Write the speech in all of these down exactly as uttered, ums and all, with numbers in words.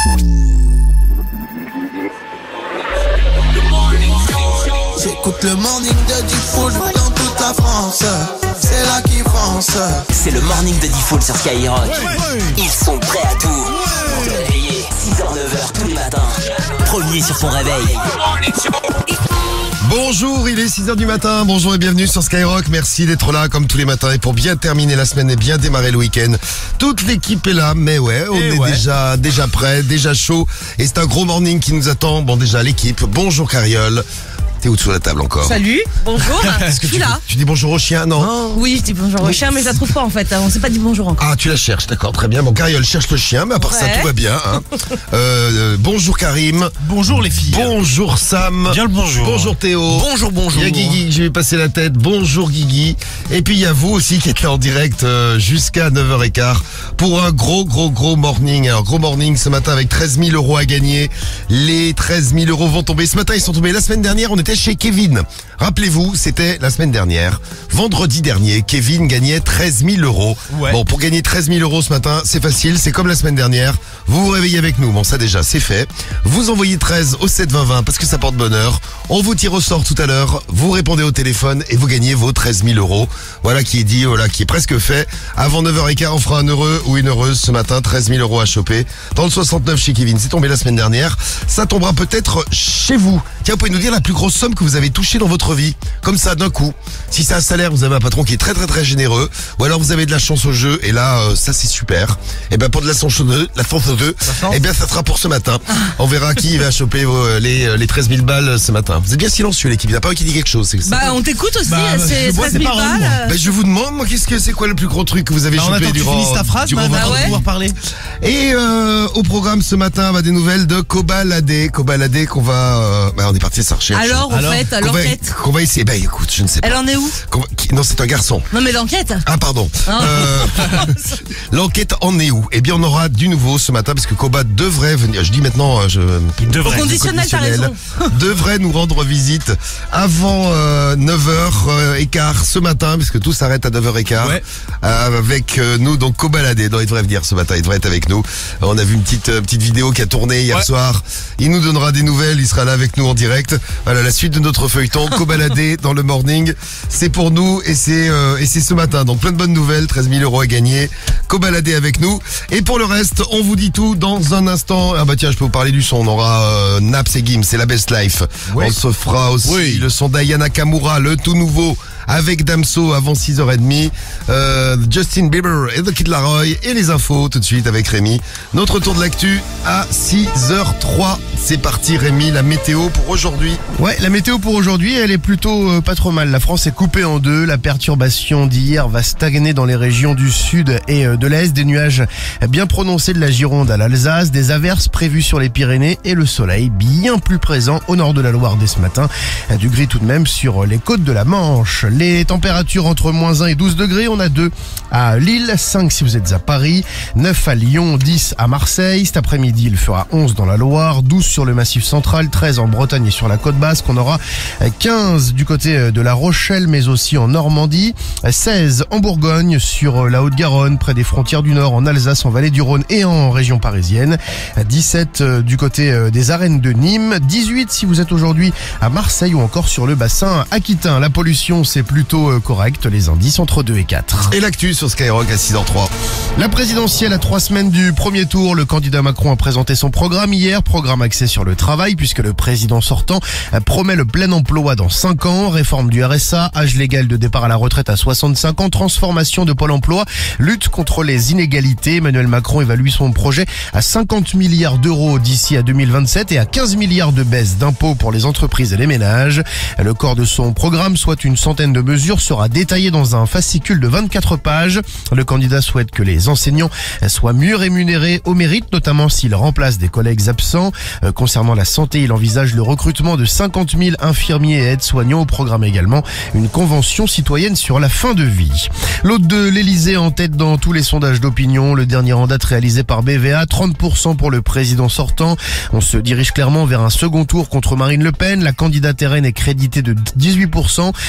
J'écoute le morning de Diffoul dans toute la France. C'est là qu'ils foncent. C'est le morning de Diffoul sur Skyrock. Ouais. Ils sont prêts à tout. Pour te réveiller six heures neuf heures tous les matins. Premier sur ton réveil. Bonjour, il est six heures du matin. Bonjour et bienvenue sur Skyrock. Merci d'être là comme tous les matins. Et pour bien terminer la semaine et bien démarrer le week-end, toute l'équipe est là. Mais ouais, on et est ouais. déjà déjà prêt, déjà chaud. Et c'est un gros morning qui nous attend. Bon, déjà l'équipe. Bonjour Cariole. T'es où dessous la table encore? Salut, bonjour, je suis tu, là. Tu dis bonjour au chien, non? Oh. Oui, je dis bonjour au chien, mais je la trouve pas en fait. On s'est pas dit bonjour encore. Ah, tu la cherches, d'accord, très bien. Bon, Cariole cherche le chien, mais à part ouais. ça, tout va bien. Hein. euh, bonjour Karim. Bonjour les filles. Bonjour Sam. Bien le bonjour. Bonjour Théo. Bonjour, bonjour. Il y a Guigui, je vais passer la tête. Bonjour Guigui. Et puis il y a vous aussi qui êtes là en direct euh, jusqu'à neuf heures quinze pour un gros, gros, gros morning. Alors, gros morning ce matin avec treize mille euros à gagner. Les treize mille euros vont tomber. Ce matin, ils sont tombés. La semaine dernière, on était chez Kevin. Rappelez-vous, c'était la semaine dernière, vendredi dernier, Kevin gagnait treize mille euros. Ouais. Bon, pour gagner treize mille euros ce matin, c'est facile, c'est comme la semaine dernière. Vous vous réveillez avec nous, bon ça déjà, c'est fait. Vous envoyez treize au sept vingt vingt parce que ça porte bonheur. On vous tire au sort tout à l'heure, vous répondez au téléphone et vous gagnez vos treize mille euros. Voilà qui est dit, voilà qui est presque fait. Avant neuf heures quinze, on fera un heureux ou une heureuse ce matin, treize mille euros à choper. Dans le soixante-neuf chez Kevin, c'est tombé la semaine dernière. Ça tombera peut-être chez vous. Tiens, vous pouvez nous dire la plus grosse somme que vous avez touchée dans votre vie, comme ça d'un coup. Si c'est un salaire, vous avez un patron qui est très très très généreux, ou alors vous avez de la chance au jeu et là euh, ça c'est super. Et ben pour de la chance au jeu, la chance au jeu, et bien ça sera pour ce matin. On verra qui va choper euh, les les treize mille balles ce matin. Vous êtes bien silencieux l'équipe, il n'y a pas un qui dit quelque chose. C'est bah on t'écoute aussi, bah, c'est treize mille balles. Bah je vous demande moi qu'est-ce que c'est quoi le plus gros truc que vous avez bah, chopé durant. Tu finisses ta phrase, durant bah, votre ouais. pouvoir parler. Et euh, au programme ce matin, bah, des nouvelles de Kobalade, Kobalade qu'on va, euh, bah, on est parti s'archer. Alors, en fait, à l'enquête. Qu'on va essayer. Bah écoute, je ne sais pas. Elle en est où? Qui... Non, c'est un garçon. Non, mais l'enquête. Ah, pardon. Hein euh... L'enquête en est où? Eh bien, on aura du nouveau ce matin parce que Koba devrait venir. Je dis maintenant, je. Il devrait. Au conditionnel, t'as raison. Devrait nous rendre visite avant euh, neuf heures quinze ce matin, puisque tout s'arrête à neuf heures quinze. Ouais. Euh, avec euh, nous, donc Kobalade. Non, il devrait venir ce matin. Il devrait être avec nous. On a vu une petite euh, petite vidéo qui a tourné hier ouais. soir. Il nous donnera des nouvelles. Il sera là avec nous en direct. Voilà la suite de notre feuilleton. Kobalade dans le morning. C'est pour nous et c'est euh, et c'est ce matin. Donc plein de bonnes nouvelles. treize mille euros à gagner. Kobalade avec nous. Et pour le reste, on vous dit tout dans un instant. Ah bah tiens, je peux vous parler du son. On aura euh, Naps et Gims. C'est la Best Life. Oui. On se fera aussi oui. le son d'Ayana Kamura, le tout nouveau. Avec Damso avant six heures trente, euh, Justin Bieber et The Kid Laroi et les infos tout de suite avec Rémi. Notre tour de l'actu à six heures trois. C'est parti Rémi, la météo pour aujourd'hui. Ouais, la météo pour aujourd'hui, elle est plutôt euh, pas trop mal. La France est coupée en deux. La perturbation d'hier va stagner dans les régions du sud et euh, de l'est. Des nuages bien prononcés de la Gironde à l'Alsace, des averses prévues sur les Pyrénées et le soleil bien plus présent au nord de la Loire dès ce matin. Du gris tout de même sur les côtes de la Manche. Les températures entre moins un et douze degrés, on a deux à Lille, cinq si vous êtes à Paris, neuf à Lyon, dix à Marseille. Cet après-midi, il fera onze dans la Loire, douze sur le Massif central, treize en Bretagne et sur la côte basque. On aura quinze du côté de La Rochelle, mais aussi en Normandie, seize en Bourgogne, sur la Haute-Garonne, près des frontières du Nord, en Alsace, en Vallée du Rhône et en région parisienne, dix-sept du côté des arènes de Nîmes, dix-huit si vous êtes aujourd'hui à Marseille ou encore sur le bassin aquitain. La pollution, c'est plutôt correct, les indices entre deux et quatre. Et l'actu sur Skyrock à six heures trois. La présidentielle à trois semaines du premier tour, le candidat Macron a présenté son programme hier, programme axé sur le travail puisque le président sortant promet le plein emploi dans cinq ans, réforme du R S A, âge légal de départ à la retraite à soixante-cinq ans, transformation de Pôle emploi, lutte contre les inégalités. Emmanuel Macron évalue son projet à cinquante milliards d'euros d'ici à deux mille vingt-sept et à quinze milliards de baisse d'impôts pour les entreprises et les ménages. Le corps de son programme, soit une centaine de mesures, sera détaillé dans un fascicule de vingt-quatre pages. Le candidat souhaite que les enseignants soient mieux rémunérés au mérite, notamment s'ils remplacent des collègues absents. Euh, concernant la santé, il envisage le recrutement de cinquante mille infirmiers et aides-soignants. Au programme également une convention citoyenne sur la fin de vie. L'hôte de l'Elysée en tête dans tous les sondages d'opinion. Le dernier en date réalisé par B V A, trente pour cent pour le président sortant. On se dirige clairement vers un second tour contre Marine Le Pen. La candidate R N est créditée de dix-huit pour cent. Jean-Luc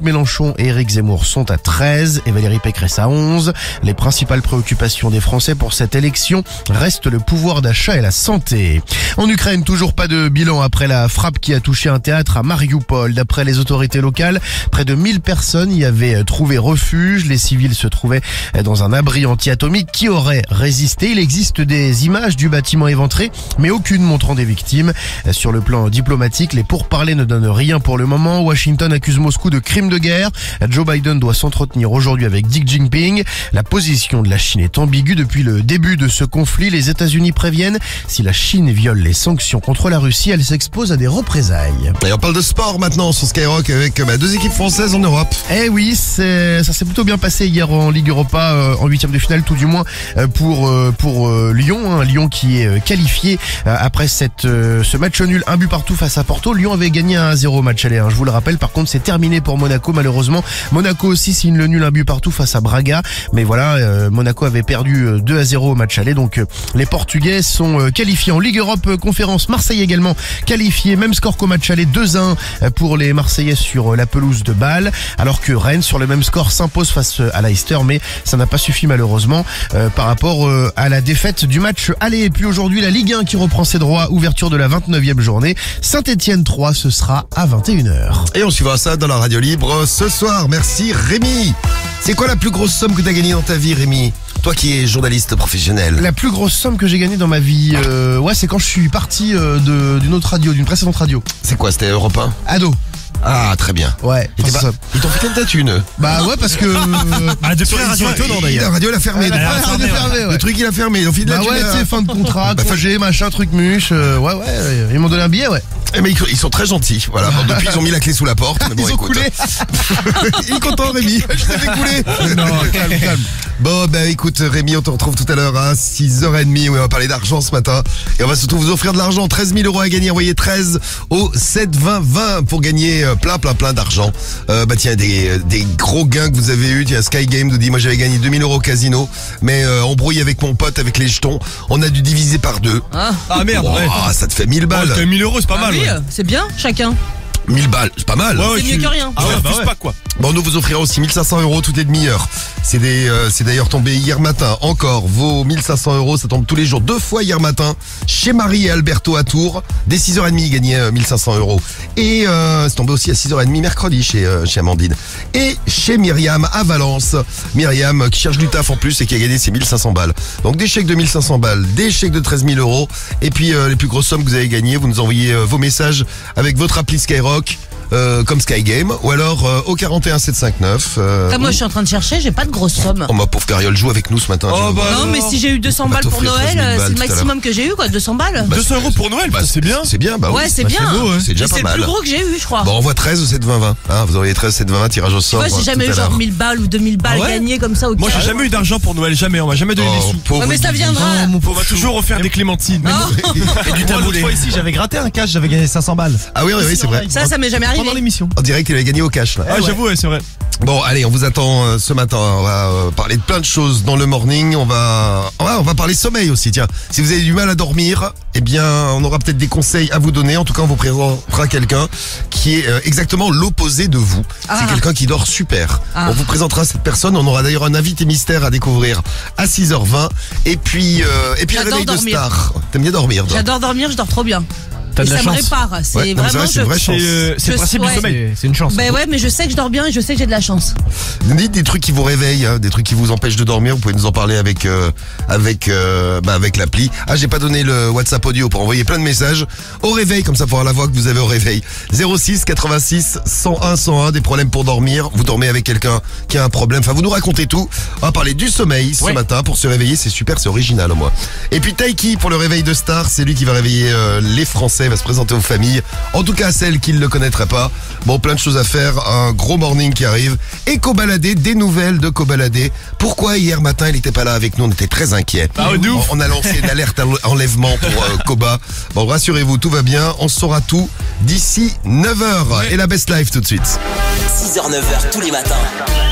Jean-Luc Mélenchon et Éric Zemmour sont à treize et Valérie Pécresse à onze. Les principales préoccupations des Français pour cette élection restent le pouvoir d'achat et la santé. En Ukraine, toujours pas de bilan après la frappe qui a touché un théâtre à Mariupol. D'après les autorités locales, près de mille personnes y avaient trouvé refuge. Les civils se trouvaient dans un abri anti-atomique qui aurait résisté. Il existe des images du bâtiment éventré, mais aucune montrant des victimes. Sur le plan diplomatique, les pourparlers ne donnent rien pour le moment. Washington accuse Moscou de crimes de guerre. Joe Biden doit s'entretenir aujourd'hui avec Xi Jinping. La position de la Chine est ambiguë depuis le début de ce conflit. Les États-Unis préviennent, si la Chine viole les sanctions contre la Russie, elle s'expose à des représailles. Et on parle de sport maintenant sur Skyrock avec bah, deux équipes françaises en Europe. Eh oui, c'est, ça s'est plutôt bien passé hier en Ligue Europa, euh, en huitième de finale, tout du moins euh, pour euh, pour euh, Lyon. Hein, Lyon qui est euh, qualifié euh, après cette euh, ce match nul, un but partout face à Porto. Lyon avait gagné un zéro au match aller, hein, je vous le rappelle. Par contre, c'est terminé pour Monaco malheureusement. Monaco aussi signe le nul, un but partout face à Braga. Mais voilà, euh, Monaco avait perdu euh, deux à zéro au match aller. Donc euh, les Portugais sont euh, qualifiés en Ligue Europe euh, Conférence. Marseille également qualifié, même score qu'au match aller, deux à un pour les Marseillais sur euh, la pelouse de Bâle. Alors que Rennes sur le même score s'impose face à Leicester, mais ça n'a pas suffi malheureusement euh, par rapport euh, à la défaite du match aller. Et puis aujourd'hui la Ligue un qui reprend ses droits, ouverture de la vingt-neuvième journée. Saint-Étienne trois, ce sera à vingt et une heures. Et on suivra ça dans la radio libre ce soir. Merci Rémi. C'est quoi la plus grosse somme que tu as gagnée dans ta vie, Rémi? Toi qui es journaliste professionnel. La plus grosse somme que j'ai gagnée dans ma vie, euh, ouais, c'est quand je suis parti euh, de, d'une autre radio, d'une précédente radio. C'est quoi, c'était Europe un? Ado. Ah, très bien. Ouais. Et Enfin, pas... ça... Ils t'ont fait de ta thune. Bah ouais, parce que... Euh... Ah, depuis la radio étonnant d'ailleurs. La radio l'a fermé. La radio fermée, ouais. Le truc il a fermé. Ils ont fait de la Bah thune. ouais, tu sais, fin de contrat, Bah, congé, machin, truc muche. Euh, ouais, ouais, ils m'ont donné un billet, ouais. Eh mais ils sont très gentils. Voilà. Bon, depuis ils ont mis la clé sous la porte. Mais bon, ils ont écoute. coulé. Il est content Rémi. Je t'ai fait couler. Non, calme, calme. Bon bah écoute Rémi, on te retrouve tout à l'heure à six heures trente où on va parler d'argent ce matin. Et on va surtout vous offrir de l'argent, treize mille euros à gagner. Envoyez treize au sept vingt vingt pour gagner plein plein plein d'argent. Euh, bah tiens, des, des gros gains que vous avez eu. Tiens, Sky Game nous dit, moi j'avais gagné deux mille euros au casino, mais euh, embrouillé avec mon pote avec les jetons. On a dû diviser par deux. Ah, Ah merde, Wow, ouais. ça te fait mille balles. Oh, mille euros, c'est pas ah mal. oui, Ouais. c'est bien, chacun. mille balles, c'est pas mal. Ouais, ouais, C'est tu- mieux que rien. Ah ouais, Ouais, bah plus ouais. pas, quoi. Bon, on nous vous offrira aussi mille cinq cents euros toutes les demi-heures. C'est des, euh, c'est d'ailleurs tombé hier matin. Encore, vos mille cinq cents euros, ça tombe tous les jours. Deux fois hier matin, chez Marie et Alberto à Tours. Dès six heures trente, ils gagnaient euh, mille cinq cents euros. Et euh, c'est tombé aussi à six heures trente mercredi chez, euh, chez Amandine. Et chez Myriam à Valence. Myriam euh, qui cherche du taf en plus et qui a gagné ses mille cinq cents balles. Donc des chèques de mille cinq cents balles, des chèques de treize mille euros. Et puis euh, les plus grosses sommes que vous avez gagnées, vous nous envoyez euh, vos messages avec votre appli Skyrock. Euh, comme Sky Game ou alors euh, au quarante et un sept cent cinquante-neuf. Euh, Comme moi, je suis en train de chercher, j'ai pas de grosse somme. Oh ma pauvre Cariole joue avec nous ce matin. Oh, tu veux bah, voir. Non, mais si j'ai eu deux cents On va balles pour t'offrir Noël, treize mille c'est balles le tout à maximum que j'ai eu, quoi, deux cents balles. Bah, deux cents euros pour Noël, Bah, c'est bien. C'est bien, bah oui. Ouais, c'est Bah, bien. c'est beau, ouais. C'est déjà Mais pas c'est le mal. plus gros que j'ai eu, je crois. Bon, on envoie treize au sept vingt vingt. Hein, vous envoyez treize, sept vingt vingt, tirage au Tu sort. vois, j'ai euh, jamais tout eu à genre l'heure. mille balles ou deux mille balles Ah ouais gagnées comme ça au Moi, j'ai carré. jamais eu d'argent pour Noël, jamais. On m'a jamais donné des Oh, sous. pauvre Ouais, mais ça Guigui. viendra. On va toujours refaire des clémentines. Non. Et du taboulé. L'autre fois ici, j'avais gratté un cash, j'avais gagné cinq cents balles. Ah oui, oui, oui, c'est vrai. Ça, ça m'est jamais Pendant arrivé. l'émission. En direct, il avait gagné au cash là. Ah, j'avoue, ouais, c'est vrai. Bon, allez, on vous attend euh, ce matin. On va euh, parler de plein de choses dans le morning. On va, on va, on va parler sommeil aussi. Tiens, si vous avez du mal à dormir, eh bien, on aura peut-être des conseils à vous donner. En tout cas, on vous présentera quelqu'un qui est euh, exactement l'opposé de vous. Ah. C'est quelqu'un qui dort super. Ah. On vous présentera cette personne. On aura d'ailleurs un invité mystère à découvrir à six heures vingt. Et puis, euh, et puis le J'adore réveil de dormir. star. T'aimes bien dormir, toi? J'adore dormir, je dors trop bien. T'as Et de la ça me chance. répare. C'est Ouais, non, mais c'est vraiment. vrai, c'est une vraie je- chance. C'est euh, c'est Je- le principe ouais. du sommeil. C'est c'est une chance. Ben ouais, mais je sais que je dors bien et je sais que j'ai de la chance. Dites des trucs qui vous réveillent, hein, des trucs qui vous empêchent de dormir. Vous pouvez nous en parler avec euh, avec euh, bah, avec l'appli. Ah, j'ai pas donné le WhatsApp audio pour envoyer plein de messages au réveil, comme ça pour avoir la voix que vous avez au réveil. zéro six quatre-vingt-six cent un cent un, des problèmes pour dormir. Vous dormez avec quelqu'un qui a un problème. Enfin, vous nous racontez tout. On va parler du sommeil ce Ouais. matin pour se réveiller. C'est super, c'est original au moins. Et puis Taiki pour le réveil de star, c'est lui qui va réveiller euh, les Français, va se présenter aux familles. En tout cas, celles qui ne le connaîtraient pas. Bon, plein de choses à faire. Un gros morning qui arrive. Et Cobaladé, des nouvelles de Cobaladé. Pourquoi hier matin il n'était pas là avec nous? On était très inquiets. Ah ouais, de ouf. On on a lancé une alerte à enlèvement pour euh, Koba. Bon, rassurez-vous, tout va bien. On saura tout d'ici neuf heures. Et la best life tout de suite. six heures neuf heures tous les matins.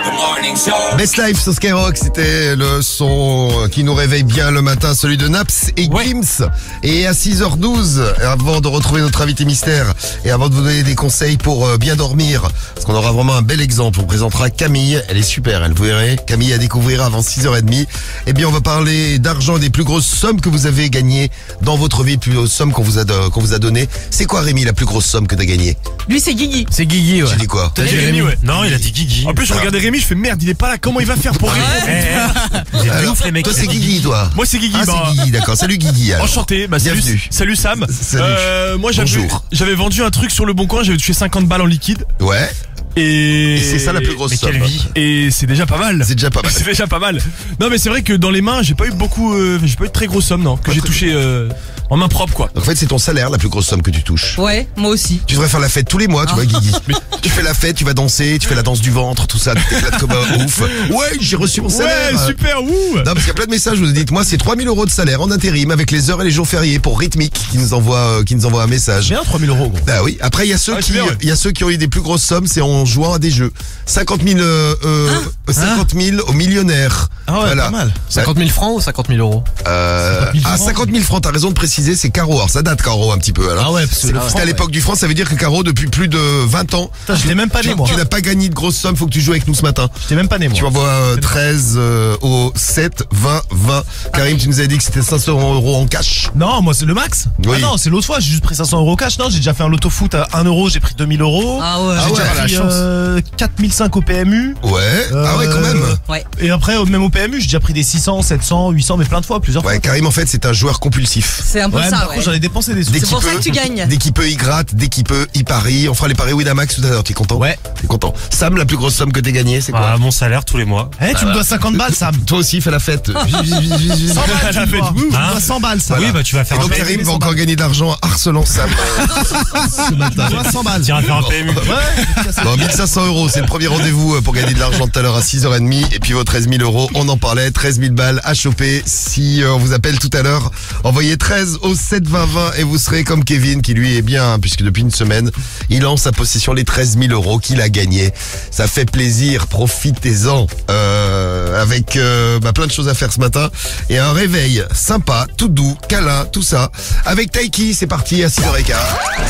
Best Life sur Skyrock, c'était le son qui nous réveille bien le matin, celui de Naps et Ouais. Gims. Et à six heures douze, avant de retrouver notre invité mystère et avant de vous donner des conseils pour euh, bien dormir, parce qu'on aura vraiment un bel exemple, on présentera Camille, elle est super, elle vous verrez, Camille à découvrir avant six heures trente. Eh bien on va parler d'argent, des plus grosses sommes que vous avez gagnées dans votre vie, les plus grosses sommes qu'on vous a, do- qu'on vous a données. C'est quoi Rémi la plus grosse somme que t'as gagnée? Lui, c'est Guigui. C'est Guigui, ouais. J'ai dit quoi? T'as dit Rémi, ouais. Non, il a dit Guigui. En plus, je regardais Rémi, je fais merde, il est pas là, comment il va faire pour répondre? C'est Alors, ouf les mecs. toi c'est Guigui toi? Moi, c'est Guigui. Ah bah, c'est Guigui, d'accord. Salut Guigui alors. Enchanté, bah, salut, Bienvenue. salut Sam. Salut. Euh, moi j'avais, Bonjour. j'avais vendu un truc sur le bon coin, j'avais touché cinquante balles en liquide. Ouais. Et, Et c'est ça la plus grosse Mais somme. quelle vie. Et c'est déjà pas mal. C'est déjà pas mal. C'est déjà pas mal. Non mais c'est vrai que dans les mains, j'ai pas eu beaucoup, euh, j'ai pas eu de très grosses sommes, non, que j'ai touché euh, en main propre quoi. Donc, en fait, c'est ton salaire la plus grosse somme que tu touches. Ouais, moi aussi. Tu devrais faire la fête tous les mois, tu vois, Guigui. Tu fais la fête, tu vas danser, tu fais la danse du ventre, tout ça, tu t'éclates comme un ouf. Ouais, j'ai reçu mon salaire. Ouais, super, ouh. Non, parce qu'il y a plein de messages, vous dites, moi, c'est trois mille euros de salaire en intérim avec les heures et les jours fériés pour Rhythmique qui nous envoie, euh, qui nous envoie un message. Bien, trois mille euros, gros. Bah oui. Après, il y a ceux Ah, qui, super, ouais. il y a ceux qui ont eu des plus grosses sommes, c'est en jouant à des jeux. cinquante mille, euh, euh, cinquante mille aux millionnaires. Ah ouais, pas mal. cinquante mille francs ou cinquante mille euros? Euh, cinquante mille ah, francs. cinquante mille francs, t'as raison de préciser, c'est Caro. Alors, ça date, Caro, un petit peu, alors. Ah ouais, parce que C'est- le C'était franc, à l'époque du franc, ça veut dire que Caro, depuis plus de vingt ans, Putain, je l'ai même pas tu, né, moi. tu n'as pas gagné de grosses sommes, faut que tu joues avec nous ce matin. Je l'ai même pas né, moi. Tu envoies euh, treize euh, au sept, vingt, vingt. Karim, tu nous avais dit que c'était cinq cents euros en cash. Non, moi c'est le max. Oui. Ah non, c'est l'autre fois, j'ai juste pris cinq cents euros cash. Non, j'ai déjà fait un loto foot à un euro, j'ai pris deux mille euros. Ah ouais. Ah J'ai ouais, déjà la pris chance. euh, quatre mille cinq au P M U. Ouais. Ah ouais, quand Euh, même. Ouais. Et après, au- même au P M U, j'ai déjà pris des six cents, sept cents, huit cents, mais plein de fois, plusieurs Ouais, fois. Karim, en fait, c'est un joueur compulsif. C'est un peu Ouais, mais ça, par ouais. contre, j'en ai dépensé des sous. Dès C'est qu'il pour ça peut- que tu gagnes. Dès qu'il peut, il gratte. Dès qu'il peut, il parie. On fera les paris Winamax tout à l'heure. T'es content? Ouais. T'es content. Sam, la plus grosse somme que t'as gagnée, c'est quoi? Ah, mon salaire tous les mois. Eh, tu me dois cinquante balles, Sam. Toi aussi, fais la fête. Vite, vite, vite, vite, vite. cent balles, tu La me fête, dois. ouh. Tu me Hein dois cent balles, Sam. Oui, bah tu vas faire Et un donc P M U. Karim va encore gagner de l'argent en harcelant Sam euh, ce matin. Tu me dois cent balles. Tu iras faire un P M U. Ouais. Bon, mille cinq cents euros, c'est le premier rendez-vous euh, pour gagner de l'argent tout à l'heure à six heures trente. Et puis vos treize mille euros, on en parlait, treize mille balles à choper. Si euh, on vous appelle tout à l'heure, envoyez treize au sept vingt vingt et vous serez comme Kevin qui lui est bien, hein, puisque depuis une semaine, il a en sa possession les treize mille euros qu'il a gagnés. Ça fait plaisir, profitez-en. Euh, avec euh, bah, plein de choses à faire ce matin. Et un réveil sympa, tout doux, câlin, tout ça. Avec Taiki, c'est parti à six heures quinze.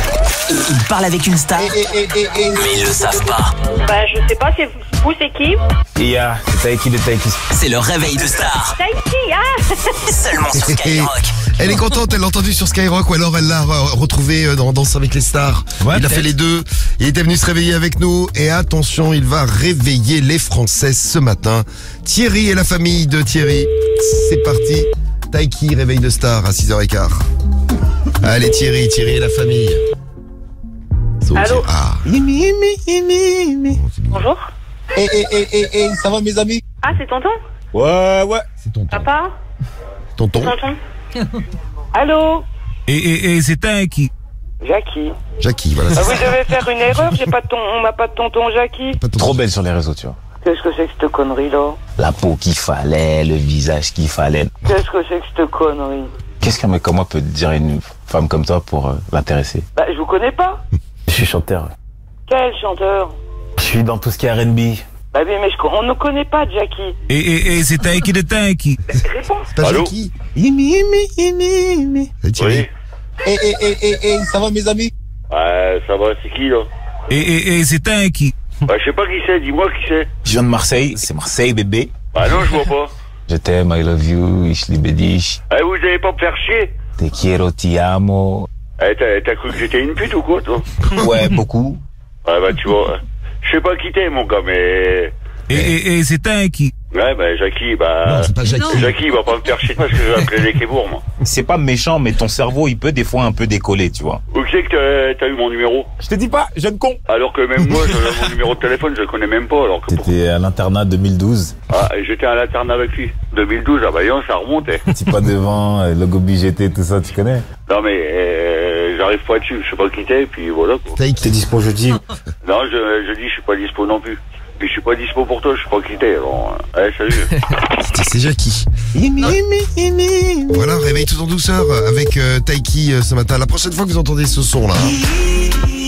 Ils parlent avec une star, mais ils le savent pas. Bah, je sais pas, c'est vous, c'est qui? Yeah, c'est Taiki de Taiki. C'est le réveil de star, Taiki, ah! seulement sur Skyrock. Elle est contente, elle l'a entendu sur Skyrock ou alors elle l'a euh, retrouvé euh, dans Danse avec les stars. Ouais, il a peut-être. fait les deux. Il était venu se réveiller avec nous et attention, il va réveiller les Français ce matin. Thierry et la famille de Thierry. C'est parti. Taiki, réveil de star à six heures quinze. Allez Thierry, Thierry et la famille. So, Allô? Ah. Bonjour. Eh, eh, eh, eh, eh, ça va mes amis? Ah, c'est tonton? Ouais, ouais. C'est tonton. Papa? Tonton. Tonton? Allô? Et, et, et c'est un qui? Jackie. Jackie, voilà. Ah, c'est vous ça. devez faire une erreur, j'ai pas de ton... on m'a pas de tonton Jackie. Pas tonton. Trop belle sur les réseaux, tu vois. Qu'est-ce que c'est que cette connerie là? La peau qu'il fallait, le visage qu'il fallait. Qu'est-ce que c'est que cette connerie? Qu'est-ce qu'un mec comme moi peut te dire à une femme comme toi pour euh, l'intéresser? Bah, je vous connais pas. Je suis chanteur. Quel chanteur? Je suis dans tout ce qui est R and B. Bah oui, mais je... on ne connaît pas Jackie. Et, et, et c'est un qui de un qui? Réponds. Pas Allô? Jackie. C'est Thierry. Eh, eh, eh, eh, eh, ça va mes amis? Ouais, ça va, c'est qui là? Et, et, et c'est un qui? Bah, je sais pas qui c'est, dis-moi qui c'est. Je viens de Marseille, c'est Marseille bébé. Bah non, je vois pas. Je t'aime, I love you, ich liebe dich. Eh, vous allez pas me faire chier? Te quiero, ti amo. Eh, t'as, t'as cru que j'étais une pute ou quoi, toi? Ouais, beaucoup. Ouais, bah, tu vois, je sais pas qui t'es, mon gars, mais... Et, et, et c'est un qui? Ouais, bah, Jackie, bah... Non, c'est pas Jackie. Non. Jackie, il va pas me faire chier parce que je vais appeler les Kébourgs, moi. C'est pas méchant, mais ton cerveau, il peut des fois un peu décoller, tu vois. Où c'est que t'as, t'as eu mon numéro? Je te dis pas, jeune con. Alors que même moi, j'avais mon numéro de téléphone, je le connais même pas, alors que... T'étais à l'internat deux mille douze. Ah, et j'étais à l'internat avec lui. deux mille douze, ah bah, yon, ça remontait. Petit pas devant, euh, logo B G T, tout ça, tu connais. Non, mais, euh, j'arrive pas dessus, je sais pas qui t'es, puis voilà, quoi. Taiki. dispo jeudi? Non, je, je dis, je suis pas dispo non plus. Puis je suis pas dispo pour toi, je suis pas quitté, alors... euh, Allez, salut. C'était- C'est Jackie. Voilà, réveille tout en douceur avec euh, Taiki euh, ce matin. La prochaine fois que vous entendez ce son là, hein,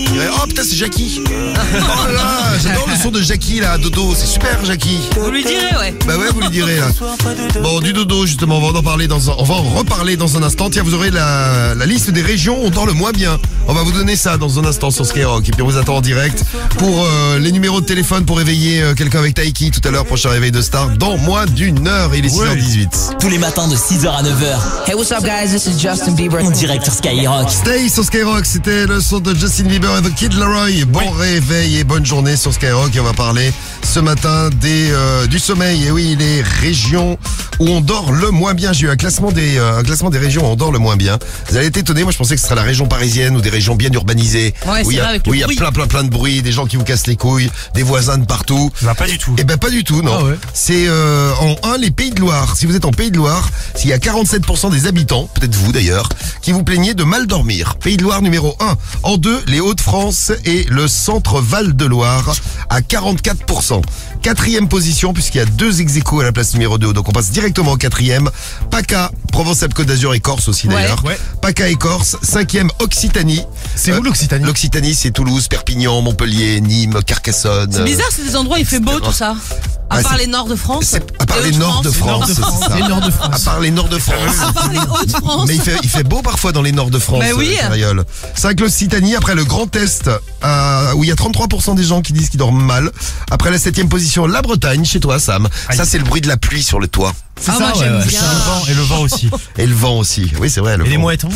Oh putain, c'est Jackie. Oh là là, j'adore le son de Jackie là, Dodo. C'est super, Jackie. Vous lui direz, ouais. Bah ouais, vous lui direz là. Bon, du dodo justement, on va en parler dans un, on va en reparler dans un instant. Tiens, vous aurez la, la liste des régions où on dort le moins bien. On va vous donner ça dans un instant sur Skyrock. Et puis on vous attend en direct pour euh, les numéros de téléphone pour réveiller euh, quelqu'un avec Taiki tout à l'heure, prochain réveil de star dans moins d'une heure. Il est six heures dix-huit. Tous les matins de six heures à neuf heures. Hey, what's up, guys? This is Justin Bieber. En direct sur Skyrock. Stay sur Skyrock, c'était le son de Justin Bieber et The Kid Laroi. Bon oui. réveil et bonne journée sur Skyrock. Et on va parler ce matin des euh, du sommeil. Et oui, les régions où on dort le moins bien. J'ai eu un classement des euh, un classement des régions où on dort le moins bien. Vous allez être étonnés, moi je pensais que ce serait la région parisienne ou des régions bien urbanisées. Ouais, où il y a, vrai, où il y a plein plein plein de bruit, des gens qui vous cassent les couilles, des voisins de partout. Bah pas du tout. Eh ben pas du tout, non. Ah ouais. C'est euh, en un les Pays de Loire. Si vous êtes en Pays de Loire, s'il y a quarante-sept pour cent des habitants, peut-être vous d'ailleurs, qui vous plaignez de mal dormir. Pays de Loire numéro un. En deux, les Hauts-de-France et le centre Val-de-Loire à quarante-quatre pour cent. Quatrième position, puisqu'il y a deux ex-aequo à la place numéro deux, donc on passe directement au quatrième. PACA, Provence-Alpes-Côte d'Azur et Corse aussi d'ailleurs. Ouais, ouais. PACA et Corse. Cinquième, Occitanie. C'est Euh, où l'Occitanie? L'Occitanie, c'est Toulouse, Perpignan, Montpellier, Nîmes, Carcassonne. C'est bizarre, c'est des endroits où il fait beau, tout ça. À Ah, part c'est- les Nord de France. C'est- À part et les Nord de France, c'est ça. Les Nord de France. À part les Nord de France. À part les Hauts-de-France. Mais il fait, il fait beau parfois dans les Nord de France, Mais oui. euh, Cariole. cinq l'Occitanie, après le Grand Est, euh, où il y a trente-trois pour cent des gens qui disent qu'ils dorment mal. Après la septième position, la Bretagne, chez toi Sam. Ça c'est le bruit de la pluie sur le toit. C'est Ah, ça, moi, ouais, j'aime ouais. bien. Le vent et le vent aussi. Et le vent aussi. Oui c'est vrai, le Et les vent. mouettes.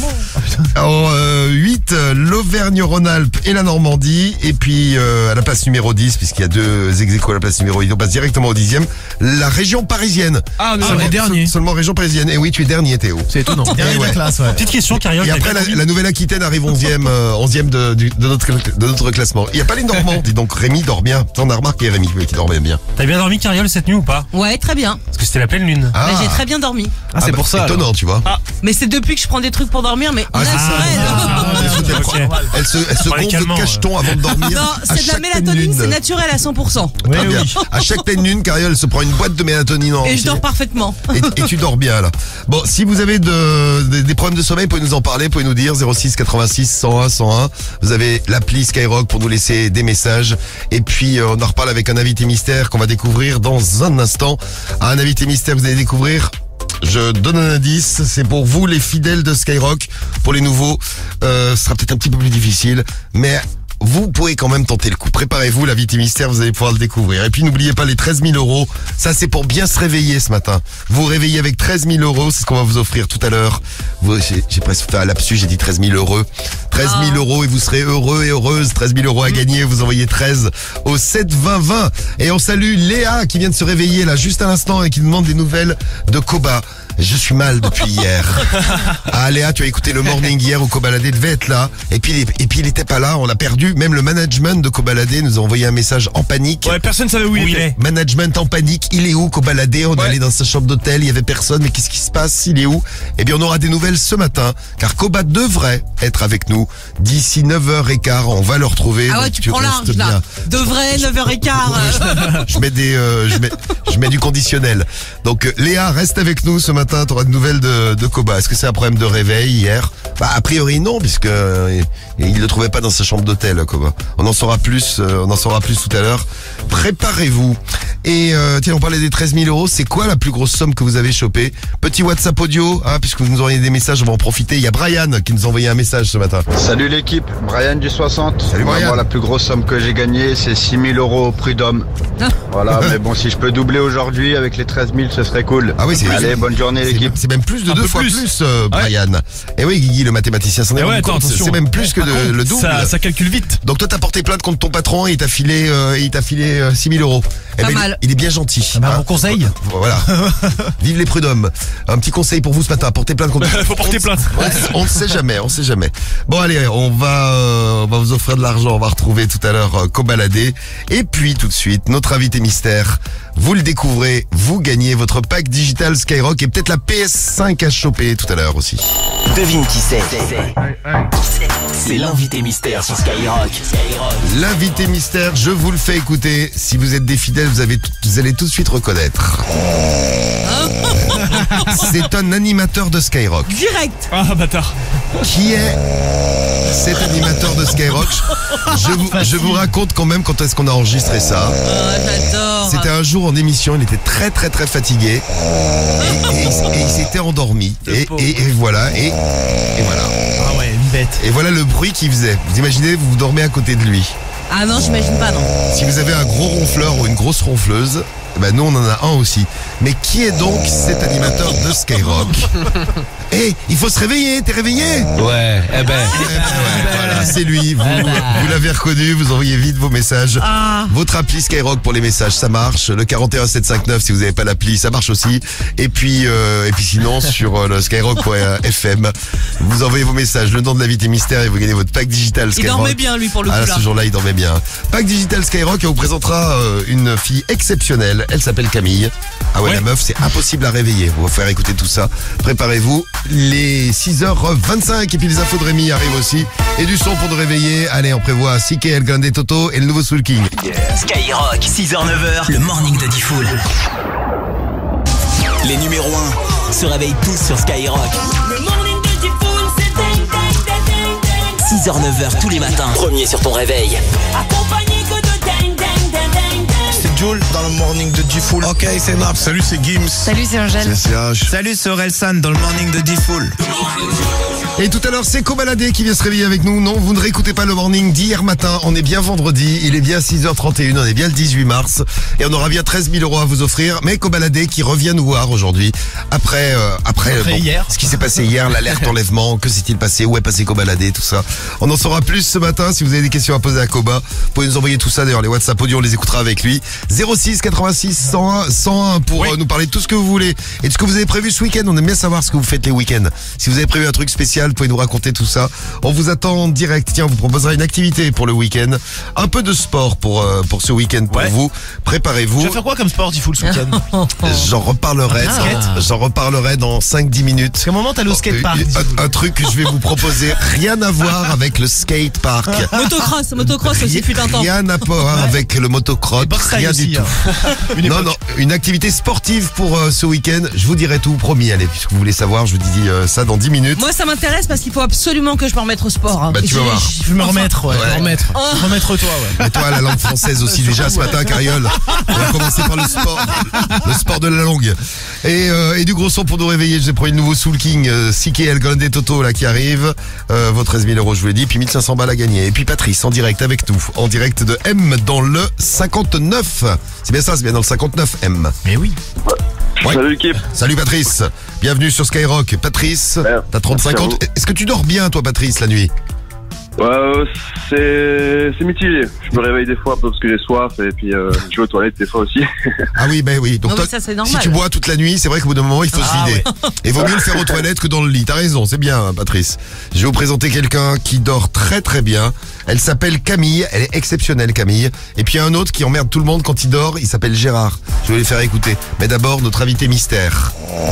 En euh, huit, euh, l'Auvergne-Rhône-Alpes et la Normandie. Et puis euh, à la place numéro dix, puisqu'il y a deux ex-aequo à la place numéro dix, on passe directement au dixième, la région parisienne. Ah, mais Ah, les derniers. Seulement région parisienne. Et oui, tu es dernier Théo. C'est étonnant. Dernier de ouais. la classe, ouais. Petite question, Cariole. Et t'as après, bien la, dormi la Nouvelle-Aquitaine arrive onzième, euh, onzième de, du- de, notre, de notre classement. Il n'y a pas les Normands, dis donc. Rémi dort bien. T'en as remarqué, Rémi, oui, qui dormait bien. T'as bien dormi, Cariole, cette nuit ou pas? Ouais, très bien. Parce que c'était la pleine lune. Ah, Mais j'ai très bien dormi. Ah, c'est bah, pour ça. étonnant, tu vois. Mais c'est depuis que je prends des trucs pour dormir, mais Ah, c'est ça. naturel. Ah, elle, ok. prend- elle se, elle se Prends les gonfle de calmants, cacheton avant de dormir. Non, à c'est de la chaque pleine mélatonine, lune. c'est naturel à cent pour cent. Oui, Très bien. oui. À chaque pleine lune, Cariole elle se prend une boîte de mélatonine en Et je entier. dors parfaitement. Et, et tu dors bien là. Bon, si vous avez de, des- des problèmes de sommeil, vous pouvez nous en parler, vous pouvez nous dire zéro six quatre-vingt-six cent un cent un. Vous avez l'appli Skyrock pour nous laisser des messages. Et puis euh, on en reparle avec un invité mystère qu'on va découvrir dans un instant. Un invité mystère que vous allez découvrir. Je donne un indice, c'est pour vous les fidèles de Skyrock. Pour les nouveaux, euh, ce sera peut-être un petit peu plus difficile, mais vous pourrez quand même tenter le coup. Préparez-vous, l'invité mystère, vous allez pouvoir le découvrir. Et puis n'oubliez pas les treize mille euros, ça c'est pour bien se réveiller ce matin. Vous vous réveillez avec treize mille euros, c'est ce qu'on va vous offrir tout à l'heure. Vous- J'ai j'ai presque fait un lapsus, j'ai dit treize mille euros. treize mille euros et vous serez heureux et heureuse. treize mille euros à gagner, vous envoyez treize au sept vingt vingt. Et on salue Léa qui vient de se réveiller là juste à l'instant et qui nous demande des nouvelles de Koba. Je suis mal depuis hier. Ah Léa, tu as écouté le morning hier où Kobaladé devait être là. Et puis, il est- et puis il était pas là, on l'a perdu. Même le management de Kobaladé nous a envoyé un message en panique. Ouais, personne savait où il était. Management en panique, il est où Kobaladé? On est Ouais. allé dans sa chambre d'hôtel, il y avait personne, mais qu'est-ce qui se passe? Il est où? Eh bien on aura des nouvelles ce matin, car Koba devrait être avec nous d'ici neuf heures quinze, on va le retrouver. Ah ouais, donc tu prends restes large là. bien. De vrai, neuf heures quinze. Je mets des, euh, je mets, je mets du conditionnel. Donc euh, Léa, reste avec nous ce matin. T'auras de nouvelles de, de Koba. Est-ce que c'est un problème de réveil hier? Bah a priori non, puisque euh, il le trouvait pas dans sa chambre d'hôtel, Koba. On en saura plus, euh, on en saura plus tout à l'heure. Préparez-vous. Et euh, tiens, on parlait des treize mille euros. C'est quoi la plus grosse somme que vous avez chopée? Petit WhatsApp audio, hein, puisque vous nous envoyez des messages, on va en profiter. Il y a Brian qui nous a envoyé un message ce matin. Salut l'équipe, Brian du soixante. Salut, Brian. Moi, la plus grosse somme que j'ai gagnée, c'est six mille euros au prud'homme. Voilà, mais bon, si je peux doubler aujourd'hui avec les treize mille, ce serait cool. Ah oui, c'est Allez, bonne journée c'est- l'équipe. C'est même plus de Un deux peu fois plus, plus. euh, Brian. Et oui, Guigui, le mathématicien, s'en est Eh ouais, rendu attends, compte. attention. C'est même plus que Par de- contre, le double. Ça, ça calcule vite. Donc toi t'as porté plainte contre ton patron et il t'a filé, euh, il t'a filé euh, six mille euros. Eh Pas ben, il- mal. Il, est bien gentil. bah, hein. bon conseil. Voilà. Vive les prud'hommes. Un petit conseil pour vous ce matin, portez plainte contre. Faut porter On- plainte. On, on ne sait jamais, on sait jamais. Bon allez, on va, euh, on va vous offrir de l'argent. On va retrouver tout à l'heure euh, Kobaladé. Et puis tout de suite notre invité mystère. Vous le découvrez, vous gagnez votre pack digital Skyrock et peut-être la P S cinq à choper tout à l'heure aussi. Devine qui c'est. C'est l'invité mystère sur Skyrock. Skyrock. L'invité mystère, je vous le fais écouter. Si vous êtes des fidèles, vous, avez, vous allez tout de suite reconnaître. Ah C'est un animateur de Skyrock. Direct. Ah, bâtard. Qui est cet animateur de Skyrock? Je vous, je vous raconte quand même quand est-ce qu'on a enregistré ça. Oh, j'adore. C'était un jour en émission, il était très très très fatigué et, et il, et il s'était endormi. Et, et, et voilà, et, et voilà. Ah ouais, une bête. Et voilà le bruit qu'il faisait. Vous imaginez, vous dormez à côté de lui. Ah non, j'imagine pas, non. Si vous avez un gros ronfleur ou une grosse ronfleuse, ben nous on en a un aussi. Mais qui est donc cet animateur de Skyrock? Eh, hey, il faut se réveiller, t'es réveillé? Ouais, eh ben. Eh ben ouais, voilà, c'est lui, vous, vous l'avez reconnu, vous envoyez vite vos messages. Ah. Votre appli Skyrock pour les messages, ça marche. Le quarante et un sept cent cinquante-neuf, si vous n'avez pas l'appli, ça marche aussi. Et puis, euh, et puis sinon, sur euh, le skyrock point f m, vous envoyez vos messages, le nom de l'invité mystère et vous gagnez votre pack digital Skyrock. Il dormait bien, lui, pour le coup, Ah, là. ce jour-là, il dormait bien. Pack digital Skyrock, elle vous présentera euh, une fille exceptionnelle. Elle s'appelle Camille. Ah ouais, Ouais. la meuf, c'est impossible à réveiller. On va faire écouter tout ça. Préparez-vous. Les six heures vingt-cinq et puis les infos de Rémi arrivent aussi. Et du son pour nous réveiller. Allez, on prévoit Siké, El Grande Toto et le nouveau Soul King. Skyrock, six heures neuf heures, le morning de Diffoul. Les numéros un se réveillent tous sur Skyrock. Le morning de Diffoul, c'est ding, ding, ding, ding, ding. six heures neuf heures tous les matins. Premier sur ton réveil. Accompagné que de ding, ding, ding, ding, ding. C'est Jules dans le morning de Diffoul. Ok, c'est Nap. Salut, c'est Gims. Salut, c'est Angèle. C'est C H. Salut, c'est Orelsan dans le morning de Diffoul. Et tout à l'heure, c'est Cobaladé qui vient se réveiller avec nous. Non, vous ne réécoutez pas le morning d'hier matin. On est bien vendredi. Il est bien six heures trente et une. On est bien le dix-huit mars. Et on aura bien treize mille euros à vous offrir. Mais Cobaladé qui revient nous voir aujourd'hui. Après, euh, après, Après bon, hier. ce qui s'est passé hier, l'alerte enlèvement. Que s'est-il passé? Où est passé Cobaladé? Tout ça. On en saura plus ce matin. Si vous avez des questions à poser à Koba, vous pouvez nous envoyer tout ça. D'ailleurs, les WhatsApp audio, on les écoutera avec lui. zéro six quatre-vingt-six cent un cent un pour Oui. euh, nous parler de tout ce que vous voulez. Et de ce que vous avez prévu ce week-end. On aime bien savoir ce que vous faites les week-ends. Si vous avez prévu un truc spécial, vous pouvez nous raconter tout ça. On vous attend en direct. Tiens, on vous proposera une activité pour le week-end. Un peu de sport pour, euh, pour ce week-end pour Ouais. vous. Préparez-vous. Tu vas faire quoi comme sport, Diffoul, ce week-end? J'en reparlerai. Ah. dans- J'en reparlerai dans cinq dix minutes. Parce qu'à un moment, t'allais au skatepark. Euh, un, un truc que je vais vous proposer, rien à voir avec le skatepark. Motocross, motocross aussi, fut un temps. Rien à voir avec le motocross, Et boxe taille rien aussi, du tout. hein. Une Non, époque. non, une activité sportive pour euh, ce week-end. Je vous dirai tout, promis. Allez, puisque vous voulez savoir, je vous dis euh, ça dans dix minutes. Moi, ça m'intéresse parce qu'il faut absolument que je me remette au sport. hein. Bah, tu vas J'ai- voir. j'ai- Je vais me remettre, ouais. Ouais. Me remettre. Remettre toi, ouais. Et toi, la langue française aussi déjà ce matin, Cariole. On va commencer par le sport, le sport de la langue. Et, euh, et du gros son pour nous réveiller. J'ai pris le nouveau Soul King, euh, Siké, El Grande Toto là qui arrive. Euh, vos treize mille euros, je vous l'ai dit, puis mille cinq cents balles à gagner. Et puis Patrice en direct avec nous, en direct de M dans le cinquante-neuf. C'est bien ça, c'est bien dans le cinquante-neuf M. Mais oui. Ouais. Salut l'équipe. Salut Patrice, bienvenue sur Skyrock. Patrice, Ouais, t'as trente-cinq ans. merci à vous. Est-ce que tu dors bien toi Patrice la nuit? Euh, c'est c'est mitigé. Je me réveille des fois un peu parce que j'ai soif et puis euh, je vais aux toilettes des fois aussi. Ah oui, ben oui. Donc Non, toi, mais ça, c'est si normal. tu bois toute la nuit, c'est vrai qu'au bout d'un moment, il faut Ah se vider. Et vaut mieux le faire aux toilettes que dans le lit. T'as raison, c'est bien, Patrice. Je vais vous présenter quelqu'un qui dort très très bien. Elle s'appelle Camille. Elle est exceptionnelle, Camille. Et puis il y a un autre qui emmerde tout le monde quand il dort. Il s'appelle Gérard. Je vais les faire écouter. Mais d'abord, notre invité mystère.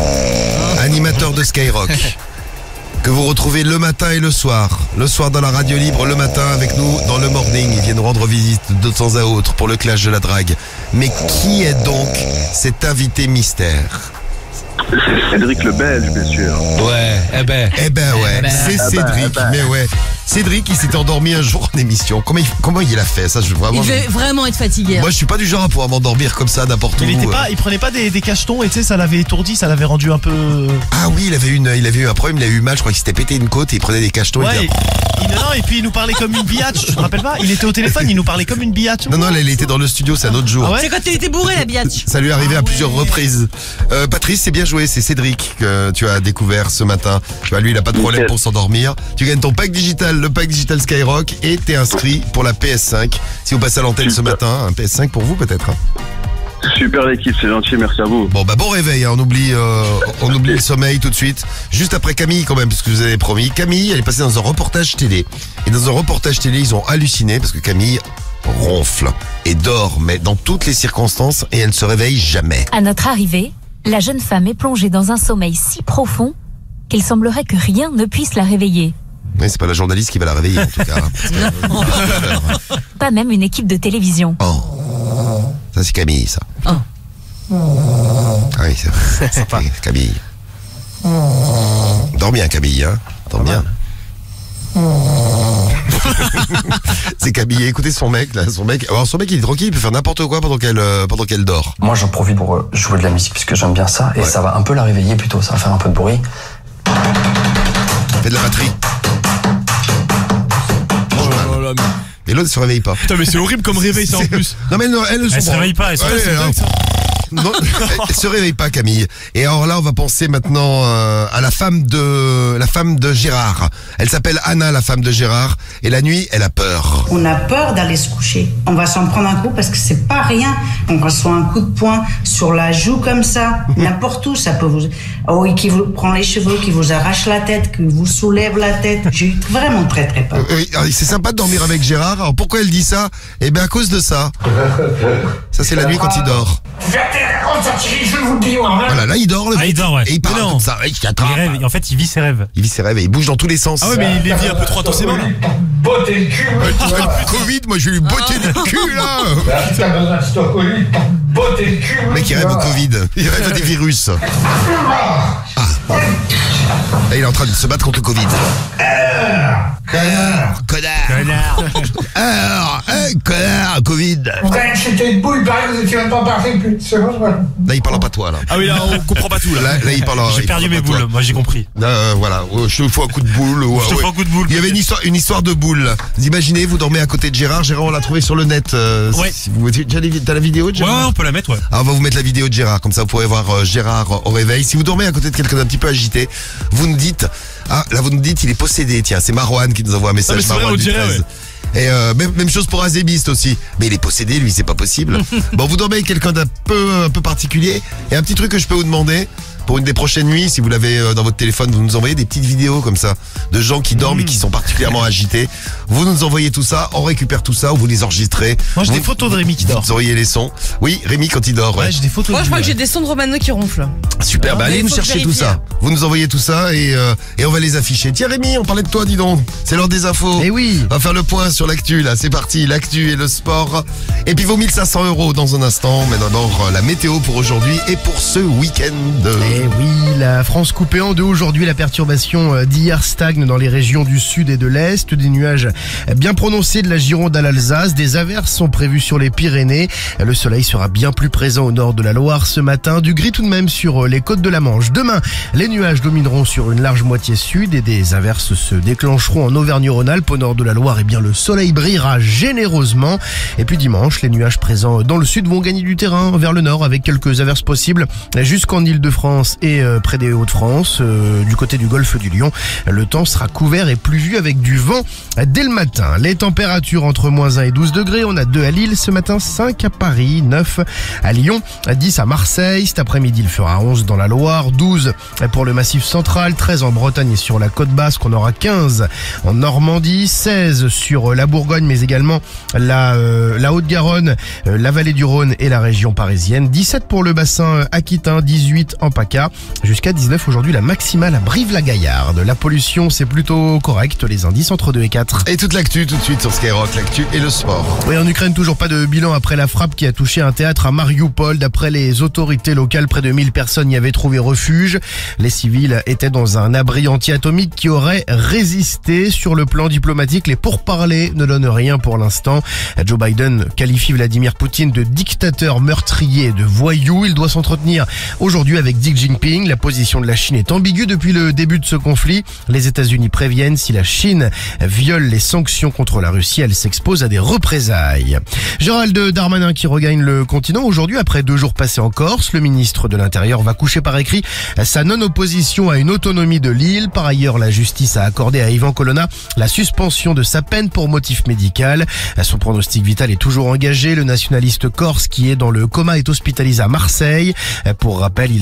Animateur de Skyrock. Que vous retrouvez le matin et le soir. Le soir dans la radio libre, le matin avec nous dans le morning. Ils viennent rendre visite de temps à autre pour le clash de la drague. Mais qui est donc cet invité mystère? C'est Cédric le Belge, bien sûr. Ouais, eh ben. Eh ben ouais, ben, c'est eh ben, Cédric. eh ben. Mais ouais, Cédric, il s'était endormi un jour en émission. Comment il, comment il a fait ça? Je Il vraiment. devait vraiment être fatigué. hein. Moi, je suis pas du genre à pouvoir m'endormir comme ça n'importe où. Il était pas, il prenait pas des, des cachetons et tu sais, ça l'avait étourdi, ça l'avait rendu un peu. Ah oui, il avait une, il avait eu un problème, il a eu mal. Je crois qu'il s'était pété une côte et il prenait des cachetons. Ouais. il Et, il- non, et puis il nous parlait comme une biatch. Tu te rappelles pas? Il était au téléphone, il nous parlait comme une biatch. Non, non, là, il était dans le studio, c'est un autre jour. Ah ouais? C'est quand il était bourré, la biatch. Ça lui est arrivé Ah à plusieurs ouais. reprises. Euh, Patrice, c'est bien joué, c'est Cédric que tu as découvert ce matin. Tu vois, lui, il a pas de problème Nickel. pour s'endormir. Tu gagnes ton pack digital, le pack digital Skyrock, et t'es inscrit pour la P S cinq. Si vous passez à l'antenne ce Super. matin, un P S cinq pour vous peut-être. hein. Super l'équipe, c'est gentil, merci à vous. Bon bah bon réveil, hein, on oublie, euh, on oublie le sommeil tout de suite. Juste après Camille quand même, parce que vous avez promis. Camille, elle est passée dans un reportage télé. Et dans un reportage télé, ils ont halluciné parce que Camille ronfle et dort, mais dans toutes les circonstances, et elle ne se réveille jamais. À notre arrivée, la jeune femme est plongée dans un sommeil si profond qu'il semblerait que rien ne puisse la réveiller. Mais c'est pas la journaliste qui va la réveiller en tout cas. Pas même une équipe de télévision. Oh. Ça c'est Camille ça. Oh. Ah oui, c'est vrai. Sympa. Camille. Dors bien, Camille, hein. Dors bien. C'est Camille. Écoutez son mec, là. Son mec, alors son mec, il est tranquille, il peut faire n'importe quoi pendant qu'elle, euh, pendant qu'elle dort. Moi, j'en profite pour euh, jouer de la musique puisque j'aime bien ça et Ouais. ça va un peu la réveiller plutôt. Ça va faire un peu de bruit. Fait de la batterie. Oh là là, mais- Et l'autre ne se réveille pas. Putain, mais c'est horrible comme réveil, ça en C'est- plus. Non, mais elle, elle, elle, Elle se réveille pas, elle se Ouais, passe, c'est elle, dingue, ça. Non, elle se réveille pas, Camille. Et alors là, on va penser maintenant euh, à la femme de la femme de Gérard. Elle s'appelle Anna, la femme de Gérard. Et la nuit, elle a peur. On a peur d'aller se coucher. On va s'en prendre un coup parce que c'est pas rien. On reçoit un coup de poing sur la joue comme ça, n'importe où. Ça peut vous, oh, qui vous prend les cheveux, qui vous arrache la tête, qui vous soulève la tête. J'ai eu vraiment très très peur. Euh, oui, alors, c'est sympa de dormir avec Gérard. Alors pourquoi elle dit ça? Eh bien à cause de ça. Ça c'est la nuit quand il dort. Je vous le dis, Voilà, là il dort. Le Ah, il dort, ouais. Et il parle Mais non. comme ça. Il t'attrape. Il rêve, en fait, il vit ses rêves. Il vit ses rêves et il bouge dans tous les sens. Ah ouais, mais il les vit un peu trop intensément, là. Botter le cul. Covid, moi je vais lui botter le cul là. T'as besoin de stockoli, botter le cul. Le mec il rêve au Covid. Il rêve des virus. Ah. Là, il est en train de se battre contre le Covid. Connard. Connard. Connard. Alors, hey, connard, Covid. C'était debout, il paraît que vous étiez même pas parti plus de secondes. Là, il parle pas toi, là. Ah oui, là, on comprend pas tout, là. Là, là il parle. J'ai il perdu parle mes pas toi. boules, moi j'ai compris. Euh, voilà, ouais, je te fous un coup de boule. Ouais, Je te ouais. fais un coup de boule. Il y avait une histoire, une histoire de boule. Vous imaginez, vous dormez à côté de Gérard. Gérard, on l'a trouvé sur le net. Euh, Ouais. Si vous, t'as les- t'as la vidéo de Ouais, Gérard? on peut la mettre, ouais. Alors, on va vous mettre la vidéo de Gérard, comme ça vous pourrez voir euh, Gérard au réveil. Si vous dormez à côté de quelqu'un d'un petit peu agité, vous nous dites, ah là vous nous dites il est possédé, tiens, c'est Marwan qui nous envoie un message. Ah, mais c'est vrai, Marwan on du dirait, treize. Et euh, même, même chose pour Azébiste aussi. Mais il est possédé, lui, c'est pas possible. Bon, vous dormez avec quelqu'un d'un peu, un peu particulier. Et un petit truc que je peux vous demander, pour une des prochaines nuits, si vous l'avez euh, dans votre téléphone, vous nous envoyez des petites vidéos comme ça, de gens qui dorment et qui sont particulièrement agités. Vous nous envoyez tout ça, on récupère tout ça, ou vous les enregistrez. Moi j'ai Vous- des photos de Rémi qui dort. Vous auriez les sons. Oui, Rémi quand il dort, ouais. Ouais, j'ai des photos Moi, de je crois lui, que j'ai ouais. des sons de Romano qui ronflent. Super, bah Mais allez il nous faut chercher tout vérifier. ça. Vous nous envoyez tout ça et, euh, et on va les afficher. Tiens Rémi, on parlait de toi, dis donc. C'est l'heure des infos. Eh oui. On va faire le point sur l'actu, là. C'est parti, l'actu et le sport. Et puis vos mille cinq cents euros dans un instant. Mais d'abord, la météo pour aujourd'hui et pour ce week-end. Eh oui, la France coupée en deux aujourd'hui. La perturbation d'hier stagne dans les régions du sud et de l'est. Des nuages bien prononcés de la Gironde à l'Alsace. Des averses sont prévues sur les Pyrénées. Le soleil sera bien plus présent au nord de la Loire ce matin. Du gris tout de même sur les côtes de la Manche. Demain, les nuages domineront sur une large moitié sud et des averses se déclencheront en Auvergne-Rhône-Alpes. Au nord de la Loire, eh bien, le soleil brillera généreusement. Et puis dimanche, les nuages présents dans le sud vont gagner du terrain vers le nord avec quelques averses possibles jusqu'en Île-de-France et euh, près des Hauts-de-France, euh, du côté du golfe du Lion. Le temps sera couvert et pluvieux avec du vent dès le matin. Les températures entre moins un et douze degrés. On a deux à Lille ce matin, cinq à Paris, neuf à Lyon, dix à Marseille. Cet après-midi, il fera onze dans la Loire, douze pour le Massif central, treize en Bretagne et sur la côte basque. On aura quinze en Normandie, seize sur la Bourgogne, mais également la, euh, la Haute-Garonne, euh, la vallée du Rhône et la région parisienne. dix-sept pour le bassin aquitain, dix-huit en PACA, jusqu'à dix-neuf aujourd'hui la maximale à Brive-la-Gaillarde. La pollution, c'est plutôt correct, les indices entre deux et quatre. Et toute l'actu tout de suite sur Skyrock, l'actu et le sport. Oui, en Ukraine, toujours pas de bilan après la frappe qui a touché un théâtre à Mariupol. D'après les autorités locales, près de mille personnes y avaient trouvé refuge. Les civils étaient dans un abri anti-atomique qui aurait résisté. Sur le plan diplomatique, les pourparlers ne donnent rien pour l'instant. Joe Biden qualifie Vladimir Poutine de dictateur meurtrier et de voyou. Il doit s'entretenir aujourd'hui avec Xi Jinping. La position de la Chine est ambiguë depuis le début de ce conflit. Les États-Unis préviennent, si la Chine viole les sanctions contre la Russie, elle s'expose à des représailles. Gérald Darmanin qui regagne le continent aujourd'hui après deux jours passés en Corse. Le ministre de l'Intérieur va coucher par écrit sa non-opposition à une autonomie de l'île. Par ailleurs, la justice a accordé à Yvan Colonna la suspension de sa peine pour motif médical. Son pronostic vital est toujours engagé. Le nationaliste corse qui est dans le coma est hospitalisé à Marseille. Pour rappel, il a été condamné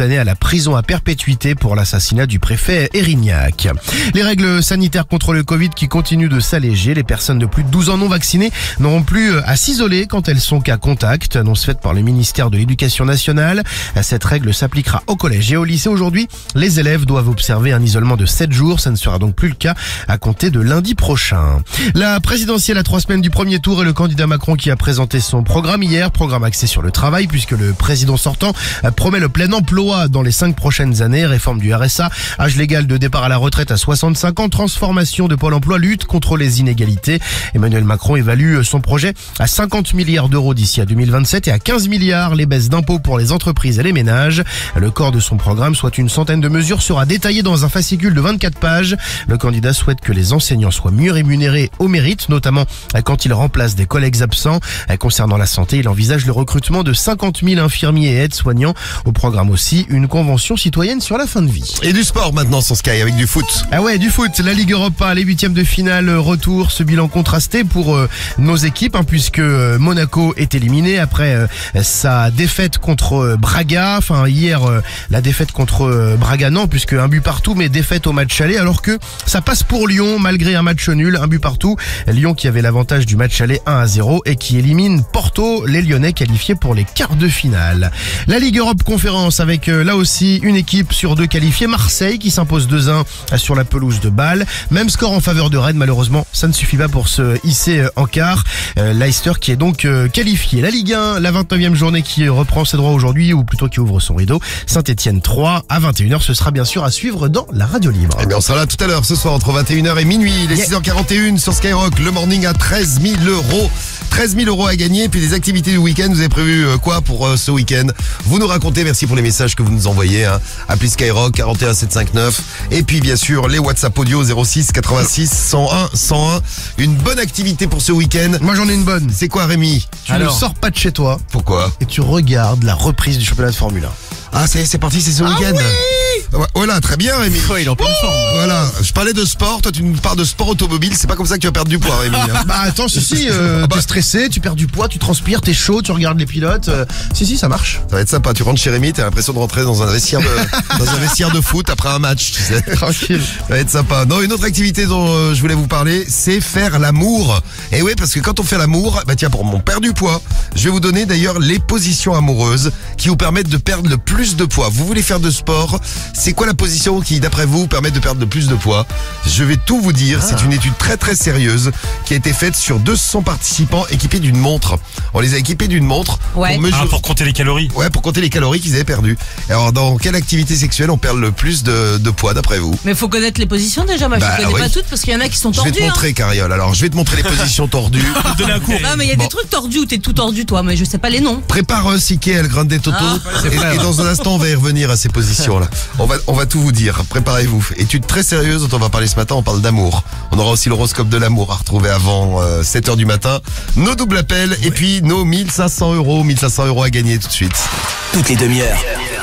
condamné à la prison à perpétuité pour l'assassinat du préfet Erignac. Les règles sanitaires contre le Covid qui continuent de s'alléger. Les personnes de plus de douze ans non vaccinées n'auront plus à s'isoler quand elles sont cas contact. Annonce faite par le ministère de l'Éducation nationale. Cette règle s'appliquera au collège et au lycée. Aujourd'hui, les élèves doivent observer un isolement de sept jours. Ça ne sera donc plus le cas à compter de lundi prochain. La présidentielle à trois semaines du premier tour et le candidat Macron qui a présenté son programme hier. Programme axé sur le travail puisque le président sortant promet le plein emploi dans les cinq prochaines années. Réforme du R S A, âge légal de départ à la retraite à soixante-cinq ans, transformation de Pôle emploi, lutte contre les inégalités. Emmanuel Macron évalue son projet à cinquante milliards d'euros d'ici à deux mille vingt-sept et à quinze milliards les baisses d'impôts pour les entreprises et les ménages. Le corps de son programme, soit une centaine de mesures, sera détaillé dans un fascicule de vingt-quatre pages. Le candidat souhaite que les enseignants soient mieux rémunérés au mérite, notamment quand ils remplacent des collègues absents. Concernant la santé, il envisage le recrutement de cinquante mille infirmiers et aides-soignants. Au programme aussi, une convention citoyenne sur la fin de vie. Et du sport maintenant sur Sky avec du foot. Ah ouais, du foot. La Ligue Europa, les huitièmes de finale, retour. Ce bilan contrasté pour euh, nos équipes, hein, puisque euh, Monaco est éliminé après euh, sa défaite contre euh, Braga. Enfin, hier, euh, la défaite contre euh, Braga, non, puisque un but partout, mais défaite au match aller. Alors que ça passe pour Lyon, malgré un match nul, un but partout. Lyon qui avait l'avantage du match aller un à zéro et qui élimine Porto, les Lyonnais qualifiés pour les quarts de finale. La Ligue Europe Conférence avec euh, là aussi une équipe sur deux qualifiée, Marseille qui s'impose deux un sur la pelouse de Bâle. Même score en faveur de Rennes, malheureusement ça ne suffit pas pour se hisser en quart. Euh, Leicester qui est donc euh, qualifié. La Ligue un, la vingt-neuvième journée qui reprend ses droits aujourd'hui, ou plutôt qui ouvre son rideau. Saint-Etienne trois à vingt et une heures, ce sera bien sûr à suivre dans la radio libre. Eh bien on sera là tout à l'heure ce soir entre vingt et une heures et minuit. Les yeah. six heures quarante et une sur Skyrock, le morning à treize mille euros. treize mille euros à gagner, puis des activités du week-end. Vous avez prévu euh, quoi pour euh, ce week-end? Vous nous racontez, merci pour les messages que vous nous envoyez. Hein. Appelez Skyrock quarante et un sept cent cinquante-neuf. Et puis bien sûr, les WhatsApp audio zéro six quatre-vingt-six cent un cent un. Une bonne activité pour ce week-end. Moi j'en ai une bonne. C'est quoi Rémi? Tu Alors. ne sors pas de chez toi. Pourquoi? Et tu regardes la reprise du championnat de Formule un. Ah c'est, c'est parti, c'est ce ah week-end. Oui voilà, très bien Rémi. Oh, il est en pleine forme. Voilà, je parlais de sport, toi tu nous parles de sport automobile, c'est pas comme ça que tu vas perdre du poids Rémi. Hein. Bah attends, si si, euh, ah bah. t'es stressé, tu perds du poids, tu transpires, t'es chaud, tu regardes les pilotes. Euh, si si, ça marche. Ça va être sympa, tu rentres chez Rémi, t'as l'impression de rentrer dans un vestiaire de, dans un vestiaire de foot après un match, tu sais. Tranquille. Ça va être sympa. Non, une autre activité dont euh, je voulais vous parler, c'est faire l'amour. Et oui, parce que quand on fait l'amour, bah tiens, pour mon perdre du poids, je vais vous donner d'ailleurs les positions amoureuses qui vous permettent de perdre le plus de poids. Vous voulez faire de sport, c'est quoi la position qui, d'après vous, permet de perdre le plus de poids? Je vais tout vous dire. Ah. C'est une étude très très sérieuse qui a été faite sur deux cents participants équipés d'une montre. On les a équipés d'une montre ouais. pour mesurer... Ah, pour compter les calories. Ouais, pour compter les calories qu'ils avaient perdues. Alors, dans quelle activité sexuelle on perd le plus de, de poids, d'après vous? Mais faut connaître les positions déjà. Moi, bah, je connais oui. pas toutes parce qu'il y en a qui sont tordus. Je vais te montrer, hein. Cariole. Alors, je vais te montrer les positions tordues. Donner un cours. Non, mais il y a bon. des trucs tordus où t'es tout tordu, toi, mais je sais pas les noms. Prépare un Siké, El Grande Toto. Ah. Et, et dans un instant, on va y revenir à ces positions-là. On va, on va tout vous dire. Préparez-vous. Étude très sérieuse dont on va parler ce matin. On parle d'amour. On aura aussi l'horoscope de l'amour à retrouver avant euh, sept heures du matin. Nos doubles appels ouais. et puis nos mille cinq cents euros. mille cinq cents euros à gagner tout de suite. Toutes les demi-heures.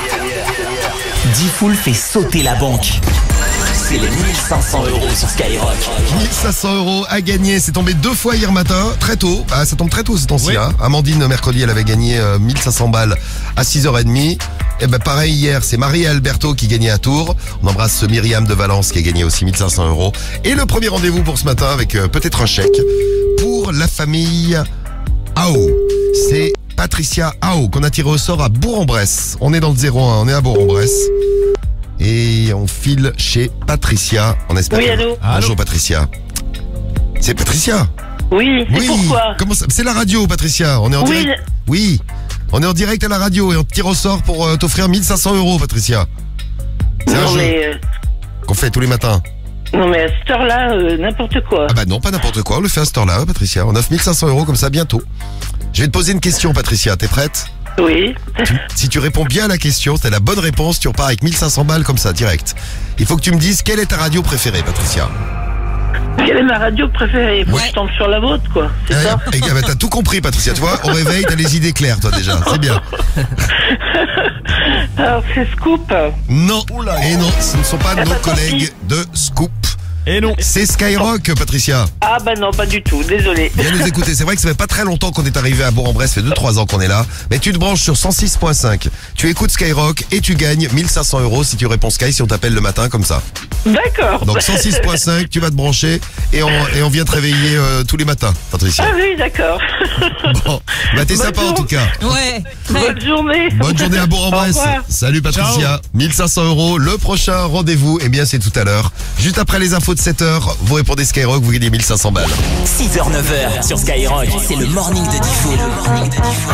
Diffoul fait sauter la banque. C'est les mille cinq cents euros sur Skyrock. mille cinq cents euros à gagner. C'est tombé deux fois hier matin, très tôt. Ah, ça tombe très tôt ce temps-ci. Oui. Hein. Amandine, mercredi, elle avait gagné euh, mille cinq cents balles à six heures trente. Et ben pareil hier, c'est Marie Alberto qui gagnait à Tours. On embrasse Myriam de Valence qui a gagné aussi mille cinq cents euros. Et le premier rendez-vous pour ce matin avec euh, peut-être un chèque pour la famille Ao. C'est Patricia Ao qu'on a tiré au sort à Bourg-en-Bresse. On est dans le zéro un, on est à Bourg-en-Bresse. Et on file chez Patricia. On espère. Oui, que... allô. Bonjour allô. Patricia. C'est Patricia. Oui, c'est oui. pourquoi Comment ça... C'est la radio, Patricia. On est en oui, direct. Je... Oui. On est en direct à la radio et on te tire au sort pour euh, t'offrir mille cinq cents euros, Patricia. C'est non, un jeu mais euh... qu'on fait tous les matins. Non, mais à cette heure-là, euh, n'importe quoi. Ah bah non, pas n'importe quoi. On le fait à cette heure-là, Patricia. On offre mille cinq cents euros comme ça bientôt. Je vais te poser une question, Patricia. T'es prête? Oui. Tu, si tu réponds bien à la question, c'est la bonne réponse, tu repars avec mille cinq cents balles comme ça, direct. Il faut que tu me dises quelle est ta radio préférée, Patricia. Quelle est ma radio préférée? Faut ouais. que je tombe sur la vôtre, quoi. C'est eh, ça eh, bah, t'as tout compris, Patricia. Tu vois, au réveil, t'as les idées claires, toi, déjà. C'est bien. Alors, c'est Scoop. Non. Oula. Et non, ce ne sont pas ah, nos bah, collègues de Scoop. Et non. C'est Skyrock, Patricia. Ah bah non, pas du tout, désolé. Viens nous écouter. C'est vrai que ça fait pas très longtemps qu'on est arrivé à Bourg-en-Bresse, ça fait deux trois ans qu'on est là. Mais tu te branches sur cent six point cinq. Tu écoutes Skyrock et tu gagnes mille cinq cents euros si tu réponds Sky, si on t'appelle le matin comme ça. D'accord. Donc cent six point cinq, tu vas te brancher et on, et on vient te réveiller euh, tous les matins, Patricia. Ah oui, d'accord. Bon, bah t'es Bonne sympa en journée. tout cas. Ouais. Bonne journée. Bonne journée à Bourg-en-Bresse. Au revoir. Salut Patricia. mille cinq cents euros. Le prochain rendez-vous, eh bien c'est tout à l'heure. Juste après les infos de sept heures, vous répondez Skyrock, vous gagnez mille cinq cents balles. six heures neuf heures sur Skyrock, c'est le morning de Diffoul.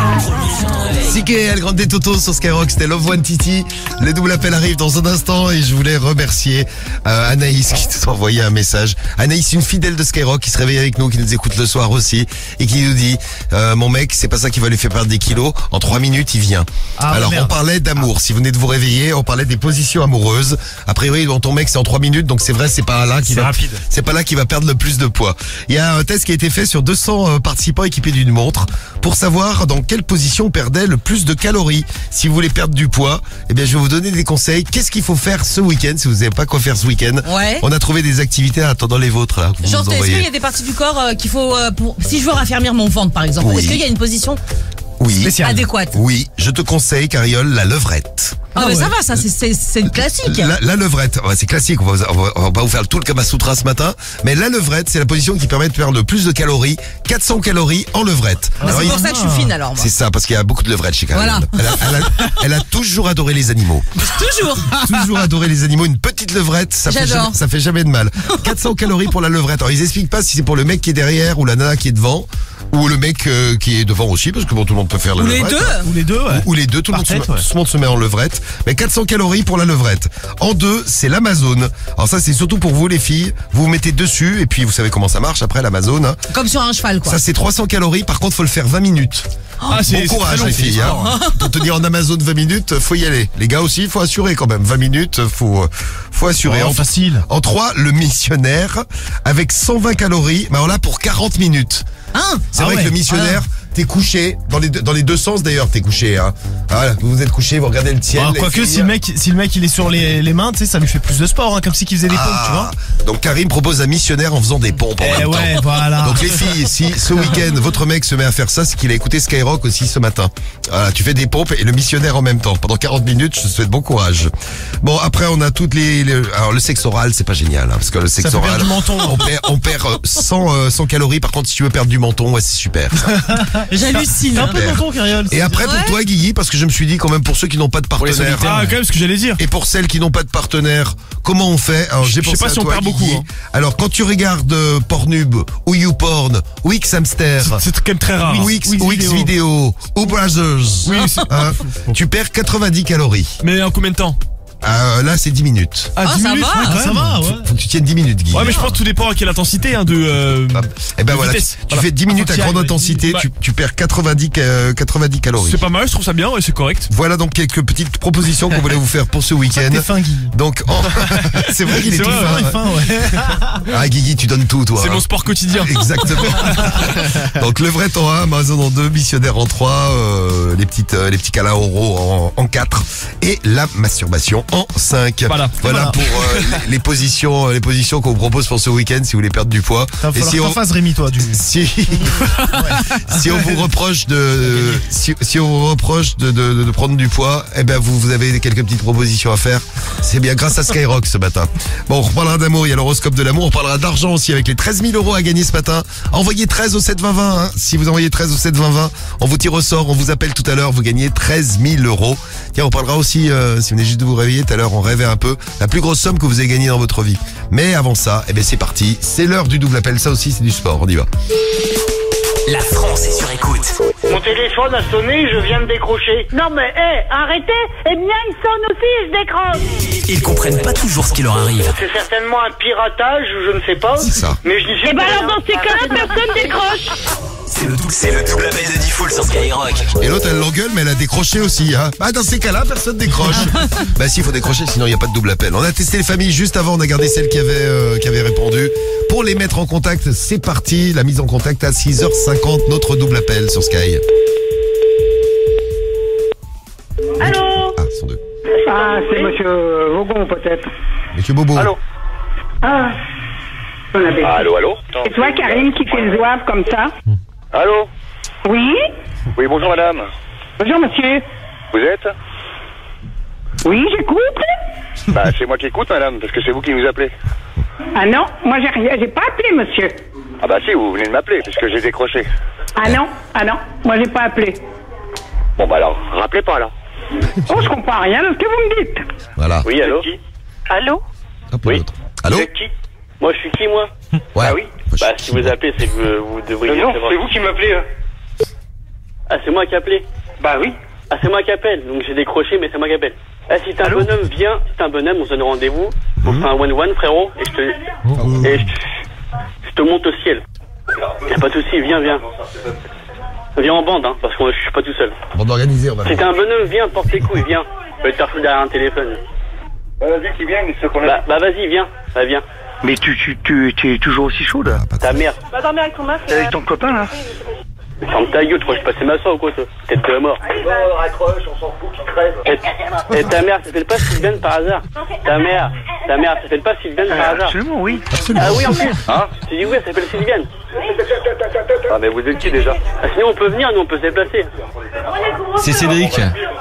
C K L, Grande des Totos sur Skyrock, c'était Love One Titi. Le double appel arrive dans un instant et je voulais remercier euh, Anaïs qui nous a envoyé un message. Anaïs, une fidèle de Skyrock qui se réveille avec nous, qui nous écoute le soir aussi et qui nous dit euh, mon mec, c'est pas ça qui va lui faire perdre des kilos. En trois minutes, il vient. Ah, Alors merde. on parlait d'amour. Si vous venez de vous réveiller, on parlait des positions amoureuses. A priori, dans ton mec, c'est en trois minutes, donc c'est vrai, c'est pas là qui C'est va, rapide. c'est pas là qui va perdre le plus de poids. Il y a un test qui a été fait sur deux cents euh, participants équipés d'une montre pour savoir dans quelle position on perdait le plus de calories. Si vous voulez perdre du poids, eh bien, je vais vous donner des conseils. Qu'est-ce qu'il faut faire ce week-end si vous n'avez pas quoi faire ce week-end? Ouais. On a trouvé des activités en attendant les vôtres là. que vous Genre, nous est-ce qu'il y envoyez. a des parties du corps euh, qu'il faut euh, pour si je veux raffermir mon ventre par exemple, Oui. est-ce qu'il y a une position Oui. Spécial. adéquate? Oui, je te conseille, Cariole, la levrette. Ah, mais ouais. ça va, ça c'est c'est c'est le classique. La, la levrette, ouais, c'est classique, on va, on, va, on va pas vous faire tout le Kama Sutra ce matin, mais la levrette, c'est la position qui permet de perdre le plus de calories, quatre cents calories en levrette. Bah, Alors, c'est il- pour ça que je suis fine alors. moi. C'est ça, parce qu'il y a beaucoup de levrettes chez Cariole. Voilà. Elle, a, elle, a, elle a toujours adoré les animaux. Toujours. Toujours adoré les animaux. Une petite levrette, ça fait, J'adore. jamais, ça fait jamais de mal. quatre cents calories pour la levrette. Alors ils expliquent pas si c'est pour le mec qui est derrière ou la nana qui est devant. Ou le mec euh, qui est devant aussi, parce que bon, tout le monde peut faire la Ou les levrette. deux. Ou les deux, ouais. Ou les deux, tout le, monde se, Par tête, met- ouais. tout le monde se met en levrette. Mais quatre cents calories pour la levrette. En deux, c'est l'Amazone. Alors ça, c'est surtout pour vous les filles. Vous vous mettez dessus et puis vous savez comment ça marche après l'Amazone. Hein. Comme sur un cheval quoi. Ça, c'est trois cents calories. Par contre, faut le faire vingt minutes. Ah, Bon c'est courage c'est très long, les c'est filles. Hein. Pour tenir en Amazone vingt minutes, faut y aller. Les gars aussi, il faut assurer quand même. vingt minutes, faut, euh, faut assurer. Oh, en, facile. en trois, le missionnaire avec cent vingt calories. Mais alors là, pour quarante minutes. Hein? C'est Ah vrai ouais. que le missionnaire, t'es couché, dans les, deux- dans les deux sens d'ailleurs, t'es couché. Hein. Voilà, vous vous êtes couché, vous regardez le ciel. Ah, les quoique, filles. si le mec, si le mec il est sur les, les mains, tu sais, ça lui fait plus de sport, hein, comme si qu'il faisait des pompes, tu vois. Ah, donc Karim propose un missionnaire en faisant des pompes en Eh même ouais, temps. voilà. Donc les filles, si ce week-end votre mec se met à faire ça, c'est qu'il a écouté Skyrock aussi ce matin. Voilà, tu fais des pompes et le missionnaire en même temps. Pendant quarante minutes, je te souhaite bon courage. Bon, après on a toutes les... les- alors le sexe oral, c'est pas génial, hein, parce que le sexe fait oral... perdre du menton. On perd, on perd euh, cent, euh, cent calories, par contre si tu veux perdre du menton, ouais c'est super. ça. J'hallucine. Un peu de menton, Cariole. Et après pour Ouais. toi Guigui, parce que je me suis dit quand même pour ceux qui n'ont pas de les partenaire... solitaires. Ah, quand même, ce que j'allais dire. Et pour celles qui n'ont pas de partenaire, comment on fait? Alors, Je- j'ai je sais pensé pas à si on toi, perd Guigui. beaucoup, hein. Alors, quand tu regardes euh, Pornhub, ou YouPorn, ou Xhamster, C'est quand même très rare. ou X, Wix ou X Vidéo. Vidéo, ou Brothers, Oui, c'est- hein, tu perds quatre-vingt-dix calories. Mais en combien de temps? Euh, là, c'est dix minutes. Ah, Ah, dix ça minutes, va. ouais, quand Ça même. va, ouais. Faut que tu tiennes dix minutes, Guy. Ouais, mais je pense que tout dépend à quelle intensité, hein, de. euh, Et ben de voilà, tu, vitesse. tu Voilà. fais dix minutes Faut à que t'y grande ailles, intensité, ouais. tu, tu perds quatre-vingt-dix, euh, quatre-vingt-dix calories. C'est pas mal, je trouve ça bien, et c'est correct. Voilà donc quelques petites propositions qu'on voulait vous faire pour ce week-end. T'es fin, Guy. Donc, en- c'est vrai qu'il est, C'est tout vrai, fin. ouais, hein. Fin, ouais. Ah, Guigui, tu donnes tout, toi. C'est hein. mon sport quotidien. Exactement. Donc levrette en un, Amazon en deux, missionnaire en trois, euh, les petites euh, les petits câlins oraux en, en quatre et la masturbation en cinq. Voilà. Voilà Voilà. pour euh, les, les positions les positions qu'on vous propose pour ce week-end si vous voulez perdre du poids. Il va Et falloir si que t'en on, fasses, Rémi, toi, du. si, si on vous reproche de si, si on vous reproche de, de, de prendre du poids, eh ben vous vous avez quelques petites propositions à faire. C'est bien grâce à Skyrock ce matin. Bon, on reparlera d'amour, il y a l'horoscope de l'amour, on parlera d'argent aussi avec les treize mille euros à gagner ce matin. Envoyez treize au sept vingt vingt, hein. Si vous envoyez treize au sept vingt vingt, on vous tire au sort, on vous appelle tout à l'heure, vous gagnez treize mille euros. Tiens, on parlera aussi, euh, si vous venez juste de vous réveiller tout à l'heure, on rêvait un peu, la plus grosse somme que vous avez gagnée dans votre vie. Mais avant ça, eh ben c'est parti, c'est l'heure du double appel, ça aussi c'est du sport, on y va. La France est sur écoute. Mon téléphone a sonné, je viens de décrocher. Non mais, hé, arrêtez. Eh bien, il sonne aussi, je décroche. Ils comprennent pas toujours ce qui leur arrive. C'est certainement un piratage, je ne sais pas. C'est ça. Mais je dis Eh ben alors, dans ces cas-là, personne décroche. C'est le, dou- c'est le double appel de Diffoul sur Skyrock. Et l'autre elle l'engueule mais elle a décroché aussi hein. Bah dans ces cas-là personne décroche. Bah si il faut décrocher sinon il n'y a pas de double appel. On a testé les familles juste avant, on a gardé celles qui avaient, euh, qui avaient répondu. Pour les mettre en contact, c'est parti. La mise en contact à six heures cinquante, notre double appel sur Sky. Allô? Ah, ce sont deux. Ah, c'est monsieur Vogon, peut-être. Monsieur Bobo. Allô? Ah, Allô, allô. C'est toi, Karine, qui fait le zouave comme ça? Allô. Oui? Oui, bonjour madame. Bonjour, monsieur. Vous êtes? Oui, j'écoute. Bah, c'est moi qui écoute, madame, parce que c'est vous qui nous appelez. Ah non, moi j'ai rien, j'ai pas appelé, monsieur. Ah bah si, vous venez de m'appeler, puisque j'ai décroché. Ah non, ah non, moi j'ai pas appelé. Bon bah alors, rappelez pas là. Oh, je comprends rien de ce que vous me dites. Voilà. Oui, allô. Qui? Allô? Oui. Allô? Vous êtes qui? Moi, je suis qui, moi? Ouais. Ah oui. Bah, si vous appelez, c'est que vous devriez Non, savoir. c'est vous qui m'appelez. Hein. Ah, c'est moi qui appelé? Bah oui. Ah, c'est moi qui appelle, donc j'ai décroché, mais c'est moi qui appelle. Ah, si t'es un bonhomme, viens. Si t'es un bonhomme, on se donne rendez-vous. On fait un one-one, frérot, et je te... Et je te... je te monte au ciel. Y'a pas de soucis, viens, viens. Viens en bande, hein, parce que je suis pas tout seul. Bande organisée, on va Si t'es un bonhomme, viens, porte tes couilles, viens. Je vais te faire foutre derrière un téléphone. Bah, vas-y, qui vient, mais ce qu'on a. Bah, bah vas-y, viens. Bah, viens. Mais tu, tu, tu, tu es toujours aussi chaude. Ta mère. Va dormir avec ton meuf. Avec ton copain, là. Mais ferme ta gueule, tu crois que je passais ma soeur ou quoi, toi? Tête de mort. Oh, raccroche, on s'en fout, qui crève. Et, et ta mère, ça s'appelle pas Sylvaine par hasard? Ta mère, ta mère, ça s'appelle pas Sylvaine par hasard? Absolument, oui. Ah oui, en plus. Hein? Tu dis oui, elle s'appelle Sylviane. Ah, mais vous êtes qui déjà? Ah, sinon, on peut venir, nous, on peut se déplacer. C'est Cédric.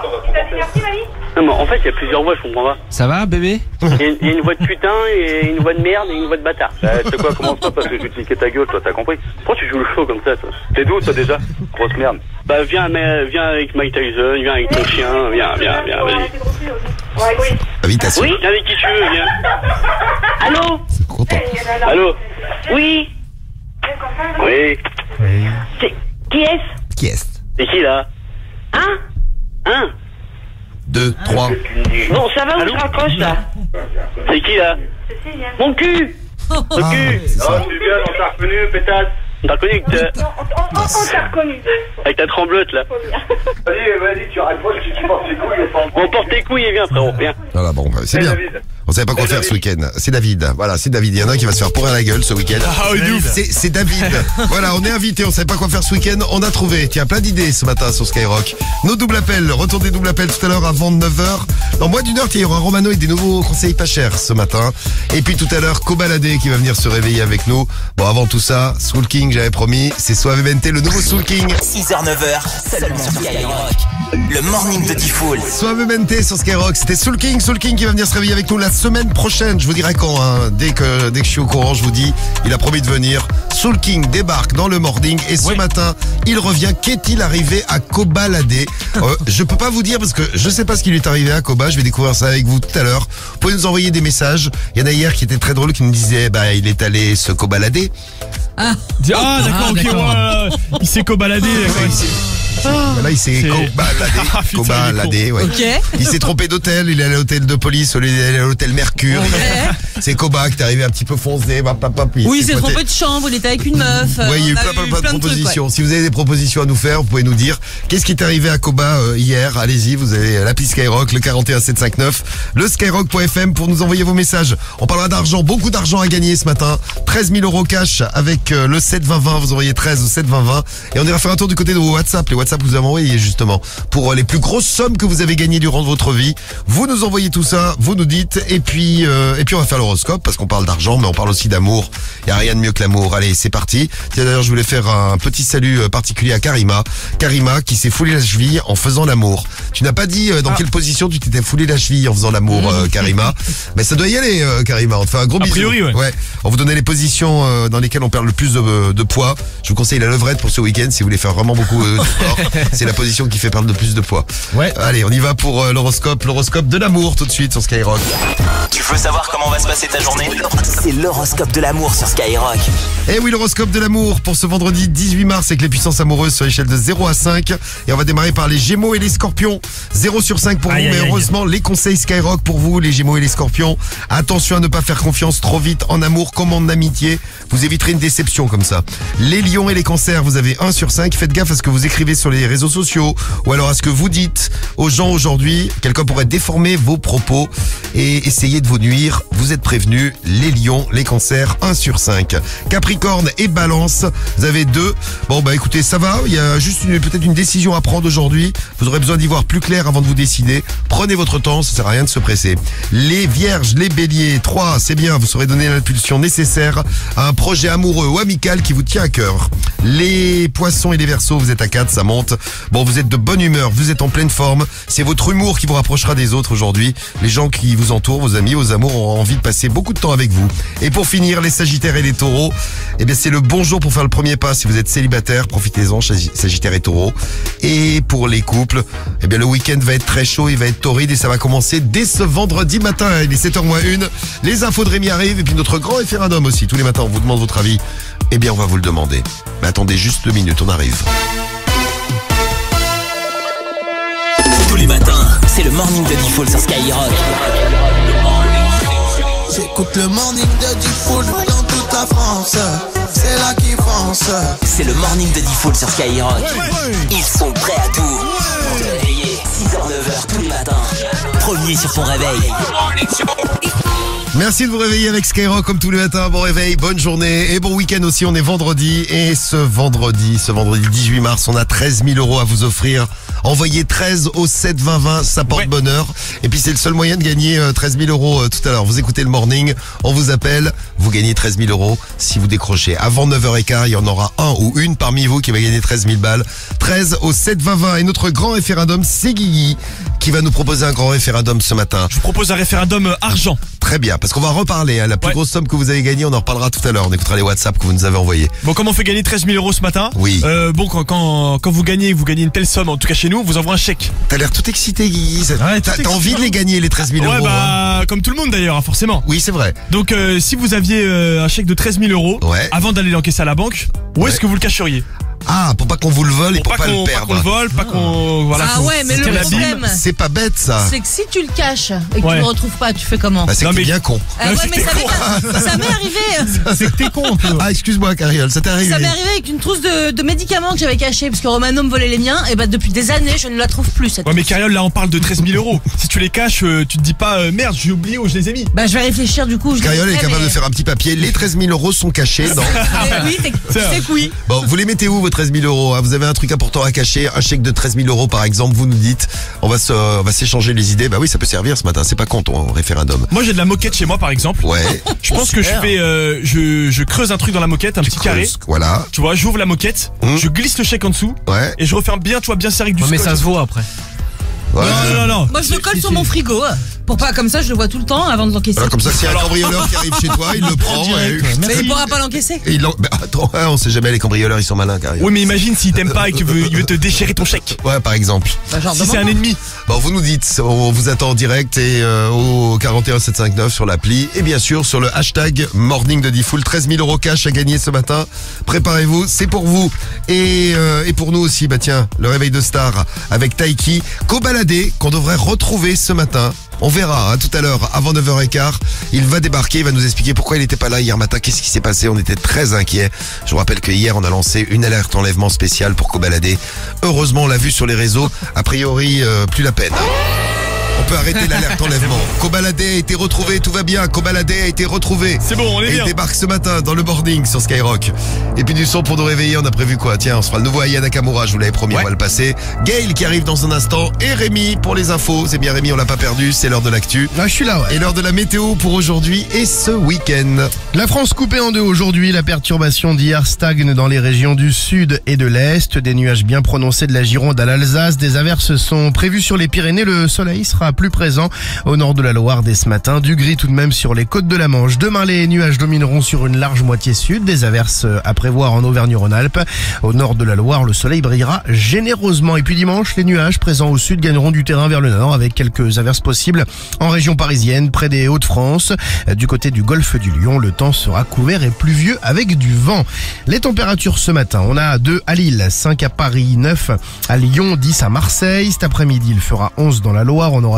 Non, mais en fait, il y a plusieurs voix, je comprends pas. Ça va, bébé? Il y, a une- il y a une voix de putain, et une voix de merde, et une voix de bâtard. Euh, tu sais quoi, commence pas parce que je vais te niquer ta gueule, toi, t'as compris? Pourquoi tu joues le show comme ça, toi? T'es d'où, toi, déjà? Grosse merde. Bah, viens, mais, viens avec Mike Tyson, viens avec ton chien, viens, viens, viens, vas-y. Invitation. Oui, viens avec qui tu veux, viens. Allô? Content. Allô? Oui. Oui. C'est... Qui est-ce? Qui est-ce? C'est qui, là? Hein? Hein? Deux, trois. Bon, ça va ou je raccroche, là? C'est qui, là? Mon cul! Mon Ah, cul! c'est ça. Oh, Sylviane, on t'a reconnu, pétasse. On t'a reconnu avec ta, On t'a reconnu. avec ta tremblote, là. Vas-y, vas-y, tu raccroches, tu tu portes tes couilles, on On porte tes couilles et viens, frérot, viens. Voilà, bon, bah, c'est bien. David. On savait pas quoi faire ce week-end. C'est David. Voilà, c'est David. Il y en a un qui va se faire pourrir la gueule ce week-end. Ah oui, de ouf. C'est, c'est David. Voilà, on est invité. On savait pas quoi faire ce week-end. On a trouvé. Tiens, plein d'idées ce matin sur Skyrock. Nos doubles appels. Retour des doubles appels tout à l'heure avant neuf heures. Dans moins d'une heure, il y aura un Romano et des nouveaux conseils pas chers ce matin. Et puis tout à l'heure, Cobaladé qui va venir se réveiller avec nous. Bon, avant tout ça, Soul King, j'avais promis. C'est Suavemente, le nouveau Soul King. six heures neuf heures, seulement sur Skyrock. Le morning de Diffoul. Suavemente sur Skyrock. C'était Soul King. Soul King qui va venir se réveiller avec nous la semaine prochaine. Je vous dirai quand, hein. Dès que, dès que je suis au courant, je vous dis, il a promis de venir. Soul King débarque dans le morning et ce Oui. matin, il revient. Qu'est-il arrivé à Cobaladé? euh, Je peux pas vous dire parce que je sais pas ce qui lui est arrivé à Coba. Je vais découvrir ça avec vous tout à l'heure. Vous pouvez nous envoyer des messages. Il y en a hier qui était très drôle qui me disait, bah, il est allé se cobalader. Ah, ah d'accord, ok, d'accord. ouais, il s'est cobaladé. Là, il s'est C'est- cobaladé. Ah, putain, Cobaladé, ouais. Ok. Il s'est trompé d'hôtel, il est allé à l'hôtel de police au lieu d'aller à l'hôtel Mercure. C'est Coba qui est arrivé un petit peu foncé. Hop, hop, hop, Oui, il s'est pointé. trompé de chambre, il était avec une meuf. Ouais, il y a eu on plein, plein, plein de trucs, propositions. ouais. Si vous avez des propositions à nous faire, vous pouvez nous dire qu'est-ce qui est arrivé à Coba euh, hier. Allez-y, vous avez l'appli Skyrock, le quarante et un sept cent cinquante-neuf, le skyrock point f m pour nous envoyer vos messages. On parlera d'argent, beaucoup d'argent à gagner ce matin. treize mille euros cash avec euh, le sept vingt vingt. Vous envoyez treize au sept vingt vingt. Et on ira faire un tour du côté de vos WhatsApp, les WhatsApp que vous avez envoyés justement, pour euh, les plus grosses sommes que vous avez gagnées durant votre vie. Vous nous envoyez tout ça, vous nous dites, et puis euh, et puis on va faire l'horoscope parce qu'on parle d'argent, mais on parle aussi d'amour. Il y a rien de mieux que l'amour. Allez, c'est parti. Tiens, d'ailleurs, je voulais faire un petit salut euh, particulier à Karima. Karima qui s'est foulé la cheville en faisant l'amour. Tu n'as pas dit euh, dans quelle position tu t'étais foulé la cheville en faisant l'amour, euh, Karima. Mais ça doit y aller, euh, Karima. On te fait un gros A bisou. priori, ouais. On vous donnait les positions euh, dans lesquelles on perd le plus de, de poids. Je vous conseille la levrette pour ce week-end si vous voulez faire vraiment beaucoup euh, de sport. C'est la position qui fait perdre le plus de poids. Ouais. Allez, on y va pour euh, l'horoscope. L'horoscope de l'amour tout de suite sur Skyrock. Tu veux savoir comment va se passer ta journée? C'est l'horoscope de l'amour sur Skyrock. Et oui, l'horoscope de l'amour pour ce vendredi dix-huit mars avec les puissances amoureuses sur l'échelle de zéro à cinq. Et on va démarrer par les Gémeaux et les Scorpions. zéro sur cinq pour Aïe, vous, aïe, mais aïe. heureusement, les conseils Skyrock pour vous, les Gémeaux et les Scorpions. Attention à ne pas faire confiance trop vite en amour comme en amitié. Vous éviterez une déception comme ça. Les Lions et les Cancers, vous avez un sur cinq. Faites gaffe à ce que vous écrivez sur les réseaux sociaux ou alors à ce que vous dites aux gens aujourd'hui. Quelqu'un pourrait déformer vos propos et essayer de vous nuire. Vous êtes prévenus. Les Lions, les Cancers, un sur cinq. Capricorne. Capricorne et Balance, vous avez deux. Bon bah écoutez, ça va, il y a juste une, peut-être une décision à prendre aujourd'hui. Vous aurez besoin d'y voir plus clair avant de vous décider. Prenez votre temps, ça sert à rien de se presser. Les Vierges, les Béliers, trois, c'est bien, vous saurez donner l'impulsion nécessaire à un projet amoureux ou amical qui vous tient à cœur. Les Poissons et les Verseaux, vous êtes à quatre, ça monte. Bon, vous êtes de bonne humeur, vous êtes en pleine forme. C'est votre humour qui vous rapprochera des autres aujourd'hui. Les gens qui vous entourent, vos amis, vos amours auront envie de passer beaucoup de temps avec vous. Et pour finir, les Sagittaires et les Taureaux, eh bien c'est le bon jour pour faire le premier pas. Si vous êtes célibataire, profitez-en, Sagittaires et Taureaux. Et pour les couples, eh bien le week-end va être très chaud, il va être torride et ça va commencer dès ce vendredi matin. Il est sept heures moins une. Les infos de Rémi arrivent et puis notre grand référendum aussi. Tous les matins, on vous demande votre avis. Eh bien, on va vous le demander. Mais attendez juste deux minutes, on arrive. Tous les matins, c'est le morning de Diffoul sur Skyrock. J'écoute le morning de Diffoul dans toute la France. C'est là qu'ils foncent. C'est le morning de Diffoul sur Skyrock. Ils sont prêts à tout. Pour te réveiller, six heures neuf heures tous les matins. Premier sur ton réveil. Merci de vous réveiller avec Skyrock comme tous les matins. Bon réveil, bonne journée et bon week-end aussi. On est vendredi et ce vendredi, ce vendredi dix-huit mars, on a treize mille euros à vous offrir. Envoyez treize au sept vingt vingt, ça porte ouais. bonheur. Et puis c'est le seul moyen de gagner treize mille euros euh, tout à l'heure. Vous écoutez le morning, on vous appelle, vous gagnez treize mille euros si vous décrochez. Avant neuf heures quinze, il y en aura un ou une parmi vous qui va gagner treize mille balles. treize au sept vingt vingt. Et notre grand référendum, c'est Guigui qui va nous proposer un grand référendum ce matin. Je vous propose un référendum euh, argent. Très bien, parce qu'on va reparler. Hein, la plus ouais. grosse somme que vous avez gagnée, on en reparlera tout à l'heure. On écoutera les WhatsApp que vous nous avez envoyés. Bon, comment on fait gagner treize mille euros ce matin? Oui. Euh, bon, quand, quand, quand vous gagnez, vous gagnez une telle somme, en tout cas chez nous, on vous envoie un chèque. T'as l'air tout excité, Guigui. Ouais, t'as, t'as envie de les gagner, les treize mille ouais, euros. Bah, hein. Comme tout le monde d'ailleurs, forcément. Oui, c'est vrai. Donc, euh, si vous aviez euh, un chèque de treize mille euros, ouais. avant d'aller l'encaisser à la banque, où ouais. est-ce que vous le cacheriez? Ah, pour pas qu'on vous le vole et pour, pour pas, pas le perdre. Pas qu'on le vole, pas qu'on... Voilà, ah ouais, mais le problème... C'est pas bête, ça. C'est que si tu le caches et que ouais. tu le retrouves pas, tu fais comment? Bah, c'est non, que mais... t'es bien con. Ah ouais, mais ça, pas... ça m'est arrivé. C'est que t'es con un peu. Ah, excuse-moi, Cariole, ça t'est arrivé. Ça m'est arrivé avec une trousse de, de médicaments que j'avais cachés parce que Romano me volait les miens. Et bah, depuis des années, je ne la trouve plus, cette Ouais, mais Cariole, là, on parle de treize mille euros. Si tu les caches, euh, tu te dis pas, euh, merde, j'ai oublié où je les ai mis. Bah, je vais réfléchir du coup. Cariole est capable mais... de faire un petit papier. Les treize mille euros sont cachés dans. Oui, c'est que oui. Bon, vous les mettez où, vos treize mille euros? Vous avez un truc important à cacher, un chèque de treize mille euros par exemple, vous nous dites, on va se, on va s'échanger les idées. Bah oui, ça peut servir ce matin, c'est pas con ton référendum. Moi j'ai de la moquette chez moi par exemple. Ouais. Je pense que je fais, euh, je, je creuse un truc dans la moquette, un tu petit creuses, carré. Voilà. Tu vois, j'ouvre la moquette, mmh. je glisse le chèque en dessous. Ouais. Et je referme bien, tu vois, bien serré avec du ouais, scotch. Mais ça se voit après. Ouais. Non, non, non. Moi je le colle sur mon frigo. Pour pas, comme ça, je le vois tout le temps avant de l'encaisser. Alors, comme ça, s'il y a un cambrioleur qui arrive chez toi, il le prend. Et... Mais il pourra pas l'encaisser. Et il bah, attends, hein, on sait jamais, les cambrioleurs, ils sont malins, carrément. Oui, mais imagine s'il t'aime pas et qu'il veut, il veut te déchirer ton chèque. Ouais, par exemple. Bah, genre si c'est un ennemi. Bon, vous nous dites, on vous attend en direct et euh, au quarante et un sept cent cinquante-neuf sur l'appli. Et bien sûr, sur le hashtag Morning de Diffoul. treize mille euros cash à gagner ce matin. Préparez-vous, c'est pour vous. Et, euh, et pour nous aussi, bah tiens, le réveil de star avec Taiki. Cobaladé, qu'on devrait retrouver ce matin. On verra hein, tout à l'heure, avant neuf heures quinze. Il va débarquer, il va nous expliquer pourquoi il n'était pas là hier matin, qu'est-ce qui s'est passé. On était très inquiets. Je vous rappelle que hier, on a lancé une alerte enlèvement spéciale pour Cobaladé. Heureusement, on l'a vu sur les réseaux. A priori, euh, plus la peine. On peut arrêter l'alerte enlèvement. Cobaladé a été retrouvé, tout va bien. Cobaladé a été retrouvé. C'est bon, on est et bien. Il débarque ce matin dans le morning sur Skyrock. Et puis du son pour nous réveiller, on a prévu quoi? Tiens, on se fera le nouveau Aya Nakamura, je vous l'avais promis, ouais. On va le passer. Gail qui arrive dans un instant et Rémi pour les infos. C'est bien Rémi, on l'a pas perdu, c'est l'heure de l'actu. Là, je suis là, ouais. Et l'heure de la météo pour aujourd'hui et ce week-end. La France coupée en deux aujourd'hui. La perturbation d'hier stagne dans les régions du sud et de l'est. Des nuages bien prononcés de la Gironde à l'Alsace. Des averses sont prévues sur les Pyrénées. Le soleil sera plus présent au nord de la Loire dès ce matin. Du gris tout de même sur les côtes de la Manche. Demain, les nuages domineront sur une large moitié sud. Des averses à prévoir en Auvergne-Rhône-Alpes. Au nord de la Loire, le soleil brillera généreusement. Et puis dimanche, les nuages présents au sud gagneront du terrain vers le nord avec quelques averses possibles en région parisienne, près des Hauts-de-France. Du côté du golfe du Lion, le temps sera couvert et pluvieux avec du vent. Les températures ce matin, on a deux à Lille, cinq à Paris, neuf à Lyon, dix à Marseille. Cet après-midi, il fera onze dans la Loire. On aura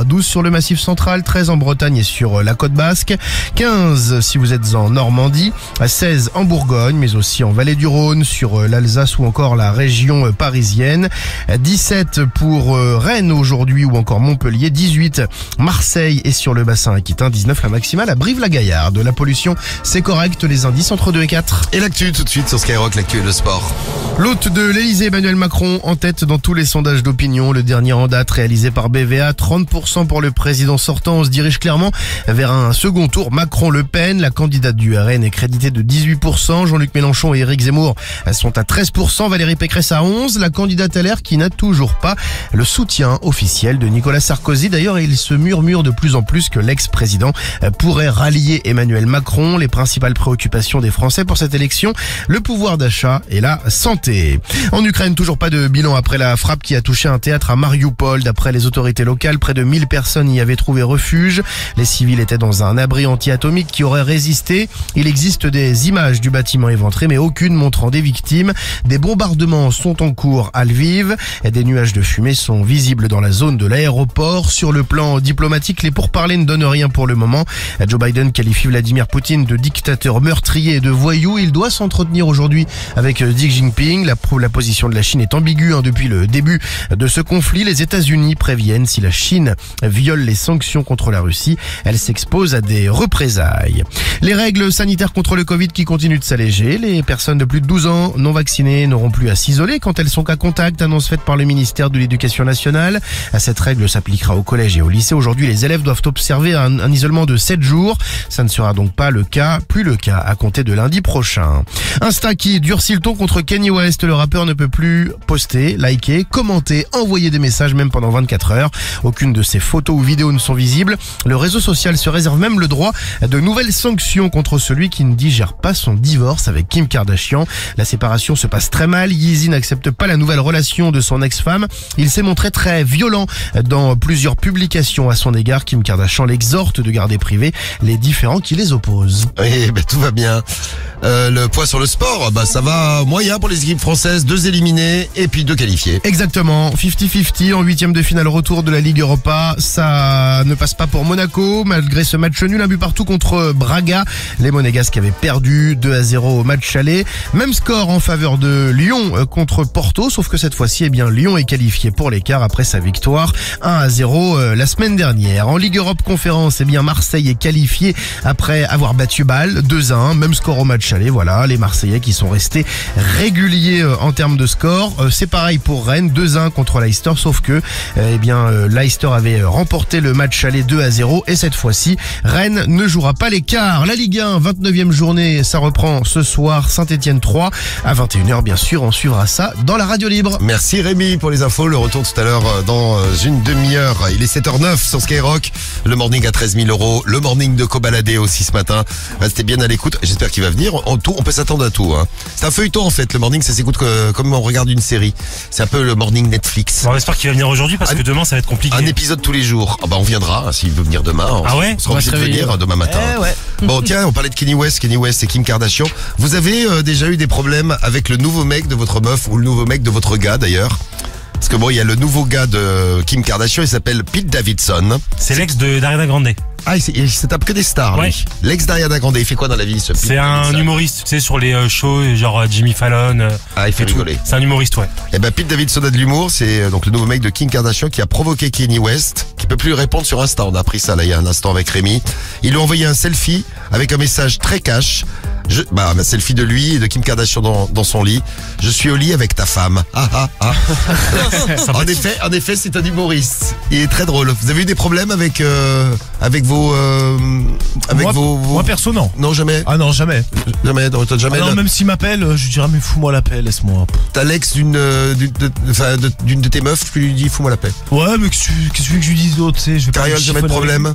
douze sur le Massif central, treize en Bretagne et sur la côte basque, quinze si vous êtes en Normandie, seize en Bourgogne, mais aussi en Vallée du Rhône, sur l'Alsace ou encore la région parisienne, dix-sept pour Rennes aujourd'hui ou encore Montpellier, dix-huit Marseille et sur le bassin aquitain, dix-neuf la maximale à Brive-la-Gaillarde. La pollution, c'est correct, les indices entre deux et quatre. Et l'actu tout de suite sur Skyrock, l'actu et le sport. L'hôte de l'Elysée, Emmanuel Macron, en tête dans tous les sondages d'opinion. Le dernier en date réalisé par B V A, trente pour cent pour le président sortant. On se dirige clairement vers un second tour. Macron-Le Pen, la candidate du R N est créditée de dix-huit pour cent. Jean-Luc Mélenchon et Éric Zemmour sont à treize pour cent. Valérie Pécresse à onze pour cent. La candidate L R qui n'a toujours pas le soutien officiel de Nicolas Sarkozy. D'ailleurs, il se murmure de plus en plus que l'ex-président pourrait rallier Emmanuel Macron. Les principales préoccupations des Français pour cette élection, le pouvoir d'achat et la santé. En Ukraine, toujours pas de bilan après la frappe qui a touché un théâtre à Mariupol. D'après les autorités locales, près de mille personnes y avaient trouvé refuge. Les civils étaient dans un abri anti-atomique qui aurait résisté. Il existe des images du bâtiment éventré, mais aucune montrant des victimes. Des bombardements sont en cours à Lviv. Et des nuages de fumée sont visibles dans la zone de l'aéroport. Sur le plan diplomatique, les pourparlers ne donnent rien pour le moment. Joe Biden qualifie Vladimir Poutine de dictateur meurtrier et de voyou. Il doit s'entretenir aujourd'hui avec Xi Jinping. La, la position de la Chine est ambiguë hein, depuis le début de ce conflit. Les États-Unis préviennent si la Chine viole les sanctions contre la Russie, elle s'expose à des représailles. Les règles sanitaires contre le Covid qui continuent de s'alléger. Les personnes de plus de douze ans non vaccinées n'auront plus à s'isoler quand elles sont cas contact, annonce faite par le ministère de l'Éducation nationale. Cette règle s'appliquera au collège et au lycée. Aujourd'hui, les élèves doivent observer un, un isolement de sept jours. Ça ne sera donc pas le cas, plus le cas à compter de lundi prochain. Insta qui durcit le ton contre Kanye West. Le rappeur ne peut plus poster, liker, commenter, envoyer des messages même pendant vingt-quatre heures. Aucune de ses photos ou vidéos ne sont visibles. Le réseau social se réserve même le droit de nouvelles sanctions contre celui qui ne digère pas son divorce avec Kim Kardashian. La séparation se passe très mal. Yeezy n'accepte pas la nouvelle relation de son ex-femme. Il s'est montré très violent dans plusieurs publications à son égard. Kim Kardashian l'exhorte de garder privé les différends qui les opposent. Oui, ben tout va bien. Euh, le poids sur le sport, bah ça va moyen pour les équipes françaises, deux éliminés et puis deux qualifiés. Exactement, cinquante cinquante en huitième de finale retour de la Ligue Europa. Ça ne passe pas pour Monaco, malgré ce match nul, un but partout contre Braga. Les Monégasques avaient perdu deux à zéro au match aller. Même score en faveur de Lyon contre Porto, sauf que cette fois-ci, eh bien, Lyon est qualifié pour l'écart après sa victoire un à zéro la semaine dernière. En Ligue Europe Conférence, eh bien, Marseille est qualifié après avoir battu Bâle deux à un, même score au match aller. Voilà, les Marseillais qui sont restés réguliers en termes de score. C'est pareil pour Rennes, deux à un contre Leicester, sauf que eh bien Leicester avait remporté le match aller deux à zéro et cette fois-ci, Rennes ne jouera pas l'écart. La Ligue un, vingt-neuvième journée, ça reprend ce soir, Saint-Etienne trois à vingt et une heures bien sûr, on suivra ça dans la radio libre. Merci Rémi pour les infos, le retour tout à l'heure dans une demi-heure. Il est sept heures zéro neuf sur Skyrock, le morning à treize mille euros, le morning de Cobaladé aussi ce matin. Restez bien à l'écoute, j'espère qu'il va venir. En tout, on peut s'attendre à tout. Hein. C'est un feuilleton en fait, le morning, ça s'écoute que, comme on regarde une série. C'est un peu le morning Netflix. On espère qu'il va venir aujourd'hui parce un, que demain ça va être compliqué. Un épisode tous les jours. Oh bah on viendra, hein, s'il veut venir demain. On, ah ouais on sera obligé de venir hein, demain matin. Eh ouais. Bon tiens, on parlait de Kanye West, Kanye West et Kim Kardashian. Vous avez euh, déjà eu des problèmes avec le nouveau mec de votre meuf ou le nouveau mec de votre gars d'ailleurs? Parce que bon, il y a le nouveau gars de Kim Kardashian, il s'appelle Pete Davidson. C'est l'ex de d'Ariana Grande. Ah, il, il se tape que des stars, ouais. Lui. L'ex d'Ariana Grande, il fait quoi dans la vie, ce Pete C'est un Davidson humoriste, tu sais, sur les euh, shows, genre euh, Jimmy Fallon. Euh, ah, il fait rigoler. C'est un humoriste, ouais. Et ben, Pete Davidson a de l'humour, c'est euh, donc le nouveau mec de Kim Kardashian qui a provoqué Kanye West, qui peut plus lui répondre sur Insta. On a appris ça là il y a un instant avec Rémi. Il lui a envoyé un selfie avec un message très cash. Je, bah, un selfie de lui et de Kim Kardashian dans, dans son lit. Je suis au lit avec ta femme. Ah, ah, ah. en effet, en effet, c'est un humoriste. Il est très drôle. Vous avez eu des problèmes avec, euh, avec vos, euh, avec moi, vos, vos... Moi, perso, non. Non, jamais. Ah non, jamais. Jamais, non, t'as jamais. Ah non, même s'il m'appelle, je dirais, mais fous-moi la paix, laisse-moi. T'as l'ex d'une, d'une, de, enfin, de, d'une de tes meufs, tu lui dis, fous-moi la paix. Ouais, mais qu'est-ce que tu veux que je lui dise d'autre, tu sais, je vais pas. Cariole, jamais de problème.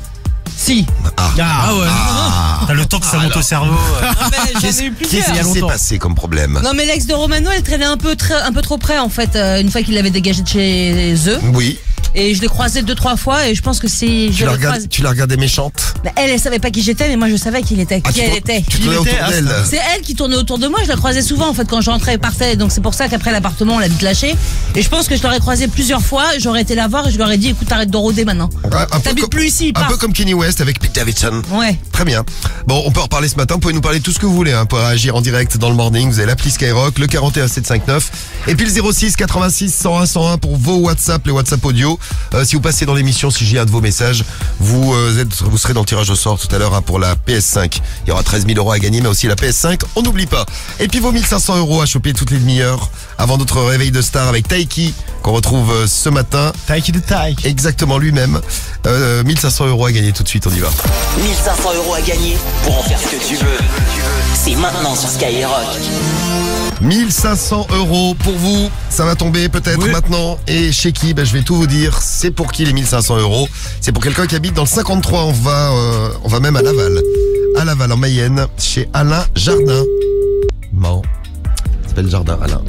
Si. Ah, ah ouais. Ah. T'as le temps que ça monte au cerveau. Ah ben, j'en ai eu plusieurs. Qu'est-ce qui s'est passé comme problème? Non mais l'ex de Romano, elle traînait un peu, très, un peu trop près en fait, euh, une fois qu'il l'avait dégagé de chez eux. Oui. Et je l'ai croisée deux, trois fois et je pense que si je Tu la, l'avais regardes, croisée- tu la regardais méchante? Bah, elle, elle savait pas qui j'étais, mais moi je savais qui, il était, Ah, qui tu elle tour- était. tu tournais autour était, d'elle. C'est elle qui tournait autour de moi, je la croisais souvent en fait quand je rentrais et partais, donc c'est pour ça qu'après l'appartement on l'a vite lâché. Et je pense que je l'aurais croisée plusieurs fois, j'aurais été la voir et je lui aurais dit écoute arrête de rôder maintenant. Ouais, un peu T'habites comme- plus ici, Un pars. peu comme Kenny West avec Pete Davidson. Ouais. Très bien. Bon, on peut en reparler ce matin. Vous pouvez nous parler de tout ce que vous voulez hein, pour réagir en direct dans le morning. Vous avez l'appli Skyrock, le quarante et un sept cent cinquante-neuf et puis le zéro six quatre-vingt-six cent un cent un pour vos WhatsApp, les WhatsApp audio. Euh, si vous passez dans l'émission, si j'ai un de vos messages, vous euh, êtes, vous serez dans le tirage au sort tout à l'heure hein, pour la P S cinq. Il y aura treize mille euros à gagner, mais aussi la P S cinq. On n'oublie pas. Et puis vos mille cinq cents euros à choper toutes les demi-heures avant notre réveil de star avec Taiki qu'on retrouve euh, ce matin. Taiki de Taiki. Exactement lui-même. Euh, mille cinq cents euros à gagner tout de suite. On y va. mille cinq cents euros à gagner pour en faire ce que tu veux. C'est maintenant sur Skyrock. mille cinq cents euros pour vous, ça va tomber peut-être Oui. maintenant. Et chez qui? Ben, je vais tout vous dire. C'est pour qui les mille cinq cents euros? C'est pour quelqu'un qui habite dans le cinquante-trois. On va, euh, on va même à Laval. À Laval en Mayenne, chez Alain Jardin. Bon, il s'appelle Jardin Alain.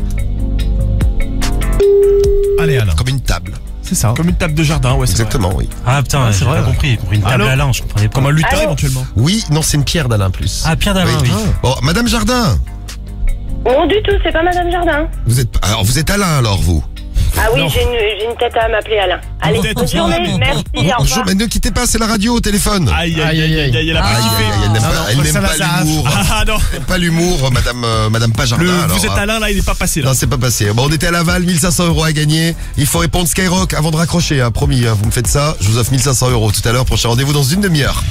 Allez, Alain. Comme une table. C'est ça. Comme une table de jardin, ouais, c'est vrai. Exactement, oui. Ah putain, c'est j'ai vrai, pas ouais. compris. J'ai compris une table Allô à Alain, je comprenais pas. Comme un lutin Allô éventuellement. Oui, non, c'est une pierre d'Alain plus. Ah, Pierre d'Alain, oui. Bon, Madame Jardin, Non, du tout, c'est pas Madame Jardin. vous êtes, alors vous êtes Alain alors vous? Ah oui, j'ai une, j'ai une tête à m'appeler Alain. Allez, Tête, bonne ça journée, va. merci, au Bonjour, revoir. mais ne quittez pas, c'est la radio au téléphone. Aïe, aïe, aïe, aïe, aïe, elle a Aïe, pas aïe, kiffé. aïe, elle n'aime Ah pas, non, elle n'aime ça va, pas ça va. l'humour. Ah non, Elle n'aime pas l'humour, Madame, euh, Madame pas Jardin. le, alors, vous êtes hein. Alain là, il est pas passé là. Non, c'est pas passé. Bon, on était à Laval, mille cinq cents euros à gagner. Il faut répondre Skyrock avant de raccrocher, hein, promis. Hein, vous me faites ça, je vous offre mille cinq cents euros tout à l'heure. Prochain rendez-vous dans une demi-heure.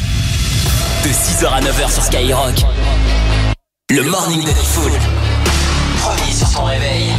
De six heures à neuf heures sur Skyrock. Le morning de Fool. Premier sur son réveil.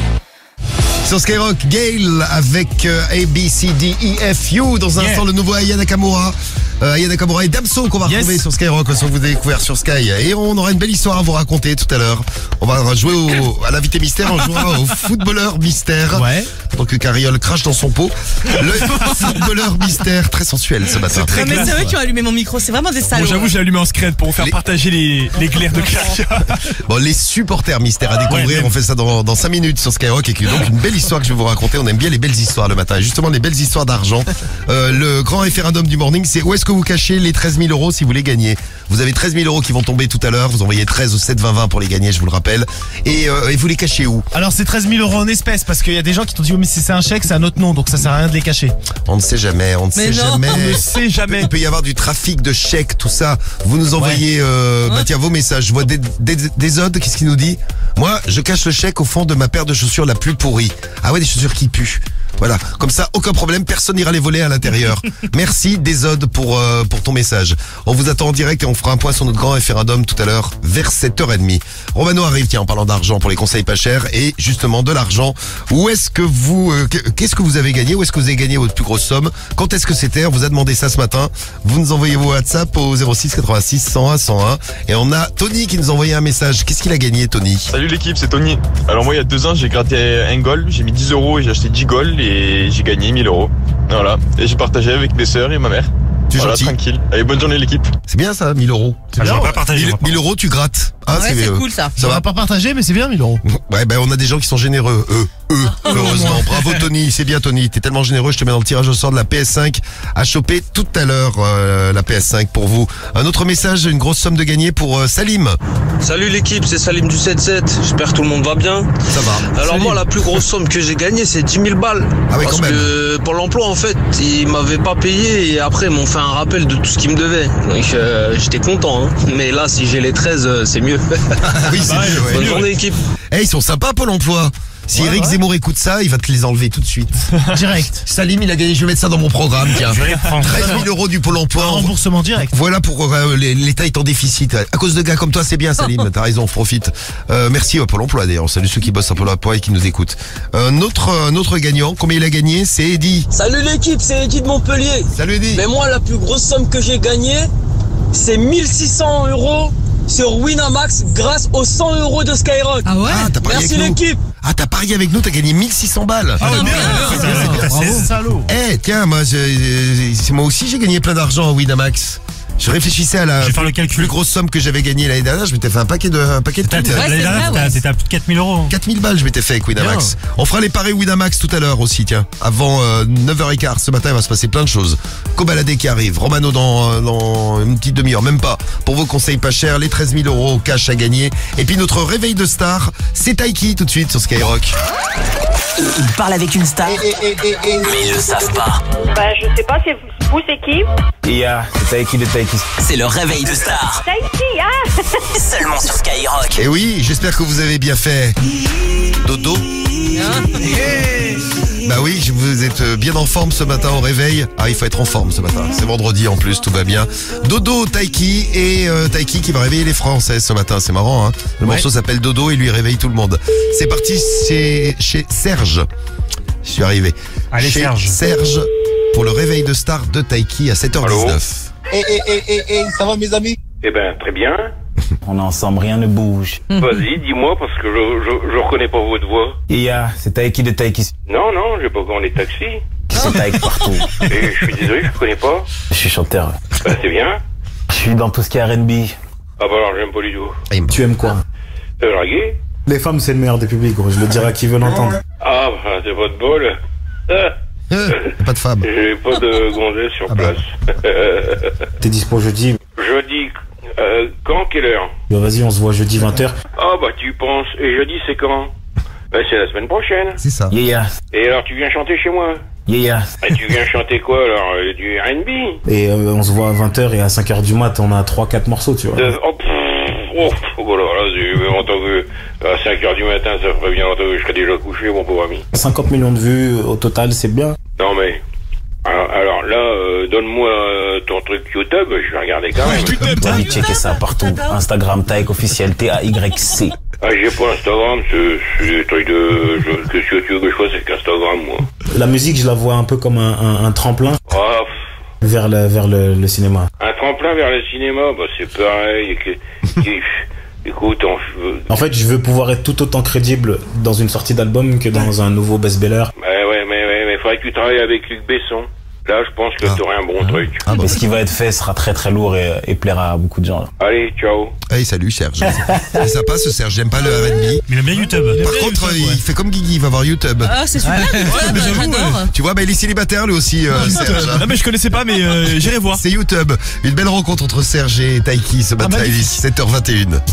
Sur Skyrock, Gail avec euh, A, B, C, D, E, F, U. Dans un Yeah. instant, le nouveau Aya Nakamura. Euh, Aya Nakamura et Damso qu'on va Yes. retrouver sur Skyrock, que vous avez découvert sur Sky. Et on aura une belle histoire à vous raconter tout à l'heure. On va jouer au, à l'invité mystère, on jouera au footballeur mystère. Ouais. Pendant que Carriole crache dans son pot. Le footballeur mystère, très sensuel ce matin. Très Non, mais classe. c'est eux qui ont allumé mon micro, c'est vraiment des Bon, salauds. j'avoue, j'ai allumé en secret pour vous faire Les- partager les, les glaires de claque. Bon, les supporters mystères à découvrir, Ouais, on fait ça dans, dans cinq minutes sur Skyrock et qui est donc une belle histoire que je vais vous raconter. On aime bien les belles histoires le matin, et justement les belles histoires d'argent. Euh, le grand référendum du morning, c'est où est-ce que vous cachez les treize mille euros si vous les gagnez. Vous avez treize mille euros qui vont tomber tout à l'heure, vous envoyez treize au sept vingt vingt pour les gagner, je vous le rappelle. Et, euh, et vous les cachez où? Alors c'est treize mille euros en espèces parce qu'il y a des gens qui t'ont dit oh mais si c'est un chèque c'est un autre nom donc ça sert à rien de les cacher. On ne sait jamais, on ne Mais sait non. jamais. On ne sait jamais. Il peut y avoir du trafic de chèques, tout ça. Vous nous envoyez, euh, bah tiens, vos messages. Je vois des, des, des odes, qu'est-ce qu'il nous dit? Moi, je cache le chèque au fond de ma paire de chaussures la plus pourrie. Ah ouais, des chaussures qui puent. Voilà, comme ça, aucun problème, personne n'ira les voler à l'intérieur. Merci Désode pour euh, pour ton message. On vous attend en direct et on fera un point sur notre grand référendum tout à l'heure vers sept heures trente. Romano arrive, tiens, en parlant d'argent pour les conseils pas chers et justement de l'argent. Où est-ce que vous, euh, qu'est-ce que vous avez gagné? Où est-ce que vous avez gagné votre plus grosse somme? Quand est-ce que c'était? On vous a demandé ça ce matin. Vous nous envoyez vos WhatsApp au zéro six quatre-vingt-six cent un cent un et on a Tony qui nous a envoyé un message. Qu'est-ce qu'il a gagné, Tony? Salut l'équipe, c'est Tony. Alors moi il y a deux ans j'ai gratté un goal, j'ai mis dix euros et j'ai acheté dix goals et j'ai gagné mille euros. Voilà. Et j'ai partagé avec mes sœurs et ma mère. Tu es Voilà, gentil. tranquille. Allez, bonne journée l'équipe. C'est bien ça, mille euros. Ah, j'aurais pas partagé, moi, par mille euros, tu grattes. Ah, Ouais, c'est euh, cool, ça. Ça va pas partager mais c'est bien mille euros. Ouais, ben on a des gens qui sont généreux, eux, eux, heureusement. Bravo Tony, c'est bien Tony, t'es tellement généreux, je te mets dans le tirage au sort de la P S cinq à choper tout à l'heure, euh, la P S cinq pour vous. Un autre message, une grosse somme de gagné pour euh, Salim. Salut l'équipe, c'est Salim du sept sept, j'espère que tout le monde va bien. Ça va. Alors Salim. moi la plus grosse somme que j'ai gagnée c'est dix mille balles. Ah ouais, parce quand même. que pour l'emploi en fait, ils m'avaient pas payé et après ils m'ont fait un rappel de tout ce qu'ils me devaient. Donc euh, j'étais content, hein. Mais là si j'ai les treize euh, c'est mieux. Oui, c'est mieux, ouais. Bonne journée équipe. Eh, ils sont sympas Pôle emploi. Si Ouais, Eric ouais. Zemmour écoute ça, il va te les enlever tout de suite. Direct. Salim, il a gagné, je vais mettre ça dans mon programme, tiens. Je vais les prendre. treize mille euros du Pôle emploi. Un remboursement direct. Voilà pour euh, les- l'État est en déficit. À cause de gars comme toi, c'est bien, Salim. T'as raison, profite. Euh, merci à Pôle emploi d'ailleurs. Salut ceux qui bossent à Pôle emploi et qui nous écoutent. Un autre, un autre gagnant, combien il a gagné? C'est Eddy. Salut l'équipe, c'est Eddy de Montpellier. Salut Eddy. Mais moi la plus grosse somme que j'ai gagnée c'est mille six cents euros sur Winamax grâce aux cent euros de Skyrock. Ah ouais? Ah, t'as parié Merci avec nous. l'équipe. Ah, t'as parié avec nous, t'as gagné mille six cents balles. Ah, ouais, bien, c'est bien, c'est bien. Bravo. Salaud. Eh, tiens, moi, je- c'est moi aussi, j'ai gagné plein d'argent à Winamax. Je réfléchissais à la Je vais faire le calcul. plus grosse somme que j'avais gagnée l'année dernière. Je m'étais fait un paquet de, un paquet de T'as- trucs. t'as- L'année dernière, t'étais à- t'étais à plus de quatre mille euros. quatre mille balles, je m'étais fait avec Winamax. On fera les paris Winamax tout à l'heure aussi, tiens. Avant euh, neuf heures quinze ce matin, il va se passer plein de choses. Cobaladé qui arrive, Romano dans, euh, dans une petite demi-heure, même pas. Pour vos conseils pas chers, les treize mille euros cash à gagner. Et puis notre réveil de star, c'est Taiki tout de suite sur Skyrock. Ils parlent avec une star, mais ils le savent pas. Bah, je sais pas, c'est vous, c'est qui? Yeah, c'est Taiki de Taiki. C'est le réveil de star, Taiki, ah seulement sur Skyrock. Et oui, j'espère que vous avez bien fait dodo. Bah oui, vous êtes bien en forme ce matin au réveil. Ah, il faut être en forme ce matin. C'est vendredi en plus, tout va bien. Dodo, Taiki et euh, Taiki qui va réveiller les Français ce matin. C'est marrant, hein. Le Ouais. morceau s'appelle Dodo et lui réveille tout le monde. C'est parti chez, chez Serge. Je suis arrivé. Allez, chez Serge. Serge pour le réveil de star de Taiki à sept heures dix-neuf. Eh, eh, eh, eh, eh, ça va mes amis? Eh ben, très bien. On est ensemble, rien ne bouge. Vas-y, dis-moi, parce que je, je, je reconnais pas votre voix. Yeah, c'est Taiki de Taiki. Non, non, j'ai pas encore les taxis. C'est Taiki partout. Et je suis désolé, je connais pas. Je suis chanteur. Bah, c'est bien. Je suis dans tout ce qui est R and B. Ah bah alors, j'aime pas du tout. Tu aimes quoi? Euh, draguer? Les femmes, c'est le meilleur des publics, gros. Je le dirai à qui veut l'entendre. Ah, bah, c'est pas de bol. Ah, Euh, pas de femme. j'ai pas de gonzesse sur Ah bah. place. T'es dispo jeudi? Jeudi, euh, quand, quelle heure? Bah vas-y, on se voit jeudi vingt heures. Ah bah tu penses. Et jeudi, c'est quand? Bah, c'est la semaine prochaine. C'est ça. Yeah, Et alors, tu viens chanter chez moi? yeah. Et tu viens chanter quoi, alors? euh, Du R and B? Et euh, on se voit à vingt heures et à cinq heures du mat, on a trois quatre morceaux, tu vois. De... Oh, pff, oh, oh, voilà, là, c'est- en tant que... À cinq heures du matin, ça ferait bien longtemps que je serais déjà couché, mon pauvre ami. cinquante millions de vues au total, c'est bien. Non, mais... Alors, alors là, euh, donne-moi euh, ton truc YouTube, je vais regarder quand même. Vas-y, checker ça partout. Instagram, Taïk officiel, T A Y C. Ah, j'ai pas Instagram, c'est c'est des trucs de... Je, qu'est-ce que tu veux que je fasse avec Instagram, moi? La musique, je la vois un peu comme un, un, un tremplin Ah, vers le, vers le, le cinéma. un tremplin vers le cinéma, bah c'est pareil. que- que- Écoute, on, je- En fait, je veux pouvoir être tout autant crédible dans une sortie d'album que dans un nouveau best-seller. ouais, ouais, mais, ouais, mais faudrait que tu travailles avec Luc Besson. Là, je pense que Ah. t'aurais un bon truc. Ah bah. Et ce qui va être fait sera très très lourd et, et plaira à beaucoup de gens. Allez, ciao. Hey, salut Serge. C'est sympa ce Serge, j'aime pas le R and B. Mais il aime bien YouTube. Par contre, il fait comme Guigui, il va voir YouTube. Ah, c'est super, YouTube, j'adore. Tu vois, bah, il est célibataire lui aussi, euh, Serge. Non mais je connaissais pas, mais euh, j'irai voir. C'est YouTube. Une belle rencontre entre Serge et Taiki ce matin, il est sept heures vingt et une.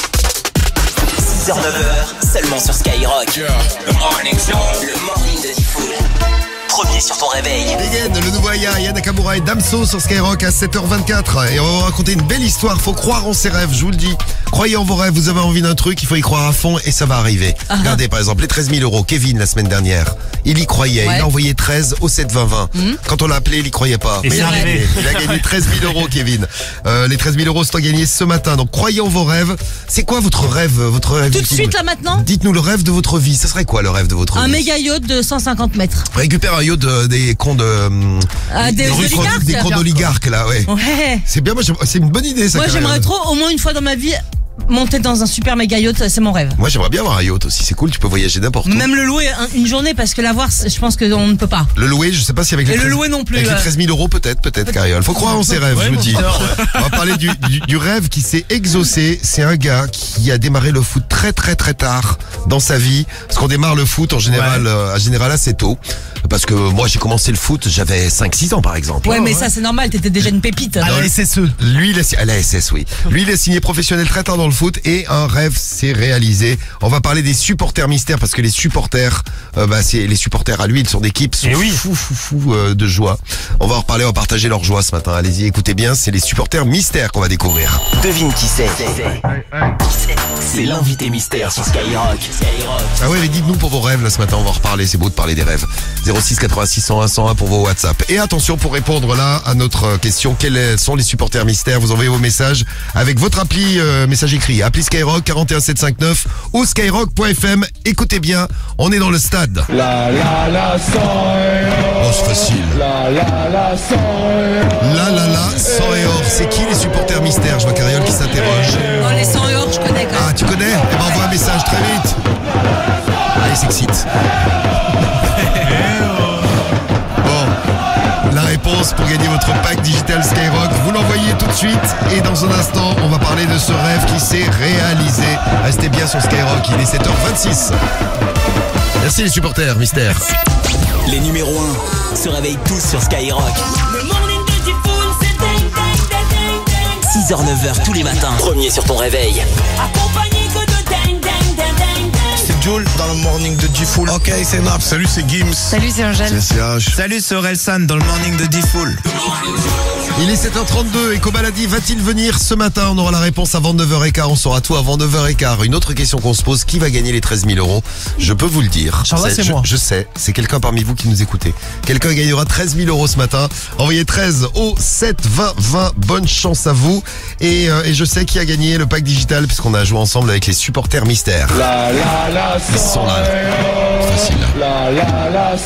six heures neuf heures, seulement sur Skyrock. Le morning show, le morning de Diffoul. Premier sur ton réveil. Again, le nouveau Aya, Aya Nakamura et Damso sur Skyrock à sept heures vingt-quatre. Et on va vous raconter une belle histoire. Faut croire en ses rêves, je vous le dis. Croyez en vos rêves, vous avez envie d'un truc, il faut y croire à fond et ça va arriver. Ah. Regardez par exemple les treize mille euros. Kevin la semaine dernière, il y croyait. Ouais. Il a envoyé treize au sept vingt vingt. Mhm. Quand on l'a appelé, il y croyait pas. Et Mais c'est il a arrivé. gagné. Il a gagné treize mille euros, Kevin. Euh, les treize mille euros sont gagnés ce matin. Donc croyez en vos rêves. C'est quoi votre rêve, votre rêve Tout de ultime suite, là, maintenant? Dites-nous le rêve de votre vie. Ça serait quoi le rêve de votre Un vie? méga yacht de cent cinquante mètres. Récupère un yacht de- des cons de hum, Ah, des oligarques. des cons d'oligarques là, ouais. Ouais. C'est bien, moi j'aime- c'est une bonne idée ça. Moi, quand j'aimerais même. trop, au moins une fois dans ma vie, monter dans un super méga yacht, c'est mon rêve. Moi j'aimerais bien avoir un yacht aussi, c'est cool, tu peux voyager n'importe où. Même le louer un- une journée, parce que l'avoir, c'est- je pense qu'on ne peut pas. Le louer, je sais pas si avec les Et le treize louer non plus, Avec les ouais. treize mille euros peut-être, peut-être Cariole. Faut croire en ses rêves, Ouais, je vous bon, dis. alors. On va parler du, du, du rêve qui s'est exaucé. C'est un gars qui a démarré le foot très très très tard dans sa vie. Parce qu'on démarre le foot en général, euh, en général assez tôt. Parce que moi j'ai commencé le foot, j'avais cinq six ans par exemple. Ouais, mais ça, c'est normal, t'étais déjà une pépite. À la S S E. Lui, il a, si- à la S S, oui. Lui, il a signé professionnel très tard dans le foot et un rêve s'est réalisé. On va parler des supporters mystères parce que les supporters, euh, bah, c'est les supporters à lui, ils sont d'équipe, sont Eh oui. fous, fous, fous euh, de joie. On va en reparler, on va partager leur joie ce matin. Allez-y, écoutez bien, c'est les supporters mystères qu'on va découvrir. Devine qui c'est. C'est l'invité mystère sur Skyrock. Skyrock. Ah ouais, mais dites-nous pour vos rêves là ce matin, on va en reparler, c'est beau de parler des rêves. zéro six quatre-vingt-six cent un cent un pour vos WhatsApp. Et attention pour répondre là à notre question, quels sont les supporters mystères? Vous envoyez vos messages avec votre appli euh, message écrit, appli Skyrock quarante et un sept cent cinquante-neuf ou skyrock point f m. Écoutez bien, on est dans le stade. La la la cent Oh, c'est facile. La la la cent Là là là, sang et or, c'est qui les supporters mystères? Je vois Cariole qui s'interroge. Oh, les cent et or, je connais quand même. Ah, tu connais? Eh ben envoie un message très vite. Ah, il s'excite. Bon, la réponse pour gagner votre pack digital Skyrock. Vous l'envoyez tout de suite et dans un instant, on va parler de ce rêve qui s'est réalisé. Restez bien sur Skyrock, il est sept heures vingt-six. Merci les supporters, Mystère. Les numéros un se réveillent tous sur Skyrock. Le morning de Diffoul, c'est ding, ding, ding, ding. six heures neuf heures tous les matins. Premier sur ton réveil. Accompagné que de ding, ding, ding, ding, ding. C'est Jules dans le morning de Diffoul. Ok, c'est Nap. Salut, c'est Gims. Salut, c'est Angèle. C'est C H. Salut, c'est Orelsan dans le morning de Diffoul. Il est sept heures trente-deux et Kobaladi va-t-il venir ce matin? On aura la réponse avant neuf heures quinze, on saura tout avant neuf heures quinze. Une autre question qu'on se pose, qui va gagner les treize mille euros? Je peux vous le dire. Charles, c'est je, moi. Je sais, c'est quelqu'un parmi vous qui nous écoutez. Quelqu'un gagnera treize mille euros ce matin. Envoyez treize au sept vingt vingt, bonne chance à vous. Et, euh, et je sais qui a gagné le pack digital puisqu'on a joué ensemble avec les supporters mystères. La la la Ils sont là. C'est facile. La la la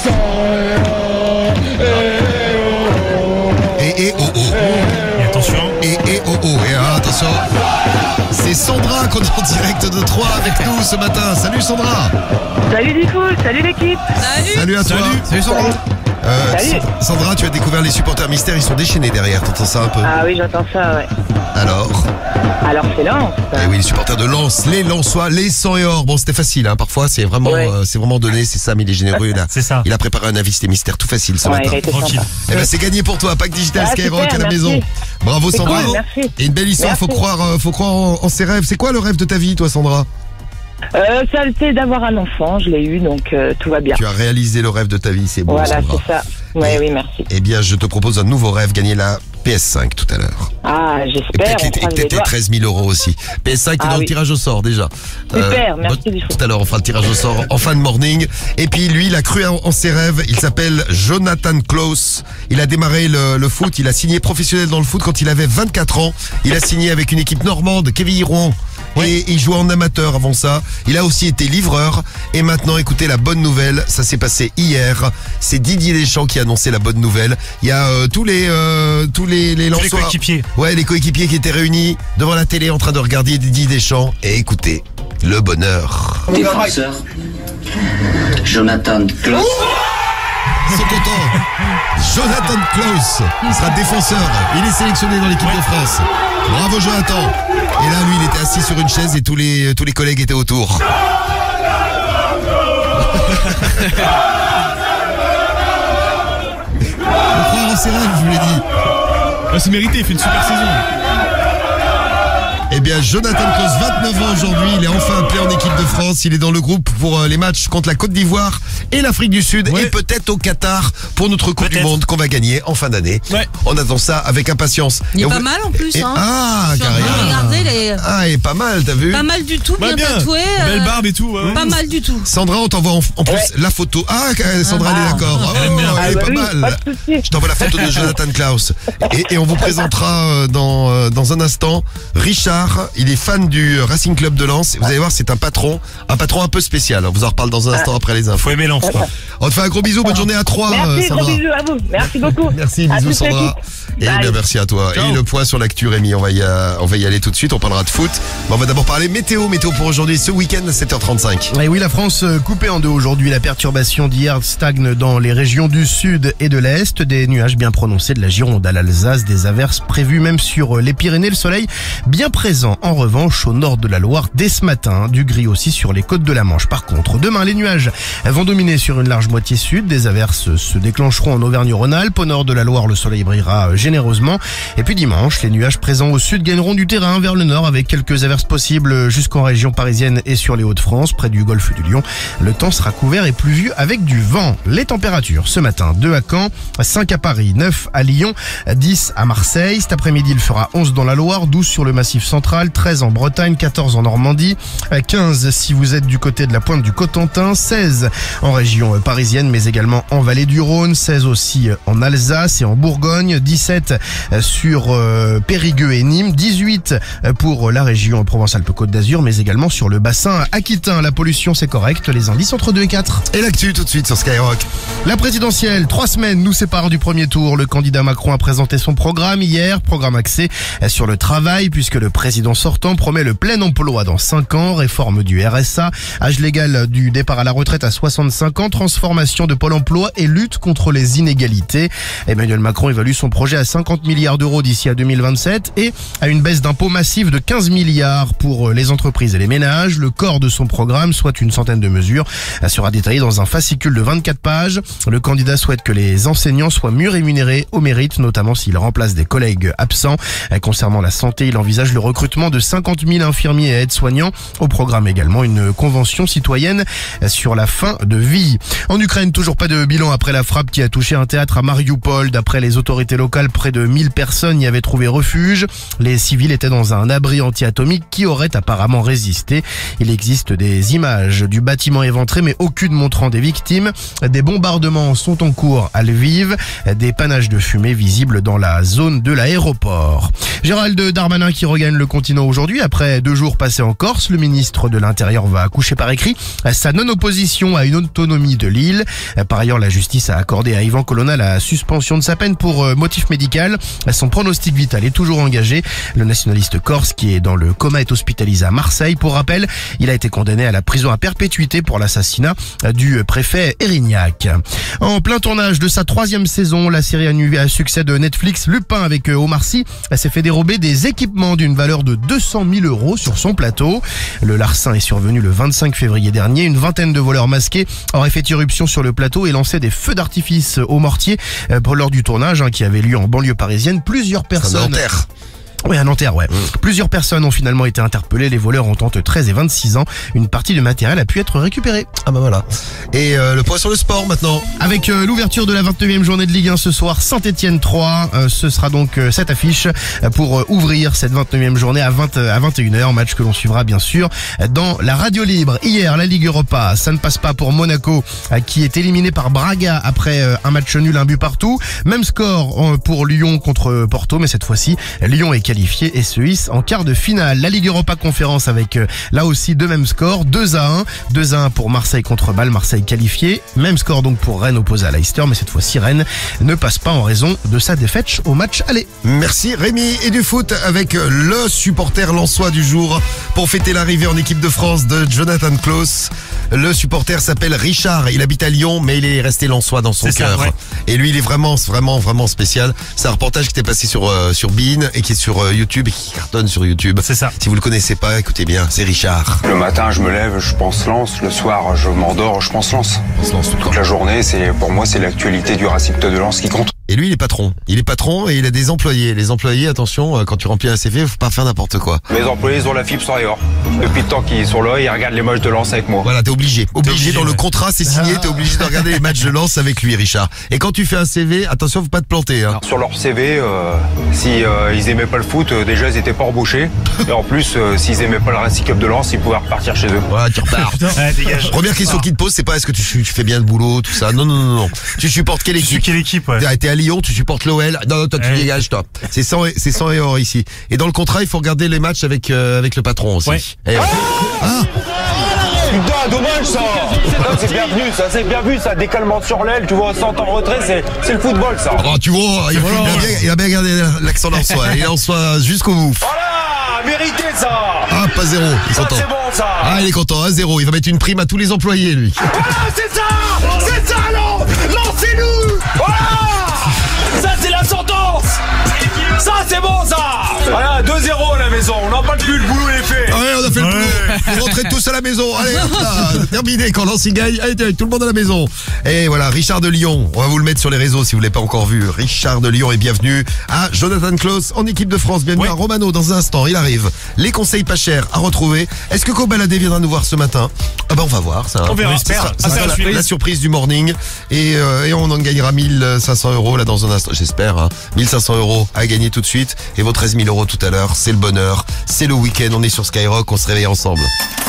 Et et oh oh. Et attention. Et et oh oh. Et ah, attention. C'est Sandra qu'on est en direct de Troyes avec nous ce matin. Salut Sandra. Salut Diffoul, salut l'équipe. Salut. Salut à toi. Salut. Salut Sandra. Euh, Salut. Sandra, tu as découvert les supporters mystères, ils sont déchaînés derrière, t'entends ça un peu? Ah oui, j'entends ça, ouais. Alors Alors c'est Lens. Eh oui, les supporters de Lens, les Lensois, les sang et or. Bon, c'était facile, hein. Parfois c'est vraiment, Ouais. euh, c'est vraiment donné, c'est Sam, il est généreux, il a, C'est ça. il a préparé un invité mystère tout facile ce Ouais, matin. il a été Tranquille. sympa. Eh ben c'est gagné pour toi, pack digital Ah, Skyrock super, à la merci. maison. Bravo C'est Sandra. cool, merci. Et une belle histoire, faut Merci. croire, euh, faut croire en, en ses rêves. C'est quoi le rêve de ta vie, toi Sandra? Euh, ça c'est d'avoir un enfant, je l'ai eu, donc euh, tout va bien. Tu as réalisé le rêve de ta vie, c'est beau Voilà, Sandra. c'est ça. Ouais, Et- oui, merci. Eh bien, je te propose un nouveau rêve, gagner la P S cinq tout à l'heure. Ah, Et j'espère, peut-être on les, croise les peut-être les doigts. treize mille euros aussi. P S cinq qui est Ah dans le oui. tirage au sort déjà. Super, merci bon, du fond. Tout à l'heure on fera le tirage au sort en fin de morning. Et puis lui il a cru en, en ses rêves. Il s'appelle Jonathan Klaus. Il a démarré le, le foot. Il a signé professionnel dans le foot quand il avait vingt-quatre ans. Il a signé avec une équipe normande, Quevilly-Rouen. Et il jouait en amateur avant ça. Il a aussi été livreur. Et maintenant, écoutez la bonne nouvelle. Ça s'est passé hier. C'est Didier Deschamps qui a annoncé la bonne nouvelle. Il y a euh, tous les euh, tous les les, Tous les Lensois- coéquipiers. Ouais, les coéquipiers qui étaient réunis devant la télé en train de regarder Didier Deschamps. Et écoutez, le bonheur. Défenseur, Jonathan Klaus. Ils sont contents. Jonathan Klaus sera défenseur. Il est sélectionné dans l'équipe de France. Bravo Jonathan. Et là, lui, il était assis sur une chaise et tous les tous les collègues étaient autour. Faut croire en ses rêves, je vous l'ai dit. Ah, c'est mérité, il fait une super saison. Eh bien, Jonathan Klaus, vingt-neuf ans aujourd'hui, il est enfin appelé en équipe de France. Il est dans le groupe pour euh, les matchs contre la Côte d'Ivoire et l'Afrique du Sud Ouais. et peut-être au Qatar pour notre Coupe du Peut-être. Monde qu'on va gagner en fin d'année. Ouais. On attend ça avec impatience. Il Et est on pas veut- mal en plus, et- hein. Ah, Je suis en train de carrément. regarder les. Ah, et pas mal, t'as vu? Pas mal du tout, bien, Ouais, bien. tatoué. euh, Belle barbe et tout. ouais, ouais. Pas mal du tout. Sandra, on t'envoie en, en plus la photo. Ah, Sandra, elle est Ah. d'accord. Elle aime Oh, bien. elle est bah pas oui, mal. pas de souci. Je t'envoie la photo de Jonathan Klaus. Et, et on vous présentera euh, dans, euh, dans un instant Richard. Il est fan du Racing Club de Lens. Vous allez voir, c'est un patron, un patron un peu spécial. On vous en reparle dans un instant après les infos. Faut aimer Lens, quoi. On te fait un gros bisou. Bonne journée à trois, Merci, gros Sandra. bisous à vous. Merci beaucoup. Merci, À bisous toute Sandra. l'équipe. Et Bye. bien, merci à toi. Ciao. Et le point sur l'actu, Rémi, on va, y, euh, on va y aller tout de suite. On parlera de foot. Mais on va d'abord parler météo. Météo pour aujourd'hui, ce week-end à sept heures trente-cinq. Et oui, la France euh, coupée en deux aujourd'hui. La perturbation d'hier stagne dans les régions du sud et de l'est. Des nuages bien prononcés de la Gironde à l'Alsace. Des averses prévues même sur euh, les Pyrénées. Le soleil bien présent en revanche au nord de la Loire dès ce matin. Du gris aussi sur les côtes de la Manche. Par contre, demain, les nuages vont dominer sur une large moitié sud. Des averses se déclencheront en Auvergne-Rhône-Alpes. Au nord de la Loire, le soleil brillera euh, généreusement. Et puis dimanche, les nuages présents au sud gagneront du terrain vers le nord avec quelques averses possibles jusqu'en région parisienne et sur les Hauts-de-France, près du golfe du Lion. Le temps sera couvert et pluvieux avec du vent. Les températures ce matin, deux à Caen, cinq à Paris, neuf à Lyon, dix à Marseille. Cet après-midi, il fera onze dans la Loire, douze sur le Massif central, treize en Bretagne, quatorze en Normandie, quinze si vous êtes du côté de la pointe du Cotentin, seize en région parisienne mais également en vallée du Rhône, seize aussi en Alsace et en Bourgogne, dix-sept sur euh, Périgueux et Nîmes, dix-huit pour la région Provence-Alpes-Côte d'Azur mais également sur le bassin aquitain. La pollution c'est correct, les indices entre deux et quatre. Et l'actu tout de suite sur Skyrock. La présidentielle, trois semaines nous séparent du premier tour. Le candidat Macron a présenté son programme hier, programme axé sur le travail puisque le président sortant promet le plein emploi dans cinq ans, réforme du R S A, âge légal du départ à la retraite à soixante-cinq ans, transformation de Pôle emploi et lutte contre les inégalités. Emmanuel Macron évalue son projet projet à cinquante milliards d'euros d'ici à deux mille vingt-sept et à une baisse d'impôts massive de quinze milliards pour les entreprises et les ménages. Le corps de son programme, soit une centaine de mesures, sera détaillé dans un fascicule de vingt-quatre pages. Le candidat souhaite que les enseignants soient mieux rémunérés au mérite, notamment s'ils remplacent des collègues absents. Concernant la santé, il envisage le recrutement de cinquante mille infirmiers et aides-soignants. Au programme également une convention citoyenne sur la fin de vie. En Ukraine, toujours pas de bilan après la frappe qui a touché un théâtre à Mariupol. D'après les autorités locales, près de mille personnes y avaient trouvé refuge. Les civils étaient dans un abri anti-atomique qui aurait apparemment résisté. Il existe des images du bâtiment éventré, mais aucune montrant des victimes. Des bombardements sont en cours à Lviv. Des panaches de fumée visibles dans la zone de l'aéroport. Gérald Darmanin qui regagne le continent aujourd'hui après deux jours passés en Corse. Le ministre de l'Intérieur va coucher par écrit sa non-opposition à une autonomie de l'île. Par ailleurs, la justice a accordé à Yvan Colonna la suspension de sa peine pour motif médical. Son pronostic vital est toujours engagé. Le nationaliste corse qui est dans le coma est hospitalisé à Marseille. Pour rappel, il a été condamné à la prison à perpétuité pour l'assassinat du préfet Erignac. En plein tournage de sa troisième saison, la série à succès de Netflix Lupin avec Omar Sy s'est fait dérober des équipements d'une valeur de deux cent mille euros sur son plateau. Le larcin est survenu le vingt-cinq février dernier. Une vingtaine de voleurs masqués auraient fait irruption sur le plateau et lancé des feux d'artifice au mortier pour lors du tournage hein, qui avait lieu en banlieue parisienne. Plusieurs personnes... Oui, à Nanterre, ouais. Mmh. Plusieurs personnes ont finalement été interpellées. Les voleurs ont entre treize et vingt-six ans. Une partie du matériel a pu être récupérée. Ah bah voilà. Et euh, le point sur le sport maintenant. Avec euh, l'ouverture de la vingt-neuvième journée de Ligue un ce soir, Saint-Étienne trois. Euh, ce sera donc euh, cette affiche pour euh, ouvrir cette vingt-neuvième journée à, vingt, à vingt et une heures. Match que l'on suivra bien sûr dans la radio libre. Hier, la Ligue Europa, ça ne passe pas pour Monaco euh, qui est éliminé par Braga après euh, un match nul, un but partout. Même score euh, pour Lyon contre Porto, mais cette fois-ci, Lyon est qualifié et se hisse en quart de finale. La Ligue Europa Conférence avec euh, là aussi deux mêmes scores, deux à un. deux à un pour Marseille contre Bâle, Marseille qualifié. Même score donc pour Rennes opposé à Leicester, mais cette fois-ci Rennes ne passe pas en raison de sa défaite au match aller. Merci Rémi. Et du foot avec le supporter lensois du jour pour fêter l'arrivée en équipe de France de Jonathan Klaus. Le supporter s'appelle Richard, il habite à Lyon mais il est resté lensois dans son cœur. Ouais. Et lui il est vraiment vraiment vraiment spécial. C'est un reportage qui était passé sur euh, sur Bein et qui est sur euh, YouTube et qui cartonne sur YouTube. C'est ça. Si vous le connaissez pas, écoutez bien, c'est Richard. Le matin je me lève, je pense Lens, le soir je m'endors, je pense Lens. On se lance tout le temps. Toute la journée, c'est pour moi c'est l'actualité du Racing Club de Lens qui compte. Et lui, il est patron. Il est patron et il a des employés. Les employés, attention, quand tu remplis un C V, faut pas faire n'importe quoi. Mes employés, ils ont la fibre Sorayor. Depuis le temps qu'ils sont là, ils regardent les matchs de Lens avec moi. Voilà, t'es obligé. Obligé, obligé dans ouais. le contrat, c'est signé, t'es obligé de regarder les matchs de Lens avec lui, Richard. Et quand tu fais un C V, attention, faut pas te planter. Hein. Sur leur C V, euh, si euh, ils aimaient pas le foot, euh, déjà ils étaient pas embauchés. Et en plus, euh, s'ils aimaient pas le Racing Club de Lens, ils pouvaient repartir chez eux. Voilà, tu repars. Ouais, dégage. Première question qu'ils te posent, c'est pas est-ce que tu, tu fais bien le boulot, tout ça. Non, non, non, non. Tu supportes quelle équipe? Quelle équipe, ouais. T'es à Lyon, tu supportes l'O L. Non, toi, tu ouais. dégages, toi. C'est cent et, c'est cent et or ici. Et dans le contrat, il faut regarder les matchs avec, euh, avec le patron aussi. Ouais. Et, euh, ah Putain, dommage ça. Non, c'est bien vu ça, c'est bien vu ça. Décalement sur l'aile, tu vois, cent ans de retrait, c'est, c'est le football ça. Oh, tu vois, il, voilà. il, a bien, il a bien gardé l'accent lensois. Il en soit jusqu'au bout. Voilà, mérité ça. Ah, pas zéro. Il est ça, content. C'est bon ça. Ah, il est content, un zéro. Il va mettre une prime à tous les employés, lui. Voilà, c'est ça. C'est ça, non. Lancez-nous. Voilà. Ça, c'est la sentence. Ça, c'est bon ça. Voilà, deux zéro à la maison. On n'en parle plus, le boulot est fait. Ah ouais, on a fait ouais. le boulot. Vous rentrez tous à la maison. Allez, hop là, terminé. Quand Lens gagne, allez, tout le monde à la maison. Et voilà, Richard de Lyon. On va vous le mettre sur les réseaux si vous ne l'avez pas encore vu. Richard de Lyon et bienvenue à Jonathan Klaus en équipe de France. Bienvenue ouais. à Romano dans un instant. Il arrive. Les conseils pas chers à retrouver. Est-ce que Kobalade viendra nous voir ce matin? Ah ben on va voir. Ça, on verra. Ça sera, ça sera la, la surprise du morning. Et, euh, et on en gagnera mille cinq cents euros là dans un instant. J'espère. Hein. mille cinq cents euros à gagner tout de suite. Et vos treize mille euros tout à l'heure. C'est le bonheur. C'est le week-end. On est sur Skyrock. On se réveille ensemble.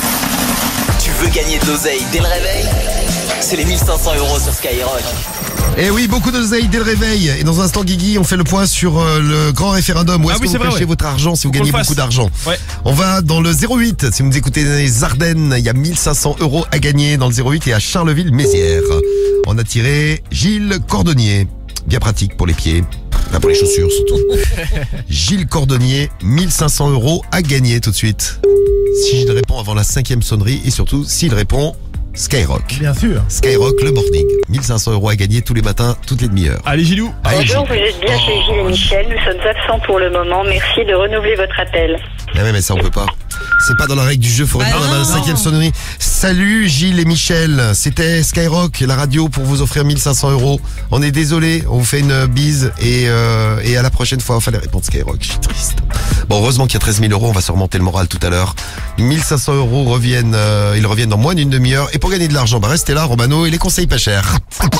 Tu veux gagner de l'oseille dès le réveil? C'est les mille cinq cents euros sur Skyrock. Et oui, beaucoup d'oseille dès le réveil. Et dans un instant, Guigui, on fait le point sur euh, le grand référendum. Où est-ce ah oui, que vous cachez ouais. votre argent si vous gagnez beaucoup d'argent? Ouais. On va dans le zéro huit. Si vous nous écoutez dans les Ardennes, il y a mille cinq cents euros à gagner dans le zéro huit et à Charleville-Mézières. On a tiré Gilles Cordonnier. Bien pratique pour les pieds. Pas pour les chaussures surtout. Gilles Cordonnier, mille cinq cents euros à gagner tout de suite. S'il répond avant la cinquième sonnerie et surtout s'il répond Skyrock. Bien sûr. Skyrock, le morning. mille cinq cents euros à gagner tous les matins, toutes les demi-heures. Allez Gilou. Allez, Bonjour, Gilles. vous êtes bien chez Gilles et Michel. Nous sommes absents pour le moment. Merci de renouveler votre appel. Mais, mais, mais ça on peut pas. C'est pas dans la règle du jeu, faut Bah répondre à non, la cinquième sonnerie. Salut Gilles et Michel, c'était Skyrock, la radio pour vous offrir mille cinq cents euros. On est désolé, on vous fait une bise et, euh, et à la prochaine fois, il fallait répondre Skyrock, je suis triste. Bon, heureusement qu'il y a treize mille euros, on va se remonter le moral tout à l'heure. mille cinq cents euros reviennent, euh, ils reviennent dans moins d'une demi-heure. Et pour gagner de l'argent, bah restez là, Romano, et les conseils pas chers.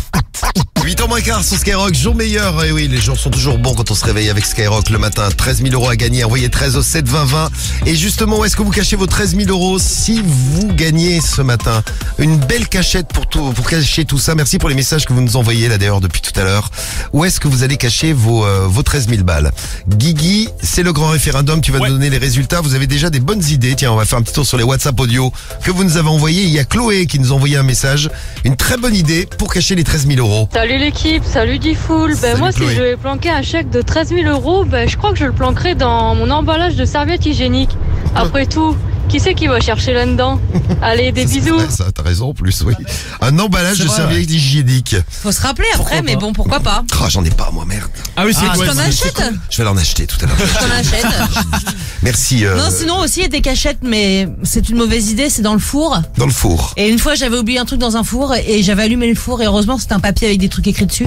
huit heures moins quart sur Skyrock, jour meilleur. Et oui, les jours sont toujours bons quand on se réveille avec Skyrock le matin. treize mille euros à gagner, envoyez treize au sept vingt vingt. Et justement, où est-ce que vous cachez vos treize mille euros si vous gagnez ce matin? Une belle cachette pour tout, pour cacher tout ça. Merci pour les messages que vous nous envoyez là d'ailleurs depuis tout à l'heure. Où est-ce que vous allez cacher vos, euh, vos treize mille balles? Guigui, c'est le grand référendum, tu vas Ouais. nous donner les résultats. Vous avez déjà des bonnes idées. Tiens, on va faire un petit tour sur les WhatsApp audio que vous nous avez envoyés. Il y a Chloé qui nous a envoyé un message. Une très bonne idée pour cacher les treize mille euros. Salut l'équipe, salut Diffoul. Ben moi, Chloé. si je vais planquer un chèque de treize mille euros, ben je crois que je le planquerai dans mon emballage de serviettes hygiéniques. Après tout, qui c'est qui va chercher là-dedans? Allez, des bisous. Ouais, ça, t'as raison en plus, oui. Un emballage C'est de vrai, serviettes hygiéniques. Faut se rappeler après, mais bon, pourquoi pas. Oh, j'en ai pas, moi, merde. Ah oui, c'est Ah, quoi tu t'en achètes? Je vais l'en acheter tout à l'heure. T'en achètes. Merci. euh, Non, sinon aussi, il y a des cachettes, mais c'est une mauvaise idée, c'est dans le four. Dans le four. Et une fois, j'avais oublié un truc dans un four et j'avais allumé le four et heureusement, c'était un papier avec des trucs écrits dessus.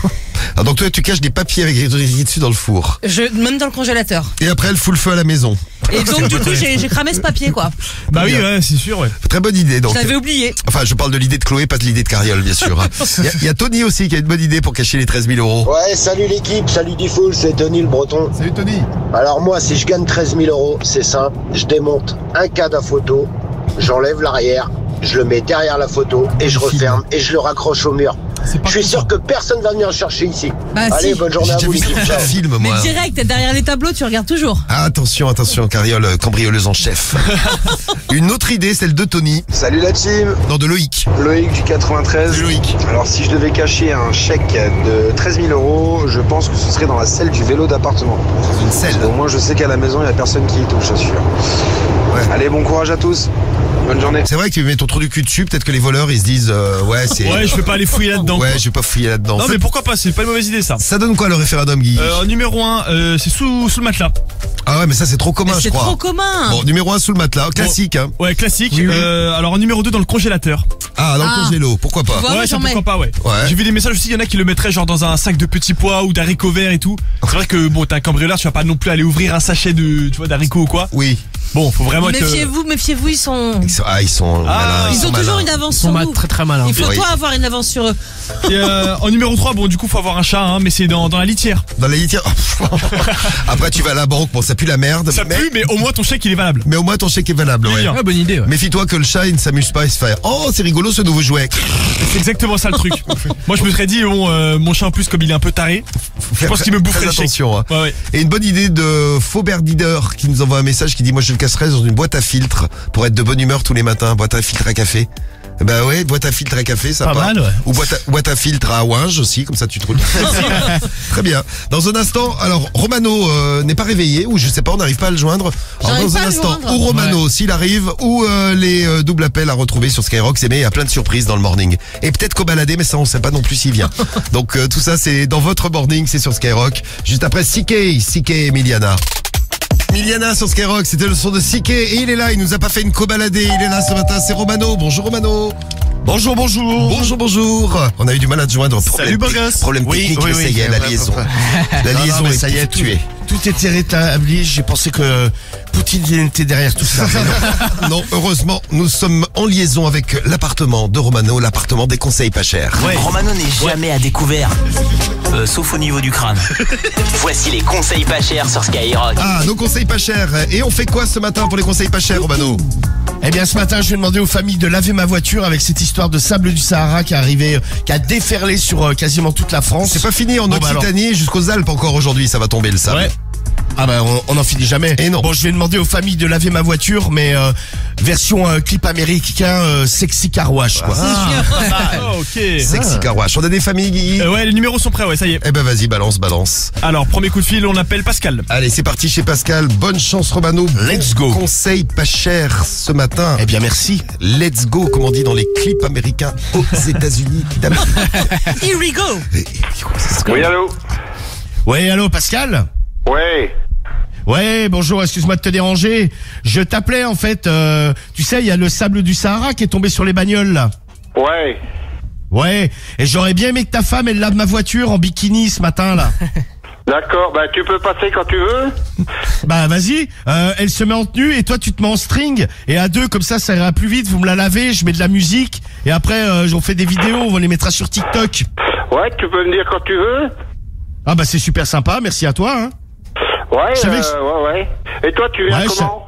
Ah, donc toi, tu caches des papiers avec des trucs écrits dessus dans le four. Je, même dans le congélateur. Et après, elle fout le feu à la maison. Et donc, du coup, j'ai j'ai cramé ce papier, quoi. Bah oui, Bien. ouais, c'est sûr, ouais. Très bonne idée, donc. Je l'avais oublié. Enfin, je parle de l'idée de Chloé, pas de l'idée de Cariole, bien sûr. hein. Il y, a- il y a Tony aussi qui a une bonne idée pour cacher les treize mille euros. Ouais, salut l'équipe, salut Diffoul, c'est Tony le Breton. Salut Tony. Alors moi, si je gagne treize mille euros, c'est simple, je démonte un cadre à photo, j'enlève l'arrière, je le mets derrière la photo et je referme et je le raccroche au mur. Je suis sûr que personne va venir le chercher ici. Bah, Allez, si. bonne journée J'ai à déjà vous vu l'équipe. un Ciao. film, Mais moi. direct, derrière les tableaux, tu regardes toujours. Ah, attention, attention, Cariole, euh, cambrioleuse en chef. Une autre idée, celle de Tony. Salut la team. Non, de Loïc. Loïc du quatre-vingt-treize. Salut Loïc. Alors si je devais cacher un chèque de treize mille euros, je pense que ce serait dans la selle du vélo d'appartement. Une selle. Au moins je sais qu'à la maison il n'y a personne qui y touche, assure. Ouais. Allez, bon courage à tous. Bonne journée. C'est vrai que tu mets ton trou du cul dessus, peut-être que les voleurs ils se disent euh, ouais c'est. Ouais, je vais pas aller fouiller là-dedans. Ouais, quoi. je vais pas fouiller là-dedans. Non, Fais- mais pourquoi pas, c'est pas une mauvaise idée ça. Ça donne quoi le référendum, Guy? Euh, numéro un, euh, c'est sous, sous le matelas. Ah ouais, mais ça c'est trop commun, Mais je c'est crois. trop commun. Bon, numéro un sous le matelas, classique. Hein. Ouais, classique. Oui, oui. Euh, alors en numéro deux dans le congélateur. Ah, dans Ah. le congélo, pourquoi pas? Tu vois, moi, ouais, ça j'en mets. pourquoi pas, ouais. Ouais. J'ai vu des messages aussi, il y en a qui le mettraient genre dans un sac de petits pois ou d'haricots verts et tout. C'est vrai que bon, t'es un cambrioleur, tu vas pas non plus aller ouvrir un sachet de, tu vois, d'haricots ou quoi. Oui. Bon, faut vraiment être. Méfiez-vous, méfiez-vous, ils sont. Ils sont, ah, ils sont Ah, malins. Ils ont sont toujours malins. une avance Ils sur sont ma- vous. très très malins. Il faut Oui. toi avoir une avance sur eux. Et, euh, en numéro trois, bon, du coup, faut avoir un chat, hein, mais c'est dans, dans la litière. Dans la litière. Après, tu vas à la banque, bon, ça pue la merde. Ça mais, pue, mais au moins ton chèque il est valable. mais au moins ton chèque est valable, ouais. bien. Ah, bonne idée, ouais. Méfie-toi que le chat, il ne s'amuse pas et se fait oh, c'est rigolo ce nouveau jouet. C'est exactement ça le truc. Moi, je me serais dit, bon, euh, mon chat en plus, comme il est un peu taré, je pense qu'il me boufferait Très le chèque. attention. Hein. Ouais, ouais. Et une bonne idée de Faubert Dider qui nous envoie un message qui dit moi je le casserai dans une boîte à filtre pour être de bonne humeur tous les matins, boîte à filtre à café. Bah ouais, boîte à filtre à café, ça Pas mal, ouais. Ou boîte à, boîte à filtre à ouinge aussi, comme ça tu te roules. Très bien. Dans un instant, alors Romano euh, n'est pas réveillé ou je sais pas, on n'arrive pas à le joindre. Alors, J'arrive dans pas un à le instant, joindre. ou Romano s'il arrive, ou euh, les euh, doubles appels à retrouver sur Skyrock. C'est mais il y a plein de surprises dans le morning. Et peut-être qu'au baladé, mais ça on sait pas non plus s'il vient. Donc euh, tout ça c'est dans votre morning, c'est sur Skyrock. Juste après C K, C K et Miliana. Miliana sur Skyrock, c'était le son de C K et il est là, il nous a pas fait une co-baladée, il est là ce matin, c'est Romano. Bonjour Romano. Bonjour, bonjour. Bonjour, bonjour. On a eu du mal à te joindre. Problème, Salut, beau te- gosse. problème Oui, technique, oui, mais oui, ça y est, la ouais, liaison. ouais. La Non, liaison non, mais est ça y est, effectuée. Tout, tout était rétabli. J'ai pensé que Poutine était derrière tout ça. mais non. Non, heureusement, nous sommes en liaison avec l'appartement de Romano, l'appartement des conseils pas chers. Romano n'est jamais à découvert. Euh, sauf au niveau du crâne. Voici les conseils pas chers sur Skyrock. Ah, nos conseils pas chers. Et on fait quoi ce matin pour les conseils pas chers, Romano? Eh bien, ce matin, je vais demander aux familles de laver ma voiture avec cette histoire de sable du Sahara qui est arrivé, qui a déferlé sur euh, quasiment toute la France. C'est pas fini en Bon, bah, Occitanie jusqu'aux Alpes encore aujourd'hui, ça va tomber le sable. Ouais. Ah bah on, on en finit jamais. Et non. Bon, je vais demander aux familles de laver ma voiture, mais euh, version euh, clip américain, euh, sexy car wash quoi. Ah, ok. Sexy car wash. On a des familles, Guigui? Euh, ouais, les numéros sont prêts, ouais, ça y est. Eh ben vas-y, balance, balance. Alors, premier coup de fil, on appelle Pascal. Allez, c'est parti chez Pascal. Bonne chance, Romano. Let's go. Conseil pas cher ce matin. Eh bien merci. Let's go, comme on dit dans les clips américains aux États-Unis d'Amérique. Here we go. Oui, allô? Ouais, allô Pascal? Ouais. Ouais, bonjour, excuse-moi de te déranger. Je t'appelais en fait, euh, tu sais, il y a le sable du Sahara qui est tombé sur les bagnoles là. Ouais. Ouais, et j'aurais bien aimé que ta femme elle lave ma voiture en bikini ce matin là. D'accord, bah tu peux passer quand tu veux. Bah vas-y, euh, elle se met en tenue et toi tu te mets en string et à deux comme ça ça ira plus vite, vous me la lavez, je mets de la musique et après euh, j'en fais des vidéos, on les mettra sur TikTok. Ouais, tu peux me dire quand tu veux. Ah bah c'est super sympa, merci à toi hein. Ouais, Je savais euh, que- ouais, ouais. Et toi, tu viens Ouais, je comment?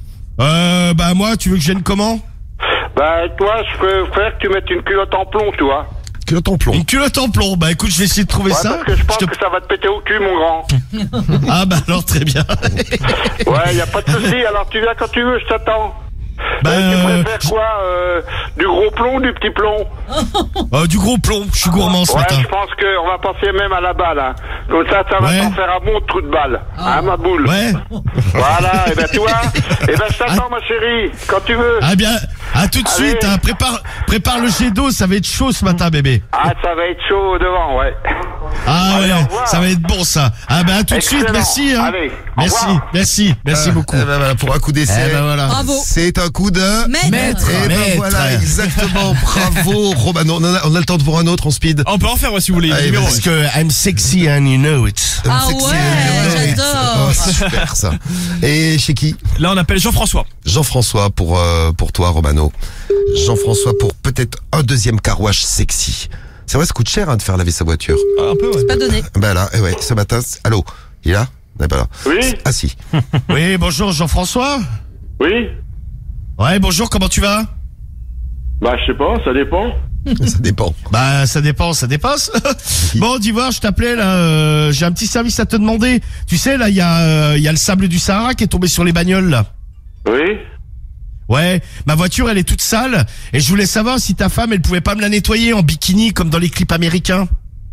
Euh bah moi tu veux que je vienne comment? Bah toi, je peux faire que tu mettes une culotte en plomb, tu vois. Culotte en plomb. Une culotte en plomb, bah écoute je vais essayer de trouver Ouais, ça. parce que je pense te- que ça va te péter au cul, mon grand. Ah bah alors très bien. Ouais, y a pas de souci. Alors tu viens quand tu veux, je t'attends. Bah, Euh, tu euh, préfères quoi, euh, du gros plomb ou du petit plomb? Euh, du gros plomb, je suis gourmand ce Ouais, matin. je pense qu'on va passer même à la balle, hein. Comme ça, ça va Ouais. t'en faire un bon trou de balle. Hein, ma boule? Ouais. Voilà, et ben tu vois, et ben je t'attends, ma chérie, quand tu veux. Ah bien, à tout de Allez. suite, hein, prépare, prépare le jet d'eau, ça va être chaud ce matin bébé. Ah, ça va être chaud au-devant, ouais. Ah Allez, ouais, au revoir. ça va être bon ça. Ah bah à tout de suite, Excellent. merci hein. Allez, au Merci, revoir. merci, merci Euh, beaucoup. eh ben voilà, pour un coup d'essai. Eh ben voilà. Bravo. C'est un coup de Maître. Maître. Et ben Maître. voilà, exactement. Bravo, Romano. On, en a, on a le temps de voir un autre en speed. On peut en faire, ouais, si vous voulez. les Allez, numéros, Parce ouais. que I'm sexy and you know it. Ah Sexy, ouais, euh, j'adore. Oh, c'est super ça. Et chez qui? Là, on appelle Jean-François. Jean-François pour euh, pour toi, Romano. Jean-François pour peut-être un deuxième car wash sexy. C'est vrai, ça coûte cher hein, de faire laver sa voiture. Ah, un peu, ouais. Pas donné. Ben là, eh ouais, ce matin, c'est- allô, il est là? Il est pas là. Oui, Ah si. Oui, bonjour Jean-François. oui. Ouais, bonjour, comment tu vas? Bah, je sais pas, ça dépend. Ça dépend. Bah ça dépend, ça dépasse. Bon, d'Ivoire, je t'appelais là, euh, j'ai un petit service à te demander. Tu sais là, il y a euh, il y a le sable du Sahara qui est tombé sur les bagnoles là. Oui. Ouais, ma voiture elle est toute sale et je voulais savoir si ta femme elle pouvait pas me la nettoyer en bikini comme dans les clips américains.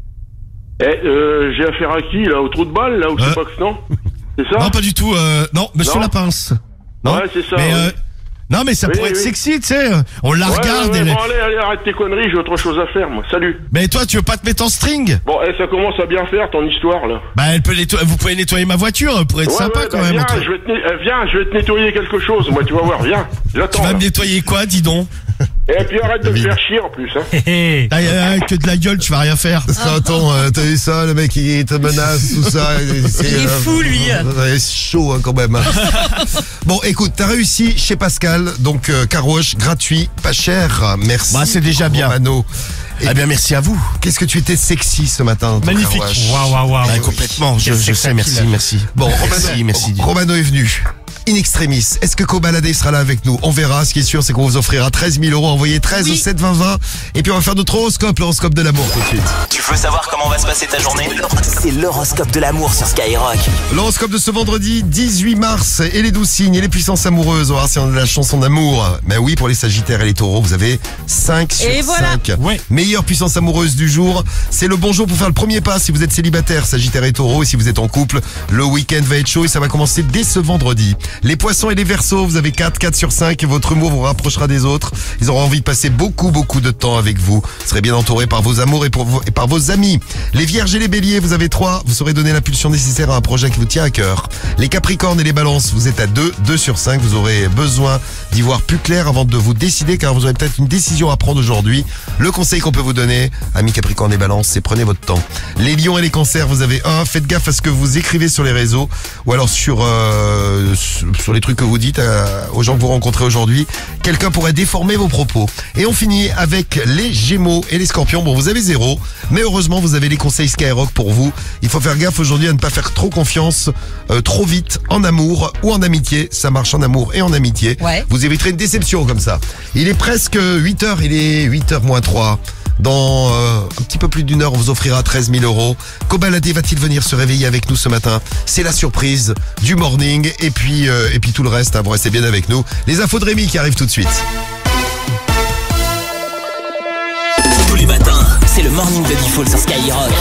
Eh, euh, j'ai affaire à qui, là, au trou de balle, là, ou je sais Euh. pas que non? C'est ça? Non, pas du tout. Euh, non, Monsieur Non. Lapince. Non. Ouais, c'est ça, Mais ouais. euh, non, mais ça Oui, pourrait être oui. sexy, tu sais. On la Ouais, regarde. ouais, ouais, elle est- bon, allez, allez, arrête tes conneries, j'ai autre chose à faire, moi. Salut. Mais toi, tu veux pas te mettre en string? Bon, eh, ça commence à bien faire, ton histoire, là. Bah, elle peut nettoyer. Vous pouvez nettoyer ma voiture. Elle pourrait être Ouais, sympa ouais, quand bah, même. Viens, entre- je vais te, net- eh, viens, je vais te nettoyer quelque chose, moi, tu vas voir, viens. Tu J'attends. vas là. me nettoyer quoi, dis donc? Et puis arrête de me faire chier, en plus, hein. Ah, euh, que de la gueule, tu vas rien faire. Ça, attends, euh, t'as vu ça, le mec il te menace, tout ça. C'est, Il est fou, lui. Ouais, c'est chaud hein, quand même. hein. Bon, écoute, t'as réussi chez Pascal, donc euh, car wash gratuit, pas cher. Merci. Bah, c'est déjà bien. Romano. Et Eh bien, merci à vous. qu'est-ce que tu étais sexy ce matin. ton Magnifique. car wash. Waouh, waouh, waouh. Bah, complètement. Je, je sais, merci, merci. Bon, merci, Romano, merci. Romano est venu. In extremis. Est-ce que Cobaladé sera là avec nous? On verra. Ce qui est sûr, c'est qu'on vous offrira treize mille euros. Envoyez treize Oui. au sept vingt vingt. Et puis on va faire notre horoscope, l'horoscope de l'amour tout de suite. Tu veux savoir comment va se passer ta journée? C'est l'horoscope de l'amour sur Skyrock. L'horoscope de ce vendredi dix-huit mars et les douze signes et les puissances amoureuses. On va voir si on a de la chanson d'amour. Mais oui, pour les Sagittaires et les Taureaux, vous avez cinq sur Et voilà. cinq. Ouais. Meilleure puissance amoureuse du jour. C'est le bon jour pour faire le premier pas si vous êtes célibataire, Sagittaire et Taureau. Et si vous êtes en couple, le week-end va être chaud et ça va commencer dès ce vendredi. Les Poissons et les Verseaux, vous avez quatre, quatre sur cinq et votre humour vous rapprochera des autres. Ils auront envie de passer beaucoup, beaucoup de temps avec vous. Vous serez bien entouré par vos amours et, pour vos, et par vos amis. Les Vierges et les Béliers, vous avez trois. Vous saurez donner l'impulsion nécessaire à un projet qui vous tient à cœur. Les Capricornes et les Balances, vous êtes à deux, deux sur cinq. Vous aurez besoin d'y voir plus clair avant de vous décider car vous aurez peut-être une décision à prendre aujourd'hui. Le conseil qu'on peut vous donner, amis Capricorne et Balance, c'est prenez votre temps. Les Lions et les Cancers, vous avez un. Faites gaffe à ce que vous écrivez sur les réseaux ou alors sur euh, sur les trucs que vous dites à- aux gens que vous rencontrez aujourd'hui. Quelqu'un pourrait déformer vos propos. Et on finit avec les Gémeaux et les Scorpions. Bon, vous avez zéro, mais heureusement vous avez les conseils Skyrock pour vous. Il faut faire gaffe aujourd'hui à ne pas faire trop confiance euh, trop vite en amour ou en amitié. Ça marche en amour et en amitié. Ouais. Vous éviterez une déception comme ça. Il est presque huit heures, il est huit heures moins trois. Dans euh, un petit peu plus d'une heure, on vous offrira treize mille euros. Cobaladé va-t-il venir se réveiller avec nous ce matin? C'est la surprise du morning. Et puis, euh, et puis tout le reste, hein, vous restez bien avec nous. Les infos de Rémi qui arrivent tout de suite. Tous les matins, c'est le morning de Diffoul sur Skyrock.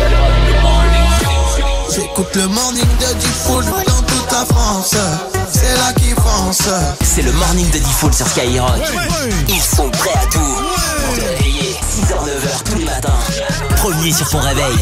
J'écoute le morning de Diffoul dans toute la France. C'est là qu'ils foncent. C'est le morning de Diffoul sur Skyrock. Ils sont prêts à tout. Pour te réveiller, six heures neuf heures tous les matins. Premier sur ton réveil.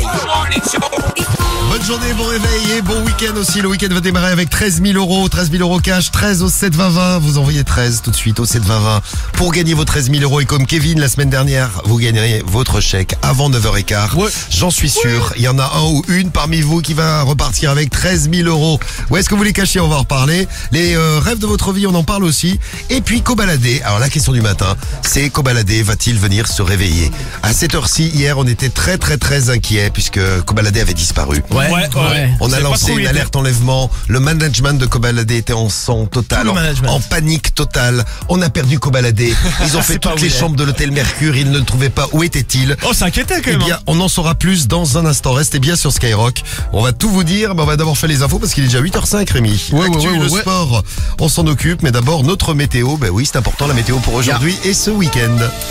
Bonne journée, bon réveil et bon week-end aussi. Le week-end va démarrer avec treize mille euros. treize mille euros cash, treize au sept vingt vingt. Vous envoyez treize tout de suite au sept vingt vingt pour gagner vos treize mille euros. Et comme Kevin la semaine dernière, vous gagnerez votre chèque avant neuf heures quinze. Ouais. J'en suis sûr. Il y en a un ou une parmi vous qui va repartir avec treize mille euros. Où est-ce que vous les cachez? On va en reparler. Les euh, rêves de votre vie, on en parle aussi. Et puis Cobaladé. Alors la question du matin, c'est Cobaladé va-t-il venir se réveiller? À cette heure-ci, hier, on était très très très inquiets puisque Cobaladé avait disparu. Ouais, ouais, ouais. On a lancé une alerte enlèvement. Le management de Cobaladé était en sang total, en, en panique totale. On a perdu Cobaladé. Ils ont fait toutes les chambres de l'hôtel Mercure. Ils ne le trouvaient pas. Où était-il? Oh, ça inquiétait quand même. Eh bien, on en saura plus dans un instant. Restez bien sur Skyrock. On va tout vous dire. Mais on va d'abord faire les infos parce qu'il est déjà huit heures cinq, Rémi. Ouais, L'actu, ouais, ouais, le ouais. sport, on s'en occupe. Mais d'abord, notre météo. Ben oui, c'est important la météo pour aujourd'hui et ce week-end.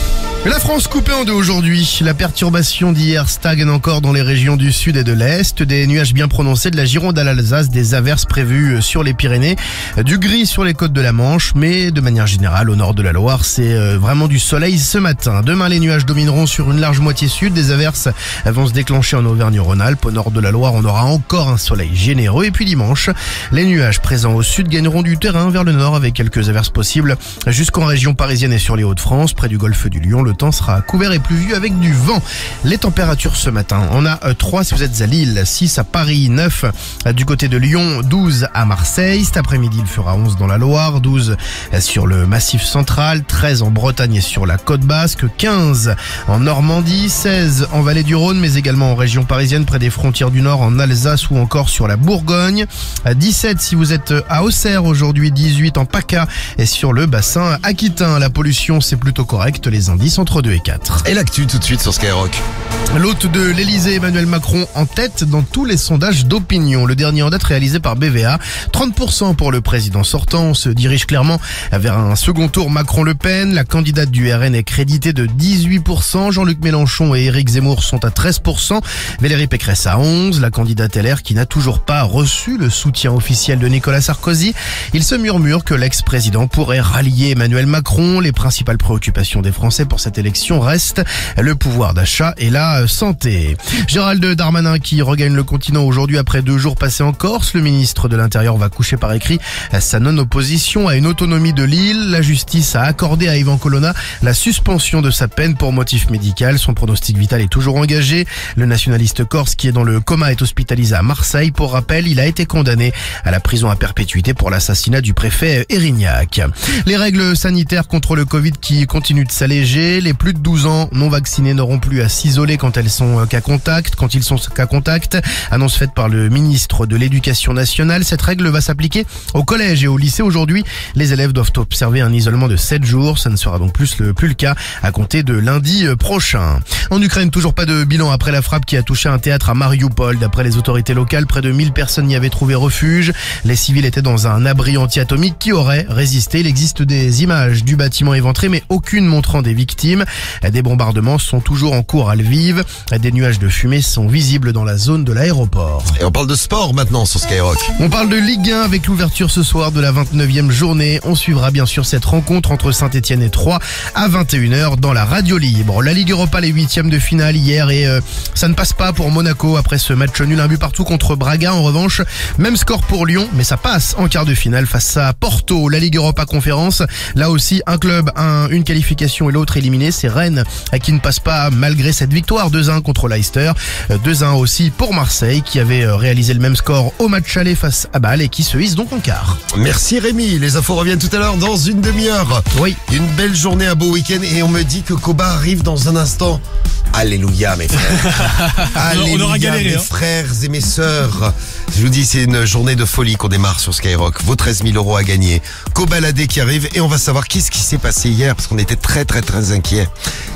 La France coupée en deux aujourd'hui. La perturbation d'hier stagne encore dans les régions du sud et de l'est. Des nuages bien prononcés de la Gironde à l'Alsace, des averses prévues sur les Pyrénées, du gris sur les côtes de la Manche, mais de manière générale au nord de la Loire, c'est vraiment du soleil ce matin. Demain, les nuages domineront sur une large moitié sud. Des averses vont se déclencher en Auvergne-Rhône-Alpes. Au nord de la Loire, on aura encore un soleil généreux. Et puis dimanche, les nuages présents au sud gagneront du terrain vers le nord avec quelques averses possibles jusqu'en région parisienne et sur les Hauts-de-France, près du golfe du Lion. Le temps sera couvert et pluvieux avec du vent. Les températures ce matin, on a trois si vous êtes à Lille, six à Paris, neuf du côté de Lyon, douze à Marseille. Cet après-midi, il fera onze dans la Loire, douze sur le Massif central, treize en Bretagne et sur la côte basque, quinze en Normandie, seize en Vallée du Rhône, mais également en région parisienne près des frontières du Nord, en Alsace ou encore sur la Bourgogne. dix-sept si vous êtes à Auxerre aujourd'hui, dix-huit en PACA et sur le bassin aquitain. La pollution, c'est plutôt correct, les indices entre deux et quatre. Et l'actu tout de suite sur Skyrock. L'hôte de l'Elysée, Emmanuel Macron, en tête dans tous les sondages d'opinion. Le dernier en date réalisé par B V A. trente pour cent pour le président sortant. On se dirige clairement vers un second tour Macron-Le Pen. La candidate du R N est créditée de dix-huit pour cent. Jean-Luc Mélenchon et Éric Zemmour sont à treize pour cent. Valérie Pécresse à onze pour cent. La candidate L R qui n'a toujours pas reçu le soutien officiel de Nicolas Sarkozy. Il se murmure que l'ex-président pourrait rallier Emmanuel Macron. Les principales préoccupations des Français pour cette élection restent le pouvoir d'achat et la santé. Gérald Darmanin qui regagne le continent aujourd'hui après deux jours passés en Corse. Le ministre de l'Intérieur va coucher par écrit sa non-opposition à une autonomie de l'île. La justice a accordé à Yvan Colonna la suspension de sa peine pour motif médical. Son pronostic vital est toujours engagé. Le nationaliste corse qui est dans le coma est hospitalisé à Marseille. Pour rappel, il a été condamné à la prison à perpétuité pour l'assassinat du préfet Erignac. Les règles sanitaires contre le Covid qui continuent de s'alléger. Les plus de douze ans non vaccinés n'auront plus à s'isoler quand elles sont cas contact, quand ils sont cas contact. Annonce faite par le ministre de l'Éducation nationale. Cette règle va s'appliquer au collège et au lycée. Aujourd'hui, les élèves doivent observer un isolement de sept jours. Ça ne sera donc plus le, plus le cas à compter de lundi prochain. En Ukraine, toujours pas de bilan après la frappe qui a touché un théâtre à Mariupol. D'après les autorités locales, près de mille personnes y avaient trouvé refuge. Les civils étaient dans un abri anti-atomique qui aurait résisté. Il existe des images du bâtiment éventré, mais aucune montrant des victimes. Des bombardements sont toujours en cours à Lviv. Des nuages de fumée sont visibles dans la zone de l'aéroport. Et on parle de sport maintenant sur Skyrock. On parle de Ligue un avec l'ouverture ce soir de la vingt-neuvième journée. On suivra bien sûr cette rencontre entre Saint-Etienne et Troyes à vingt et une heures dans la radio libre. La Ligue Europa, les huitièmes de finale hier et euh, ça ne passe pas pour Monaco après ce match nul, un but partout contre Braga. En revanche, même score pour Lyon, mais ça passe en quart de finale face à Porto. La Ligue Europa Conférence, là aussi un club, un, une qualification et l'autre éliminé. C'est Rennes qui ne passe pas malgré cette victoire deux un contre Leicester. deux un aussi pour Marseille qui avait réalisé le même score au match aller face à Bâle et qui se hisse donc en quart. Merci Rémi, les infos reviennent tout à l'heure dans une demi-heure. Oui. Une belle journée, un beau week-end et on me dit que Koba arrive dans un instant. Alléluia mes frères. Alléluia, on aura galéré, mes hein. frères et mes sœurs. Je vous dis, c'est une journée de folie qu'on démarre sur Skyrock. Vos treize mille euros à gagner. Cobaladé qui arrive et on va savoir qu'est-ce qui s'est passé hier parce qu'on était très très très inquiets.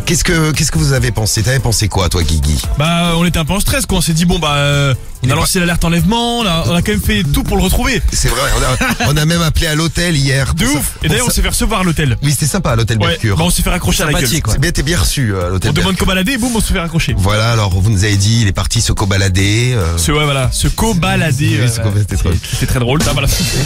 Qu'est-ce que, qu'est-ce que vous avez pensé? T'avais pensé quoi, toi, Guigui? Bah, on était un peu en stress, quoi. On s'est dit, bon, bah, euh, on a lancé l'alerte enlèvement, on a, on a quand même fait tout pour le retrouver. C'est vrai, on a, on a même appelé à l'hôtel hier. De ouf. Ça, Et d'ailleurs, ça. on s'est fait recevoir à l'hôtel. Oui, c'était sympa à l'hôtel Ouais, Mercure. bah, on s'est fait raccrocher à la gueule. C'est bien, t'es bien reçu à l'hôtel On demande Mercure. qu'au balader et boum, on se fait raccrocher. Voilà, alors vous nous avez dit, il est parti se co-balader. euh, Ce, ouais, voilà, ce co-balader. Oui, euh, ce co- c'était drôle. C'est très drôle, ça, voilà.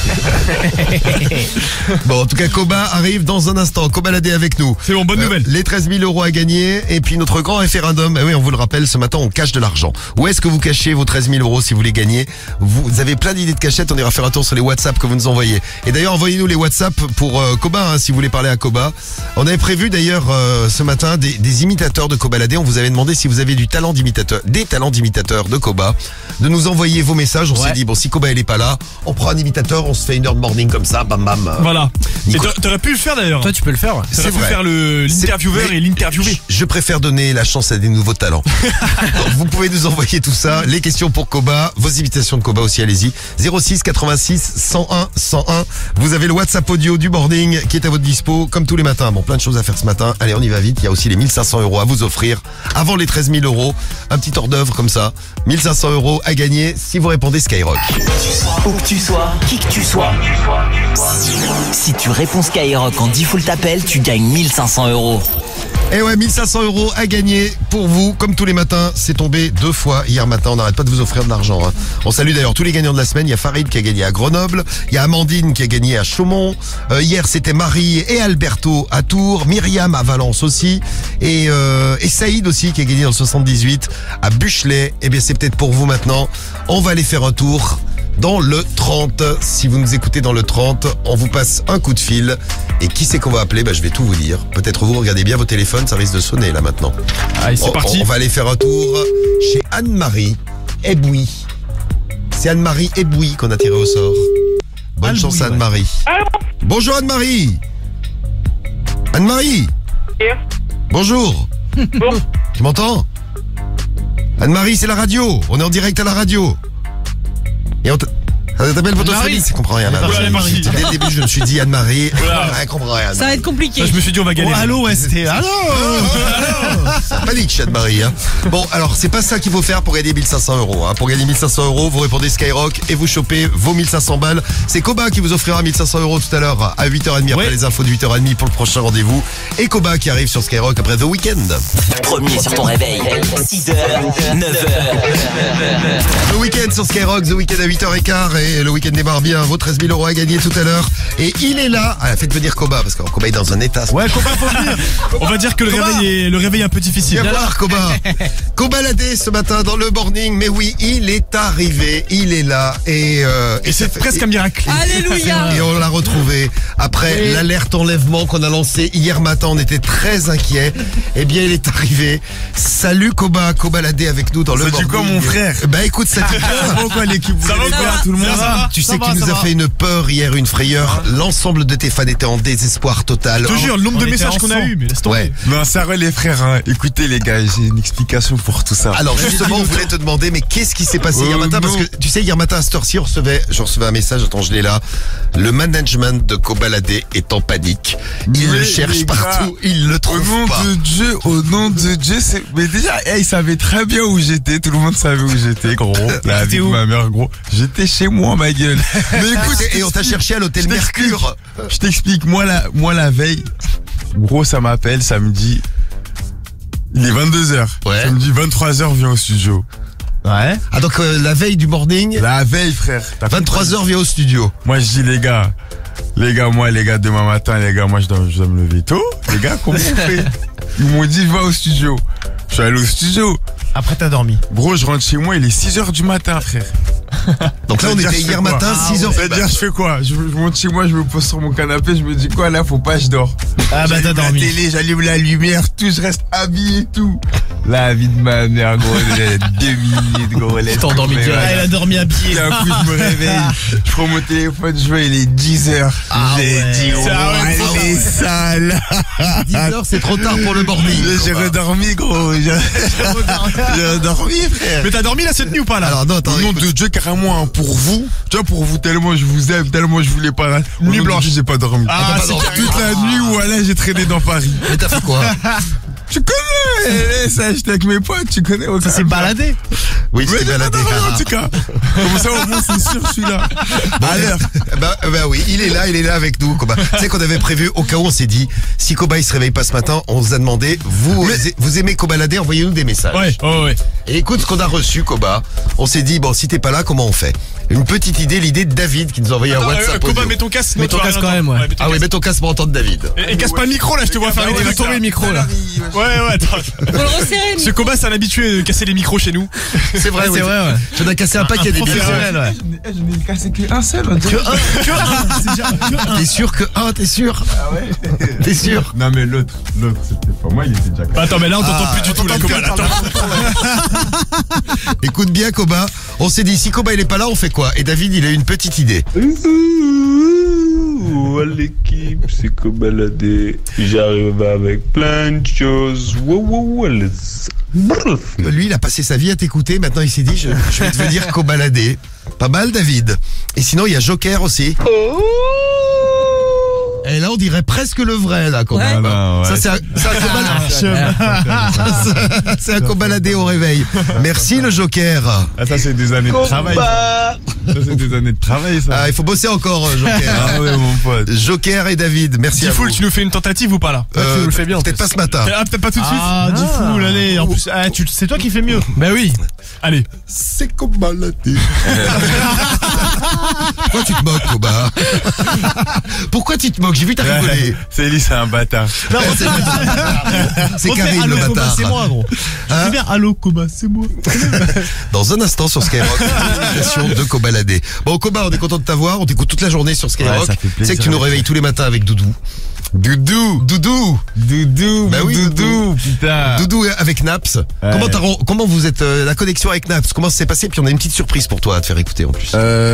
Bon, en tout cas, Koba arrive dans un instant. Co-balader avec nous. C'est bon, bonne Euh, nouvelle. Les treize mille euros à gagner. Et puis notre grand référendum. Eh oui, on vous le rappelle, ce matin, on cache de l'argent. Où est-ce que vous cachez vos treize mille euros si vous les gagnez? Vous avez plein d'idées de cachettes. On ira faire un tour sur les WhatsApp que vous nous envoyez. Et d'ailleurs, envoyez-nous les WhatsApp pour euh, Koba, hein, si vous voulez parler à Koba. On avait prévu d'ailleurs euh, ce matin des, des imitateurs de Kobaladé. On vous avait demandé si vous avez du talent d'imitateur, des talents d'imitateur de Koba, de nous envoyer vos messages. On Ouais. s'est dit, bon, si Koba elle est pas là, on prend un imitateur, on se fait une heure de morning comme ça, bam bam. euh, Voilà. Et Nicolas- t'a- t'aurais pu le faire d'ailleurs. Toi, tu peux le faire. C'est T'aurais pu vrai. faire le- l'intervieweur C'est- et l'interviewé. Je, je préfère donner la chance à des nouveaux talents. Donc, vous pouvez nous envoyer tout ça, les questions pour Koba, vos imitations de Koba aussi, allez-y. zéro six quatre-vingt-six cent un cent un. Vous avez le WhatsApp audio du morning qui est à votre dispo, comme tous les matins. Bon, plein de choses à faire ce matin. Allez, on y va vite. Il y a aussi les mille cinq cents euros à vous offrir avant les treize mille euros. Un petit hors d'œuvre comme ça. mille cinq cents euros à gagner si vous répondez Skyrock. Où que tu sois, qui que tu sois. Si tu réponds Skyrock en dix full t'appelles, tu gagnes mille cinq cents euros. Et ouais, mille cinq cents euros à gagner pour vous, comme tous les matins. C'est tombé deux fois hier matin. On n'arrête pas de vous offrir de l'argent. Hein. On salue d'ailleurs tous les gagnants de la semaine. Il y a Farid qui a gagné à Grenoble. Il y a Amandine qui a gagné à Chaumont. Euh, hier, c'était Marie et Alberto à Tours. Myriam à Valence aussi. Et, euh, et Saïd aussi qui a gagné dans le soixante-dix-huit à Buchelet. Eh bien, c'est peut-être pour vous maintenant. On va aller faire un tour dans le trente. Si vous nous écoutez dans le trente, on vous passe un coup de fil. Et qui c'est qu'on va appeler? Bah, je vais tout vous dire. Peut-être vous regardez bien vos téléphones, ça risque de sonner là maintenant. Allez, c'est On- parti. On va aller faire un tour chez Anne-Marie Ebouy. C'est Anne-Marie Ebouy qu'on a tiré au sort. Bonne Albouy, chance ouais. Anne-Marie. Bonjour Anne-Marie. Anne-Marie. Bonjour. Tu m'entends? Anne-Marie, c'est la radio. On est en direct à la radio. Et on t'- ça t'appelle votre Anne-Marie. famille, je comprends rien. Voilà, elle est partie. Dès le début, je me suis dit Anne-Marie. Voilà. Elle comprend rien. Ça va être compliqué. Ça, je me suis dit, on va gagner. Oh, allô, ouais, c'était. Allô Ça panique chez Anne-Marie. Hein. Bon, alors c'est pas ça qu'il faut faire pour gagner mille cinq cents euros. Hein. Pour gagner mille cinq cents euros, vous répondez Skyrock et vous chopez vos mille cinq cents balles. C'est Koba qui vous offrira mille cinq cents euros tout à l'heure à huit heures trente après Ouais. les infos de huit heures trente pour le prochain rendez-vous. Et Koba qui arrive sur Skyrock après The Weeknd. Premier sur ton réveil. six heures, neuf heures. The Weeknd sur Skyrock, The Weeknd à huit heures quinze et le week-end démarre bien. Vos treize mille euros à gagner tout à l'heure. Et il est là. Ah, faites venir Koba parce que Koba est dans un état. Ouais, Copain, faut venir. On va dire que le Comment réveil est, le réveil est un peu difficile. Viens voir Koba. Kobaladé ce matin dans le morning. Mais oui, il est arrivé. Il est là. Et, euh, Et c'est ça fait- presque un miracle. Alléluia. Et on l'a retrouvé après l'alerte enlèvement qu'on a lancée hier matin. On était très inquiets. Eh bien, il est arrivé. Salut Koba, Kobaladé avec nous dans le Ça dit morning. quoi, mon frère? Bah écoute, ça dit bien. Pourquoi l'équipe Ça va ou quoi? tout le monde Ça va? Tu Ça sais va, qu'il nous ça a va. fait une peur hier, une frayeur. L'ensemble de tes fans étaient en désespoir total. Je te jure, le nombre On de était messages qu'on a ensemble. eu, mais laisse tomber. Ouais. Non, ça va les frères, hein. Écoutez les gars, j'ai une explication pour tout ça. Alors justement, on voulait te demander, mais qu'est-ce qui s'est passé Euh, hier matin? Parce non. que tu sais, hier matin à cette heure-ci, on recevait, je recevais un message, attends, je l'ai là. Le management de Kobaladé est en panique. Il Mais le cherche les partout, gars, il le Au trouve nom pas. de Dieu, au nom de Dieu, c'est. Mais déjà, hey, ils savaient très bien où j'étais. Tout le monde savait où j'étais, gros. La vie de où ma mère, gros. J'étais chez moi, ma gueule. Mais écoute, Et on t'a cherché à l'hôtel je t'explique. Mercure. Je t'explique. Moi la, moi, la veille, gros, ça m'appelle, ça me dit. Il est vingt-deux heures. Ouais. Ça me dit vingt-trois heures, viens au studio. Ouais. Ah donc euh, la veille du morning, La veille, frère. T'as vingt-trois heures, viens au studio. Moi, je dis, les gars, les gars, moi, les gars, demain matin, les gars, moi, je dois, je dois me lever tôt. Les gars, comment on fait? Ils m'ont dit, va au studio. Je suis allé au studio. Après, t'as dormi. Gros, je rentre chez moi, il est six heures du matin, frère. Donc là, on C'est-à-dire, était je fais hier quoi? matin, Ah, six heures. C'est-à-dire, je fais quoi? je, je monte chez moi, je me pose sur mon canapé, je me dis quoi, là, faut pas, je dors. Ah, bah, t'as J'allume dormi. la télé, j'allume la lumière, tout, je reste habillé et tout. La vie de ma mère, gros, j'ai deux minutes, gros, laisse T'es endormi tomber, direct. ouais. Elle a dormi habillée. D'un coup, je me réveille, je prends mon téléphone, je vois, il est dix heures. Ah J'ai ouais. dit, C'est oh, ah ouais, elle c'est est sale. dix heures, c'est trop tard pour le morning. J'ai redormi, gros. J'ai j'ai redormi, frère. Mais t'as dormi là cette nuit ou pas là? Alors non, attends, Au nom écoute. de Dieu, carrément, hein, pour vous, tu vois, pour vous, tellement je vous aime, tellement je voulais pas. Au Nuit nom de blanche. Dieu, j'ai pas dormi. Ah, T'as pas c'est dormi. carrément- Toute la nuit où allait, j'ai traîné dans Paris. Mais t'as fait quoi? Tu connais, ça, j'étais avec mes potes, tu connais. Ça s'est baladé. Oui, c'est baladé. En tout cas. Comme ça, au moins, c'est sûr, je suis là. À l'heure. Bah, bah oui, il est là, il est là avec nous, Koba. Tu sais qu'on avait prévu, au cas où on s'est dit, si Koba il se réveille pas ce matin, on vous a demandé, vous, vous aimez Kobalader, envoyez-nous des messages. Ouais, ouais, ouais. Et écoute ce qu'on a reçu, Koba. On s'est dit, bon, si t'es pas là, comment on fait? Une petite idée, l'idée de David qui nous a envoyé Attends, un WhatsApp. euh, Koba, audio. mets ton casque. Mets ton casque quand même, ouais. Ouais, mets ton Ah oui, casque. mets ton casque pour entendre David. Et, et casse pas le micro là, je te vois faire Il va tomber le micro là. Ouais, ouais, attends. Faut le resserrer. Ce Koba, c'est un habitué de casser les micros chez nous. C'est vrai, oui. C'est vrai, ouais. J'en ai cassé un paquet des Professionnel, ouais. Je n'ai cassé qu'un seul. Que un, que un. C'est déjà que un. T'es sûr que un, t'es sûr? Ah ouais. T'es sûr? Non, mais l'autre, l'autre, c'était pas moi, il était déjà cassé. Attends, mais là, on t'entend Ah, plus du tout, là, Koba. Là, attends. Écoute bien, Koba. On s'est dit, si Koba il est pas là, on fait quoi? Et David, il a une petite idée. Ouh, à l'équipe, c'est Kobalader. J'arrive avec plein de choses. Wow, wow, wow, les- Brrr. Lui, il a passé sa vie à t'écouter. Maintenant, il s'est dit, je, je vais devenir Kobalader. Pas mal, David. Et sinon, il y a Joker aussi. Et là, on dirait presque le vrai, là, quand Ouais. même. Ah, ouais. Ça, c'est un, c'est un Kobalader. C'est un Kobalader au réveil. Merci, le Joker. Ah, ça, c'est des années de travail. Ça, c'est des années de travail, ça. Ah, il faut bosser encore, euh, Joker. Ah ouais, mon pote. Joker et David, merci à vous. Diffoul, tu nous fais une tentative ou pas là? Euh, tu le fais bien, en Peut-être pas ce matin. Ah, peut-être pas tout de suite. Ah, Diffoul, allez. En plus, ah, tu- c'est toi qui fais mieux. Bah oui. Allez. C'est Kobalader. Pourquoi tu te moques, Koba? Pourquoi tu te moques? J'ai vu t'as rigolé. C'est lui, c'est un bâtard. Non, C'est c'est on fait Karim, Allo le Koba, bâtard. c'est moi, gros. Hein C'est bien, Allo Koba, c'est moi. Dans un instant sur Skyrock, l'imitation de Kobalader. Bon, Koba, on est content de t'avoir. On t'écoute toute la journée sur Skyrock. Ouais, ça fait Tu plaisir. sais que tu nous réveilles tous les matins avec Doudou. Doudou, Doudou, Doudou, Bah oui, Doudou, putain. Doudou avec Naps. Comment, t'as ren- comment vous êtes euh, la connexion avec Naps? Comment ça s'est passé? Puis on a une petite surprise pour toi à te faire écouter en plus.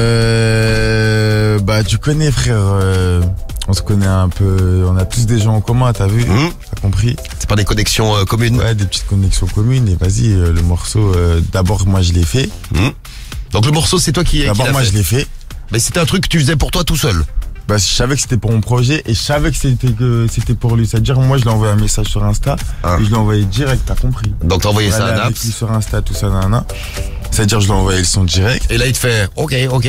Euh, bah, tu connais, frère, euh, on se connaît un peu, on a tous des gens en commun, t'as vu? Mmh. T'as compris? C'est pas des connexions euh, communes? Ouais, des petites connexions communes, et vas-y, euh, le morceau, euh, d'abord, moi, je l'ai fait. Mmh. Donc le morceau, c'est toi qui, qui D'abord, l'as moi, fait. je l'ai fait. Mais c'était un truc que tu faisais pour toi tout seul. Bah, je savais que c'était pour mon projet et je savais que c'était que c'était pour lui. C'est-à-dire, moi, je lui ai envoyé un message sur Insta Ah. et je l'ai envoyé direct, t'as compris? Donc t'as envoyé ça Aller à avec Naps. lui sur Insta, tout ça, nanana. C'est-à-dire, je lui ai envoyé le son direct. Et là, il te fait OK, OK.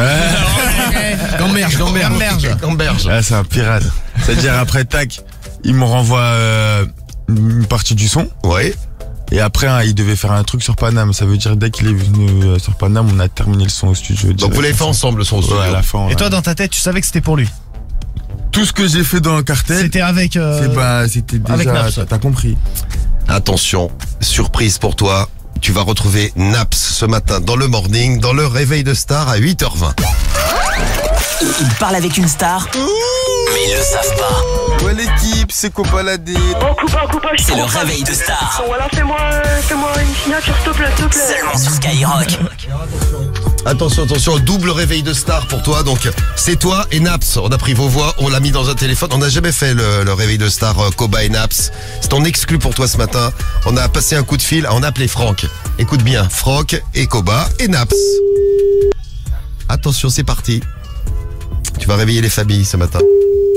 Gamberge, gamberge. Gamberge. Ah, c'est un pirate. C'est-à-dire, après, tac, il me renvoie euh, une partie du son. Ouais. Et après, hein, il devait faire un truc sur Paname. Ça veut dire, dès qu'il est venu euh, sur Paname, on a terminé le son au studio. Donc vous l'avez fait ensemble le son au studio. Ouais, à la fin. Et ouais. toi, dans ta tête, tu savais que c'était pour lui. Tout ce que j'ai fait dans le cartel, C'était avec. euh, c'est bah, c'était avec déjà, Naps. t'as- t'as compris. Attention, surprise pour toi. Tu vas retrouver Naps ce matin dans le morning, dans le réveil de star à huit heures vingt. Il, il parle avec une star, mais ils le savent pas. Ouais, l'équipe, c'est Kobalader. Oh, coupa, coupa, je C'est suis le trop réveil de star. fan. Voilà, fais-moi euh, fais-moi une signature, s'il te plaît, s'il te plaît. Seulement sur Skyrock. Attention, attention, double réveil de star pour toi. Donc c'est toi et Naps. On a pris vos voix, on l'a mis dans un téléphone. On n'a jamais fait le, le réveil de star euh, Koba et Naps. C'est en exclu pour toi ce matin. On a passé un coup de fil, on a appelé Franck. Écoute bien, Franck et Koba et Naps. Attention, c'est parti. Tu vas réveiller les familles ce matin.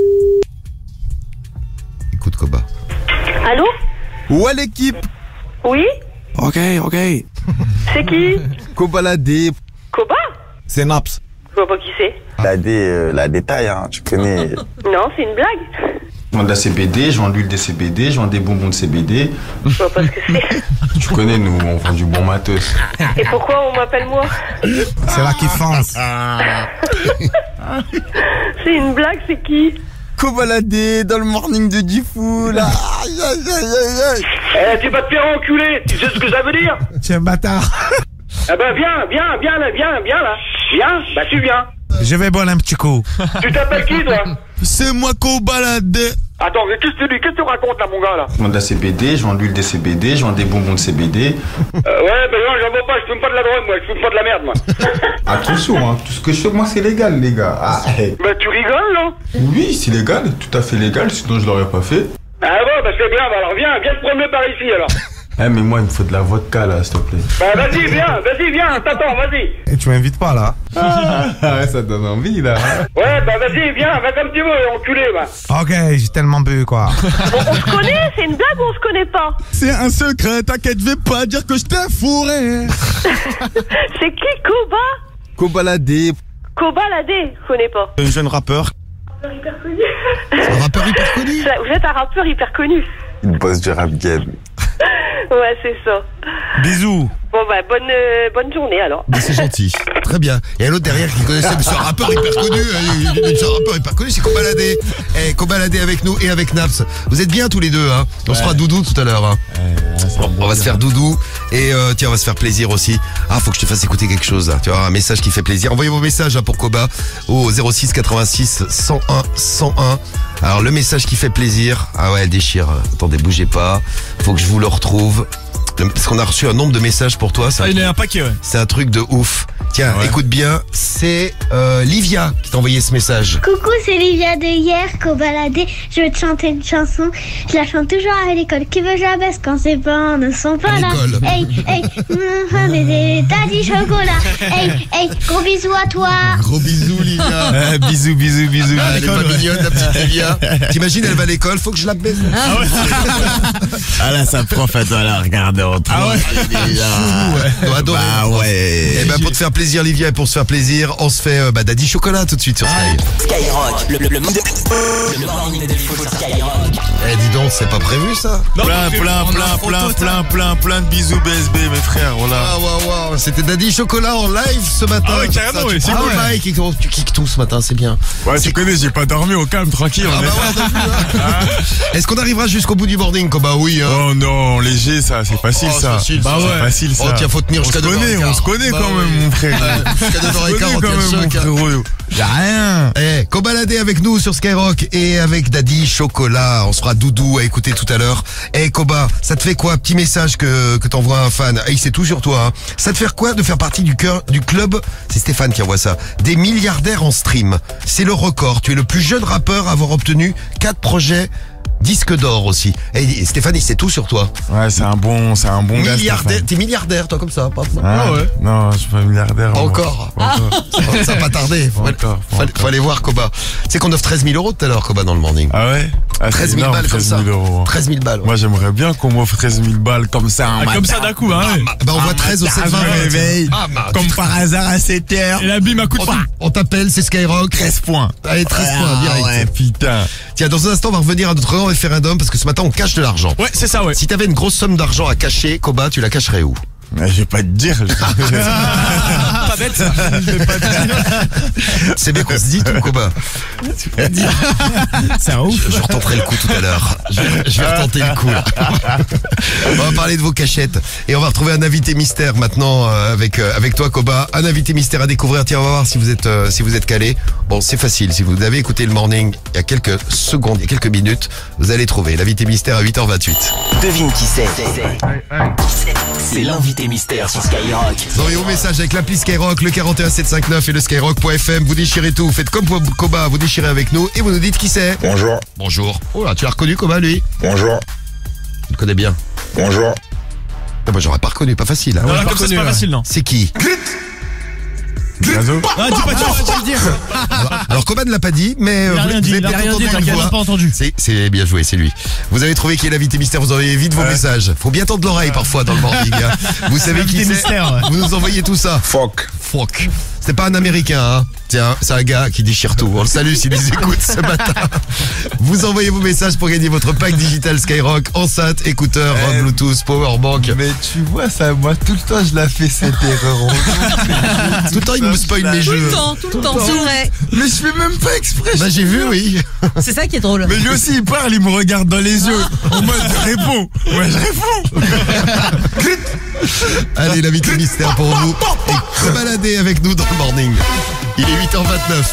Écoute Koba. Allô? Ouais, l'équipe. Oui? Ok, ok. C'est qui? Kobalader. Koba? C'est Naps. Je vois pas qui c'est. La dé, euh, la détail, hein, tu connais. Non, c'est une blague. Je vends de la C B D, je vends de l'huile de C B D, je vends des bonbons de C B D. Je vois pas ce que c'est. Tu connais, nous, on vend du bon matos. Et pourquoi on m'appelle moi? C'est là qui fonce. C'est une blague, c'est qui? Kobalader dans le morning de Diffoul. Aïe, aïe, aïe, aïe, aïe. Eh, tu vas te faire enculer, tu sais ce que ça veut dire? Tu es un bâtard. Eh ben viens, viens, viens là, viens, viens là. Viens, bah tu viens. Je vais boire un petit coup. Tu t'appelles qui toi? C'est moi Kobalader. Attends, mais qu'est-ce que tu dis? Qu'est-ce que tu racontes là mon gars là? Je vends de la C B D, je vends de l'huile de C B D, je vends des bonbons de C B D. Euh, ouais, ben non, j'en veux pas, je fume pas de la drogue moi, je fume pas de la merde moi. Attention, hein, tout ce que je fais, moi, c'est légal, les gars. Ah, hey. Bah tu rigoles là? Oui, c'est légal, tout à fait légal, sinon je l'aurais pas fait. Ah bon, bah c'est bien, bah alors viens, viens te promener par ici alors. Eh, mais moi, il me faut de la vodka, là, s'il te plaît. Bah vas-y, viens, vas-y, viens, t'attends, vas-y. Et tu m'invites pas, là? Ah, ouais, ça te donne envie, là. Ouais, bah vas-y, viens, va comme tu veux, enculé, va. Ok, j'ai tellement bu, quoi. On, on se connaît? C'est une blague ou on se connaît pas? C'est un secret, t'inquiète, je vais pas dire que je t'ai fourré. C'est qui, Koba? Kobaladé. Kobaladé, je connais pas. Un jeune rappeur. Hyper connu. Un rappeur hyper connu. Vous êtes un rappeur hyper connu. Une boss du rap game. Ouais, c'est ça. Bisous. Bon bah bonne euh, bonne journée alors. Mais c'est gentil. Très bien. Et à l'autre derrière qui connaissait ce rappeur hyper connu, euh, ce rappeur hyper connu, c'est Kobaladé. Eh, Kobaladé avec nous et avec Naps. Vous êtes bien tous les deux, hein. On se fera doudou tout à l'heure, hein. Bon, on va se faire doudou et euh, tiens, on va se faire plaisir aussi. Ah, faut que je te fasse écouter quelque chose là. Tu vois, un message qui fait plaisir. Envoyez vos messages hein, pour Koba au zéro six quatre-vingt-six cent un cent un. Alors le message qui fait plaisir. Ah ouais, elle déchire. Attendez, bougez pas. Faut que je vous le retrouve. Parce qu'on a reçu un nombre de messages pour toi. Ah, il y a un paquet, ouais. C'est un truc de ouf. Tiens, ouais. Écoute bien, c'est euh, Livia qui t'a envoyé ce message. Coucou, c'est Livia de hier, Kobaladé. Je vais te chanter une chanson. Je la chante toujours à l'école. Qui veut que je la baisse quand ses parents ne sont pas là? Hey, hey, t'as dit chocolat. Hey, hey, gros bisous à toi. Gros bisous, Livia. euh, bisous, bisous, bisous. Ah, elle est pas mignonne, la petite Livia. T'imagines, elle va à l'école, faut que je la baisse. Ah, ouais. Ah là, sa prof, elle doit la regarder en trop. Ah ouais. On va adorer. Bah ouais. Et ben pour te faire plaisir, Livia, et pour se faire plaisir, on se fait euh, bah, Daddy Chocolat tout de suite sur Sky. Skyrock, le, le, le, le morning de Diffoul sur Skyrock. Eh dis donc, c'est pas prévu ça? Non, plein, plein, plein, plein, plein, plein, plein de bisous B S B, mes frères, voilà. Ah ouais, ouais, c'était Daddy Chocolat en live ce matin. Ah ouais, carrément, ouais, c'est cool. cool. Mike, tu kicks tout ce matin, c'est bien. Ouais, tu connais, j'ai pas dormi au calme, tranquille. Ah bah ouais, ah. Est-ce qu'on arrivera jusqu'au bout du morning? Bah oui, hein. Oh non, léger ça, c'est facile oh, ça. Facile, bah ouais. C'est facile ça. Oh tiens, faut tenir jusqu'à deux heures et quart. On se connaît bah quand ouais. même, mon frère. Jusqu'à deux heures et quart, on tient le choc. Frérot. Y'a rien. Eh, Kobaladé avec nous sur Skyrock et avec Daddy Chocolat. On sera doudou à écouter tout à l'heure. Eh, Koba, ça te fait quoi? Petit message que, que t'envoies à un fan. Eh, c'est tout sur toi, hein. Ça te fait quoi de faire partie du cœur, du club? C'est Stéphane qui envoie ça. Des milliardaires en stream. C'est le record. Tu es le plus jeune rappeur à avoir obtenu quatre projets. Disque d'or aussi. Et hey, Stéphane, c'est tout sur toi. Ouais, c'est un bon, c'est un bon milliardaire. T'es milliardaire, toi, comme ça, pas ah, ouais. Non, je suis pas milliardaire. Pas encore. Ah. Ça va pas tarder. Faut, encore, faut, faut aller voir Koba. Tu sais qu'on offre treize mille euros tout à l'heure, Koba, dans le morning. Ah ouais? Ah, treize mille balles comme ça. Euros. treize mille balles. Ouais. Moi, j'aimerais bien qu'on m'offre treize mille balles comme ça. Ah, comme ça d'un coup, hein. Ah, bah, on voit treize au sept vingt. Réveil. Ah, bah, comme par hasard à sept heures. Et la bim à coup de pas. On t'appelle, c'est Skyrock. treize points. Allez, treize ah, points, direct. Ouais, putain. Tiens, dans un instant, on va revenir à notre grand référendum parce que ce matin, on cache de l'argent. Ouais, c'est ça, ouais. Si t'avais une grosse somme d'argent à cacher, Koba, tu la cacherais où? Je vais pas te dire. Pas bête ça. Je vais pas te dire. C'est bien qu'on se dit tout, Koba. Tu vas dire. C'est un ouf. Je, je retenterai le coup tout à l'heure. Je, je vais retenter le coup là. On va parler de vos cachettes et on va retrouver un invité mystère maintenant euh, avec euh, avec toi, Koba. Un invité mystère à découvrir. Tiens, on va voir si vous êtes euh, si vous êtes calé. Bon, c'est facile. Si vous avez écouté le morning il y a quelques secondes, il y a quelques minutes, vous allez trouver l'invité mystère à huit heures vingt-huit. Devine qui c'est. C'est l'invité mystère sur Skyrock. Vous envoyez vos messages avec l'appli Skyrock, le quarante et un sept cent cinquante-neuf et le skyrock point f m. Vous déchirez tout, vous faites comme Koba, vous déchirez avec nous et vous nous dites qui c'est. Bonjour. Bonjour. Oh là, tu l'as reconnu, Koba, lui? Bonjour. Tu le connais bien. Bonjour. Ah bah, j'aurais pas reconnu, pas facile. Hein. Non, là, comme ça, c'est pas facile, non. C'est qui? Gazo. Ah, dis pas, tu vas le dire. Alors, alors Koba ne l'a pas dit, mais il a vous, rien vous dit, avez il a bien rien entendu dit, une t'inquiète, voix. j'ai pas entendu. C'est, c'est bien joué, c'est lui. Vous avez trouvé qui est l'invité mystère, vous envoyez vite vos ouais. messages. Faut bien tendre l'oreille parfois dans le morning. Hein. Vous savez qui c'est. Mystère, ouais. Vous nous envoyez tout ça. Fuck. Fuck. C'est pas un Américain, hein. Tiens, c'est un gars qui déchire tout. On le salue s'il nous écoute ce matin. Vous envoyez vos messages pour gagner votre pack digital Skyrock, enceinte, écouteur, eh, Bluetooth, powerbank. Mais tu vois ça, moi tout le temps je la fais cette erreur. Tout le temps il me spoil mes Tout jeux. le temps, tout le temps, c'est vrai. Mais je fais même pas exprès. Bah j'ai vu, oui. C'est ça qui est drôle. Mais lui aussi il parle, il me regarde dans les yeux. En mode je réponds. Moi je réponds. Allez, l'invité mystère pour vous. Et se balader avec nous dans le morning. Il est huit heures vingt-neuf.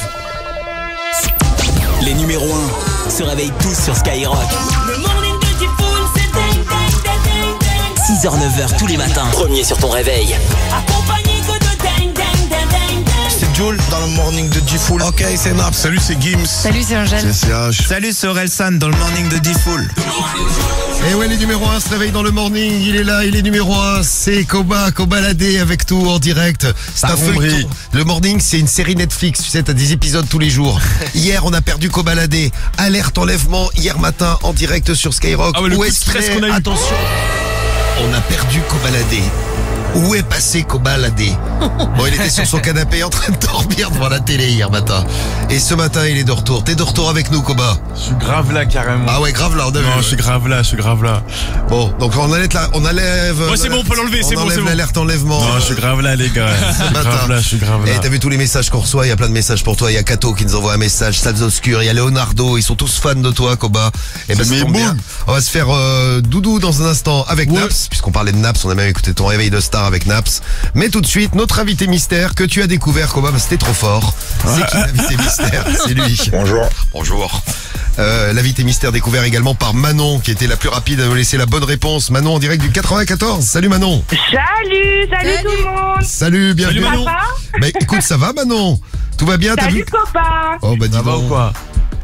Les numéros un se réveillent tous sur Skyrock. Le morning de Diffoul, c'est ding ding ding ding ding. six heures neuf heures tous les matins. Premier sur ton réveil. Accompagné que de ding ding ding ding ding. Joule dans le morning de Diffoul. Ok, c'est Naps. Salut, c'est Gims. Salut, c'est Angèle. C'est C H. Salut, c'est Orelsan dans le morning de Diffoul. Et ouais, les numéro un se réveillent dans le morning. Il est là, il est numéro un. C'est Koba, Kobaladé avec tout en direct. C'est un feuilleton. Le morning, c'est une série Netflix. Tu sais, t'as des épisodes tous les jours. Hier, on a perdu Kobaladé. Alerte enlèvement hier matin en direct sur Skyrock. Ah ouais, le Où coup de est-ce qu'il stress est qu'on a eu. Attention. On a perdu Kobaladé. Où est passé Kobaladé? Bon, il était sur son canapé en train de dormir devant la télé hier matin. Et ce matin, il est de retour. T'es de retour avec nous, Koba? Je suis grave là, carrément. Ah ouais, grave là, on a vu. Non, je suis grave là, je suis grave là. Bon, donc on enlève, la, on enlève. Ouais, c'est bon, on peut l'enlever, c'est on bon, c'est enlève bon. l'alerte enlèvement. Non, je suis grave là, les gars. Je suis grave là, je suis grave là. Et t'as vu tous les messages qu'on reçoit? Il y a plein de messages pour toi. Il y a Kato qui nous envoie un message, Salles Obscures. Il y a Leonardo. Ils sont tous fans de toi, Koba. Et ben, ça tombe bien. On va se faire euh, doudou dans un instant avec Ouais. Naps, puisqu'on parlait de Naps. On a même écouté ton réveil de star avec Naps. Mais tout de suite, notre invité mystère que tu as découvert, Koba, parce que c'était trop fort. C'est qui l'invité mystère? C'est lui. Bonjour. Bonjour. Euh, L'invité mystère découvert également par Manon, qui était la plus rapide à nous laisser la bonne réponse. Manon en direct du quatre-vingt-quatorze. Salut Manon. Salut, salut, tout le monde. Salut, bienvenue. Salut, Manon. Ça va? Bah écoute, ça va Manon? Tout va bien? T'as Salut, vu? copain. Oh bah dis Ça va donc. ou quoi?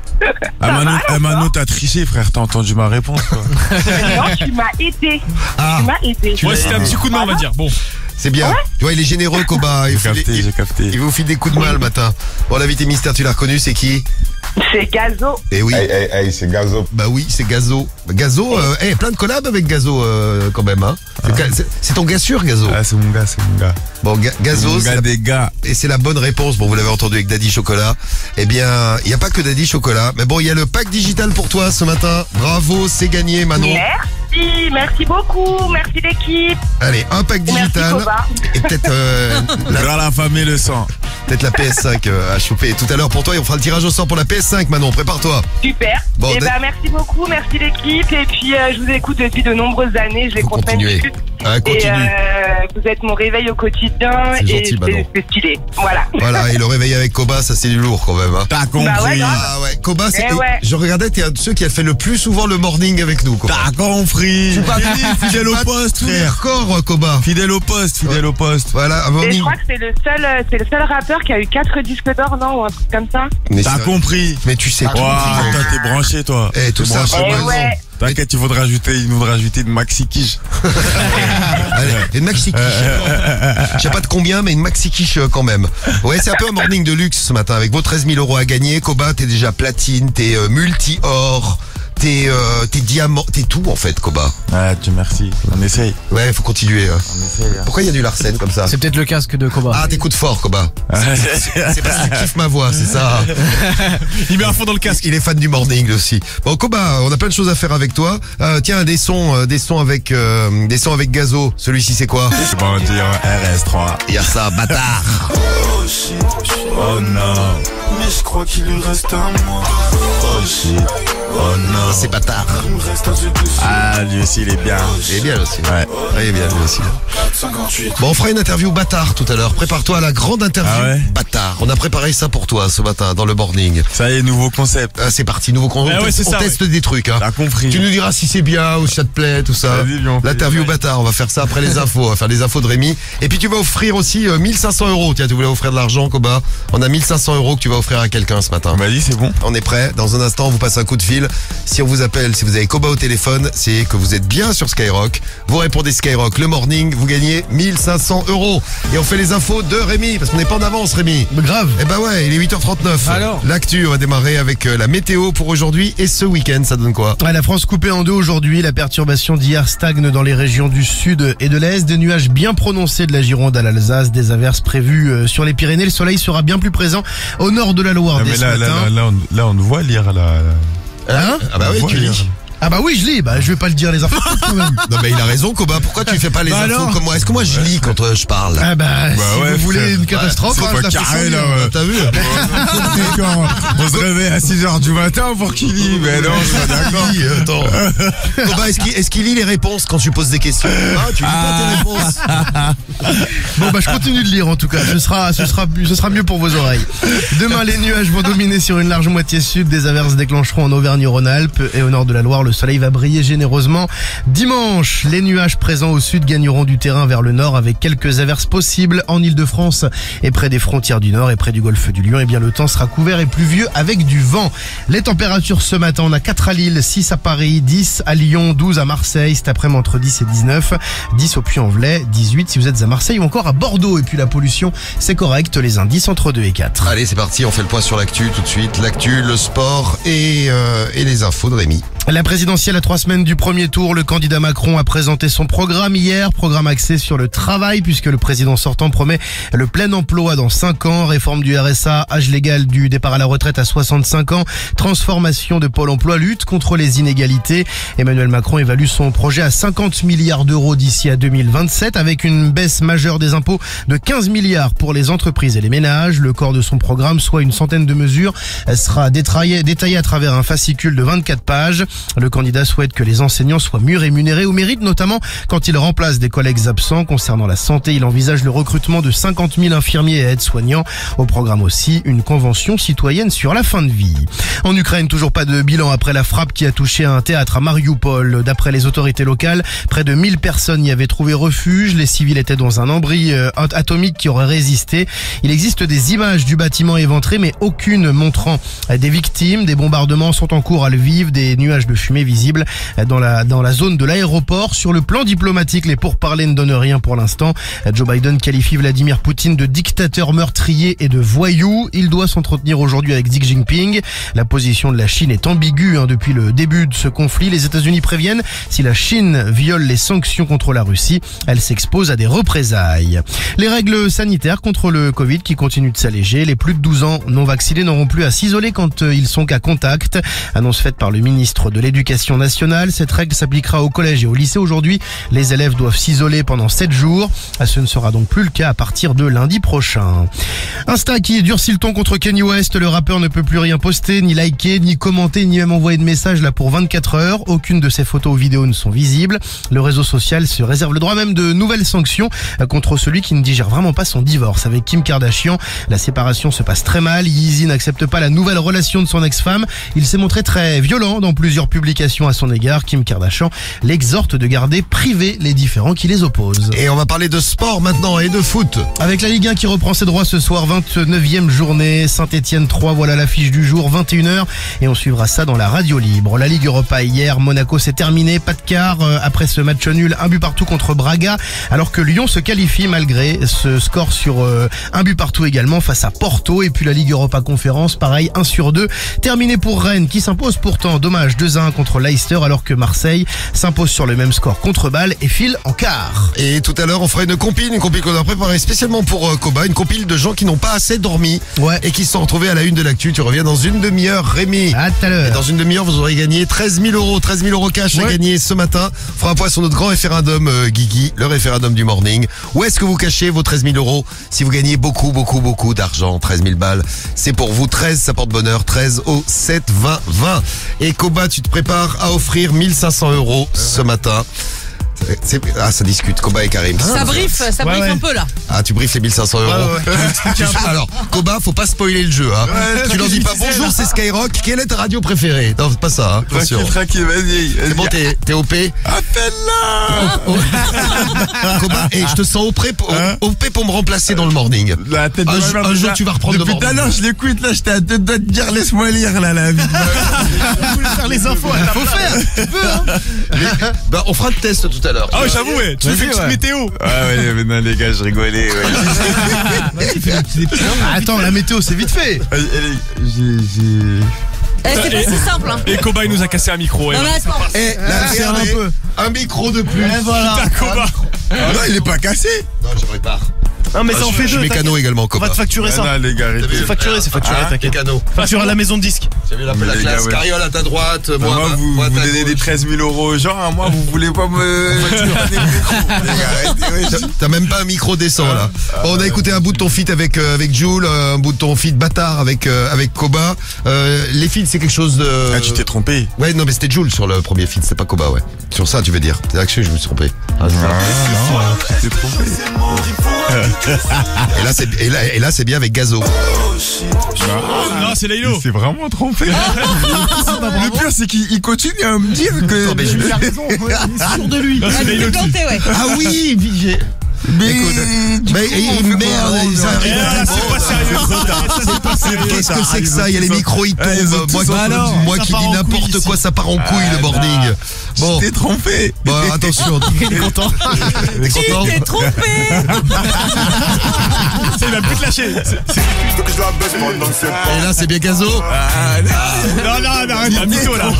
Ah Mano, ah, Mano, t'as triché, frère, t'as entendu ma réponse, quoi. Non, tu m'as aidé. Ah. Tu m'as aidé. Ouais, c'était un petit coup de main, on va dire. Bon. C'est bien. Tu vois, il est généreux, Koba. Il, J'ai vous file- capté, il- j'ai capté. il vous file des coups de main le matin. Bon, l'invité mystère, tu l'as reconnu, c'est qui? C'est Gazo. Eh oui. Hey, hey, hey, c'est Gazo. Bah oui, c'est Gazo. Gazo, euh, eh, plein de collabs avec Gazo euh, quand même. Hein. C'est ca- c'est- C'est ton gars sûr, Gazo? Ah, c'est mon gars, c'est mon gars. Bon, Ga- C'est Gazo, mon c'est gars la- des gars. et c'est la bonne réponse. Bon, vous l'avez entendu avec Daddy Chocolat. Eh bien, il n'y a pas que Daddy Chocolat. Mais bon, il y a le pack digital pour toi ce matin. Bravo, c'est gagné, Manon. Merci, merci beaucoup. Merci l'équipe. Allez, un pack Merci, digital. Koba. Et peut-être euh, la, Dans la famille, le sang. peut-être la P S cinq euh, à choper tout à l'heure pour toi. Et on fera le tirage au sort pour la P S cinq, Manon. Prépare-toi. Super. Bon, et d'a- ben merci beaucoup, merci l'équipe. Et puis euh, je vous écoute depuis de nombreuses années. Je les Faut compte même continuer. plus. Ah, Et continue. euh, vous êtes mon réveil au quotidien. C'est gentil, et Manon. c'est c'est stylé. Voilà. Voilà, et le réveil avec Koba, ça c'est du lourd quand même. Hein. T'as compris. Bah ouais, grave. Ah ouais, Koba, c'est. Eh ouais. Je regardais, t'es un de ceux qui a fait le plus souvent le morning avec nous, Koba. T'as compris. Tu bats- Fidèle tu au bats poste, tous les frère. records, Koba. Fidèle au poste, fidèle au poste. Voilà, un Et je morning. crois que c'est le seul, euh, c'est le seul rappeur qui a eu quatre disques d'or, non, ou un truc comme ça. Mais T'as ça- compris. Mais tu sais Ouah, tout. toi, t'es branché, toi. Eh, tout T'es ça, branché. c'est Eh bon. ouais. T'inquiète, il faudra ajouter, il faudra ajouter une maxi quiche. Allez, une maxi quiche. Je sais pas de combien, mais une maxi quiche euh, quand même. Ouais, c'est un peu un morning de luxe ce matin avec vos treize mille euros à gagner. Koba, t'es déjà platine, t'es euh, multi-or, t'es euh, t'es diamant, t'es tout en fait, Koba. Ah, Dieu merci. On essaye. Ouais, faut continuer. hein. On essaye. hein. Pourquoi il y a du Larsen comme ça? C'est peut-être le casque de Koba. Ah, t'écoutes fort, Koba. C'est parce que tu kiffes ma voix, c'est ça. Il met un fond dans le casque. Il est fan du morning lui aussi. Bon, Koba, on a plein de choses à faire avec toi. Euh, tiens, des sons, euh, des sons avec, euh, des sons avec Gazo. Celui-ci, c'est quoi? Je vais en dire R S trois. Il y a ça, bâtard. Oh shit, oh non. Mais je crois qu'il lui reste un mois. Oh shit, oh non. C'est bâtard. Il me reste un yeux dessus. Ah, lui aussi, il est bien. Il est bien aussi. Ouais. Ouais, il est bien lui aussi. cinquante-huit. Bon, on fera une interview bâtard tout à l'heure. Prépare-toi à la grande interview Ah ouais bâtard. On a préparé ça pour toi ce matin dans le morning. Ça y est, nouveau concept. Ah, c'est parti, nouveau con. Ah on ouais, teste, c'est on ça, teste des trucs. Hein. T'as compris. Tu nous diras si c'est bien ou si ça te plaît, tout ça. Vas-y, viens, on fait L'interview les bâtard, on va faire ça après les infos. On va faire les infos de Rémi. Et puis tu vas offrir aussi euh, mille cinq cents euros. Tiens, tu voulais offrir de l'argent, Koba. On a mille cinq cents euros que tu vas offrir à quelqu'un ce matin. Vas-y, c'est bon. On est prêt. Dans un instant, on vous passe un coup de fil. Si on vous appelle, si vous avez Koba au téléphone, c'est que vous êtes bien sur Skyrock. Vous répondez Skyrock le morning, vous gagnez mille cinq cents euros. Et on fait les infos de Rémi, parce qu'on n'est pas en avance, Rémi. Mais grave. Eh ben ouais, il est huit heures trente-neuf. Alors L'actu, on va démarrer avec euh, la météo pour aujourd'hui et ce week-end, ça donne quoi? Ouais, la France coupée en deux aujourd'hui. La perturbation d'hier stagne dans les régions du sud et de l'est. Des nuages bien prononcés de la Gironde à l'Alsace. Des averses prévues euh, sur les Pyrénées. Le soleil sera bien plus présent au nord de la Loire Ah, dès mais ce là, là, matin. là, là, on, là, on nous voit lire, là. Hein Ah bah On oui, voit tu lire. lis. Ah bah oui, je lis. Bah je vais pas le dire les infos quand même. Non mais il a raison, Koba. Pourquoi tu fais pas les Bah infos alors comme moi? Est-ce que moi je lis quand euh, je parle? Ah bah, Bah si ouais, vous voulez frère. une catastrophe, C'est hein, pas je la fais carré, sans là, lire. ouais. T'as vu? Quand on se réveille à six heures du matin pour qu'il lit. Mais non, je suis pas d'accord. Lis, attends. Koba, est-ce qu'il est-ce qu'il lit les réponses quand tu poses des questions? Ah, tu lis pas tes réponses. Bon bah je continue de lire en tout cas, ce sera, ce sera, ce sera mieux pour vos oreilles. Demain les nuages vont dominer sur une large moitié sud, des averses déclencheront en Auvergne-Rhône-Alpes et au nord de la Loire. Le le soleil va briller généreusement. Dimanche, les nuages présents au sud gagneront du terrain vers le nord avec quelques averses possibles en Ile-de-France et près des frontières du nord et près du golfe du Lion. Et bien le temps sera couvert et pluvieux avec du vent. Les températures ce matin, on a quatre à Lille, six à Paris, dix à Lyon, douze à Marseille. Cet après-midi entre dix et dix-neuf, dix au Puy-en-Velay, dix-huit si vous êtes à Marseille ou encore à Bordeaux. Et puis la pollution, c'est correct, les indices entre deux et quatre. Allez, c'est parti, on fait le point sur l'actu tout de suite. L'actu, le sport et, euh, et les infos de Rémi. La présidentielle à trois semaines du premier tour, le candidat Macron a présenté son programme hier, programme axé sur le travail puisque le président sortant promet le plein emploi dans cinq ans, réforme du R S A, âge légal du départ à la retraite à soixante-cinq ans, transformation de Pôle emploi, lutte contre les inégalités. Emmanuel Macron évalue son projet à cinquante milliards d'euros d'ici à deux mille vingt-sept avec une baisse majeure des impôts de quinze milliards pour les entreprises et les ménages. Le corps de son programme, soit une centaine de mesures, sera détaillé, détaillé à travers un fascicule de vingt-quatre pages. Le candidat souhaite que les enseignants soient mieux rémunérés au mérite, notamment quand ils remplacent des collègues absents. Concernant la santé, il envisage le recrutement de cinquante mille infirmiers et aides-soignants. Au programme aussi, une convention citoyenne sur la fin de vie. En Ukraine, toujours pas de bilan après la frappe qui a touché un théâtre à Mariupol. D'après les autorités locales, près de mille personnes y avaient trouvé refuge. Les civils étaient dans un abri euh, atomique qui aurait résisté. Il existe des images du bâtiment éventré, mais aucune montrant des victimes. Des bombardements sont en cours à Lviv, des nuages de fumée visibles dans la, dans la zone de l'aéroport. Sur le plan diplomatique, les pourparlers ne donnent rien pour l'instant. Joe Biden qualifie Vladimir Poutine de dictateur meurtrier et de voyou. Il doit s'entretenir aujourd'hui avec Xi Jinping. La position de la Chine est ambiguë hein, depuis le début de ce conflit. Les États-Unis préviennent, si la Chine viole les sanctions contre la Russie, elle s'expose à des représailles. Les règles sanitaires contre le Covid qui continuent de s'alléger. Les plus de douze ans non vaccinés n'auront plus à s'isoler quand ils sont qu'à contact. Annonce faite par le ministre de l'Éducation nationale. Cette règle s'appliquera au collège et au lycée aujourd'hui. Les élèves doivent s'isoler pendant sept jours. Ce ne sera donc plus le cas à partir de lundi prochain. Insta qui durcit le ton contre Kanye West. Le rappeur ne peut plus rien poster, ni liker, ni commenter, ni même envoyer de messages là pour vingt-quatre heures. Aucune de ses photos ou vidéos ne sont visibles. Le réseau social se réserve le droit même de nouvelles sanctions contre celui qui ne digère vraiment pas son divorce avec Kim Kardashian. La séparation se passe très mal. Yeezy n'accepte pas la nouvelle relation de son ex-femme. Il s'est montré très violent dans plusieurs publications à son égard. Kim Kardashian l'exhorte de garder privés les différends qui les opposent. Et on va parler de sport maintenant et de foot. Avec la Ligue un qui reprend ses droits ce soir, vingt-neuvième journée, Saint-Etienne trois, voilà l'affiche du jour, vingt et une heures, et on suivra ça dans la radio libre. La Ligue Europa hier, Monaco s'est terminé, pas de quart euh, après ce match nul, un but partout contre Braga, alors que Lyon se qualifie malgré ce score sur euh, un but partout également face à Porto. Et puis la Ligue Europa Conférence, pareil, un sur deux, terminé pour Rennes qui s'impose pourtant, dommage, deux à un contre Leicester, alors que Marseille s'impose sur le même score contre Bâle et file en quart. Et tout à l'heure, on fera une compile, une compile qu'on a préparée spécialement pour euh, Koba, une compile de gens qui n'ont pas assez dormi ouais. et qui se sont retrouvés à la une de l'actu. Tu reviens dans une demi-heure, Rémi. À tout à l'heure. Et dans une demi-heure, vous aurez gagné treize mille euros, treize mille euros cash ouais. à gagner ce matin. On fera un point sur notre grand référendum, euh, Guigui, le référendum du morning. Où est-ce que vous cachez vos treize mille euros si vous gagnez beaucoup, beaucoup, beaucoup d'argent, treize mille balles. C'est pour vous, treize, ça porte bonheur, treize au sept, vingt, vingt. Et Koba, tu te prépares à offrir mille cinq cents euros ce matin. C'est... Ah, ça discute, Koba et Karim. Ça briefe, ça ouais, briefe ouais. un peu là. Ah, tu briefes les mille cinq cents euros. Ouais, ouais. Alors, Koba, faut pas spoiler le jeu. Hein. Ouais, tu leur dis pas bonjour, c'est Skyrock. Quelle est ta radio préférée? Non, c'est pas ça. Hein. Tranquille, tranquille, vas-y. C'est bon, t'es, t'es O P. Appelle-la. Koba, et je te sens O P pour, hein? O P pour me remplacer dans le morning. La tête un, de un jour, tu vas reprendre depuis le morning. Depuis tout à l'heure, je l'écoute, là, j'étais à deux doigts de dire laisse-moi lire, là, la vie. Je voulais faire les infos, il faut faire. Tu peux, hein. Les... Bah, on fera le test tout à l'heure. Ah, ouais, j'avoue, ouais. Tu fais une petite météo. Ah ouais, mais non, les gars, je rigolais. Ouais. Ah, attends, la météo, c'est vite fait. J'ai... j'ai... Eh, c'est pas si simple, hein. Et Koba, il nous a cassé un micro. Non, mais attends. Et là, c'est un peu. Un micro de plus. Et voilà. Putain, Koba. Ah non, il est pas cassé. Non, je prépare. Non mais ah, ça en je, fait je deux. mécano également, Koba. On va te facturer ça. Ah non, les gars, c'est facturé, c'est facturé, ah, t'inquiète. Mécano. Facture à la maison de disque. J'ai vu la, la classe. Gars, ouais. Carriole à ta droite. Bah, moi, moi, ma, vous, moi, vous donnez gauche. des treize mille euros aux gens. Hein, moi, vous voulez pas me. T'as même pas un micro décent là. Bon, on a écouté un bout de ton feat avec euh, avec Jules, un bout de ton feat bâtard avec euh, avec Koba. Euh, les feats, c'est quelque chose de. Ah, tu t'es trompé. Ouais, non, mais c'était Jules sur le premier feat, c'était pas Koba, ouais. Sur ça, tu veux dire. C'est là que je me suis trompé. Ah, non, non, tu t'es trompé. Et là, c'est, et là, et là, c'est bien avec Gazo. Non, c'est Laylo. C'est vraiment trompé. Le pire, c'est qu'il il continue à me dire que. Non, mais je... Il a raison, ouais, il est sûr de lui. Ah, c'est Il Laylo s'est qui- planté, ouais. Ah oui, j'ai... Mais, Écoute, du mais coup, et- on fait merde, comment, ça on- arrive. Ah, c'est pas sérieux, trop tard. C'est pas sérieux. Qu'est-ce que c'est que ils ont ça? Il y a les tous- micros, ils Ah, ils ont tombent. tous Moi, sorti. alors, moi ça qui part dis en n'importe couille quoi, ici. ça part en couille Ah, le morning. non. Bon, T'es trompé. bon, attention. Il est content. T'es Tu content? t'es trompé. Ça, il va plus te lâcher. C'est- c'est- Et là, c'est bien Gazo. Ah, non. Non, non, non, arrête, t'as un mytho là.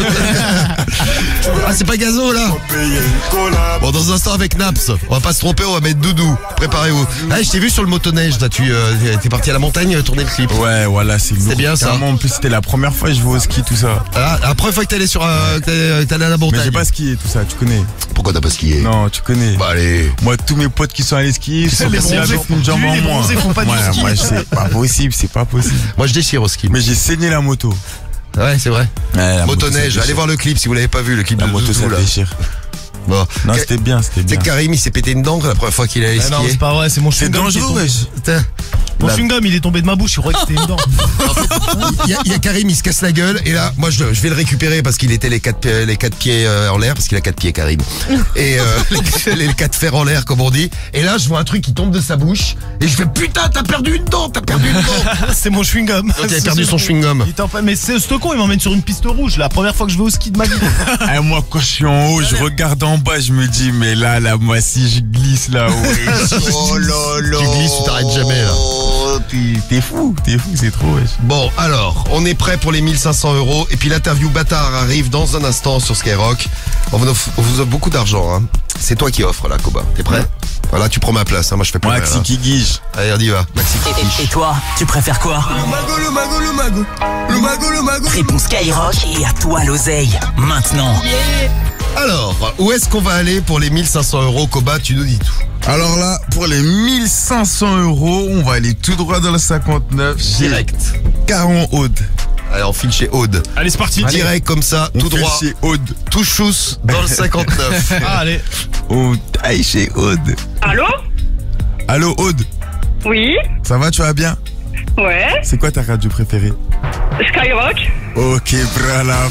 Ah, c'est pas Gazo là. Bon, dans un instant avec Naps. On va pas se tromper, on va mettre Doudou. Préparez-vous. Ah, je t'ai vu sur le motoneige. Là, tu euh, t'es parti à la montagne euh, tourner le clip. Ouais, voilà, c'est lourd. C'est bien, ça. Carrément, en plus, c'était la première fois que je vais au ski, tout ça. Ah, la première fois que t'allais sur, euh, que t'allais- que t'allais à la Mais montagne. j'ai pas skié, tout ça, tu connais. Pourquoi t'as pas skié? Non, tu connais. Bah allez. Moi, tous mes potes qui sont allés skier, ils sont les partis bronzés avec font- une jambe lui, en les moins. bronzés font pas du Ouais, ski. moi, c'est pas possible, c'est pas possible. Moi, je déchire au ski. Mais j'ai saigné la moto. Ouais, c'est vrai. Ouais, la moto, Motoneige. ça Allez voir le clip si vous l'avez pas vu, le clip La de moto, Doudou ça là. déchire. Bon. Non, Ka- c'était bien, c'était Tu sais bien. que Karim, il s'est pété une dent la première fois qu'il allait Ah non, skier. c'est pas vrai, c'est mon C'est chewing-gum. qui est dangereux, tombé. wesh. Putain. Mon Là, chewing-gum, il est tombé de ma bouche, je croyais que c'était une dent. Il y, a- il y a Karim, il se casse la gueule et là, moi je, je vais le récupérer parce qu'il était les quatre, pieds- les quatre pieds euh, en l'air, parce qu'il a quatre pieds Karim. Et euh, les, les quatre fers en l'air comme on dit. Et là, je vois un truc qui tombe de sa bouche et je fais putain, t'as perdu une dent, t'as perdu une dent. C'est mon chewing-gum. Donc il a perdu son chewing-gum. Il était en pa- Mais c'est ce con, il m'emmène sur une piste rouge, la première fois que je vais au ski de ma vie. Ah, moi, quand je suis en haut, je regarde en bas, je me dis, mais là, là, moi, si je glisse là, ouais. Oh là là. Tu glisses, tu t'arrêtes jamais là. Oh, t'es- T'es fou, t'es fou, c'est trop, wesh. Bon, alors, on est prêt pour les mille cinq cents euros. Et puis l'interview bâtard arrive dans un instant sur Skyrock. On vous offre, on vous offre beaucoup d'argent. Hein. C'est toi qui offre là, Koba. T'es prêt? Voilà, tu prends ma place. Hein. Moi, je fais plus rien. Maxi hein. qui guige. Allez, on y va. Maxi qui Et, guige. et toi, tu préfères quoi? Le mago, le mago, le mago. Le mago, le mago. Réponse Skyrock et à toi l'oseille. Maintenant. Alors, où est-ce qu'on va aller pour les mille cinq cents euros, Koba? Tu nous dis tout. Alors là, pour les mille cinq cents euros, on va aller tout droit dans le cinquanteneuf. chez Direct. Caron Aude. Allez, on file chez Aude. Allez, c'est parti. Direct comme ça, On tout fait droit. chez Aude. Tout chousse dans le cinquante-neuf. Ah, allez. On taille chez Aude. Allô? Allô Aude, Oui? ça va, tu vas bien? Ouais? C'est quoi ta radio préférée? Skyrock? Ok, bra la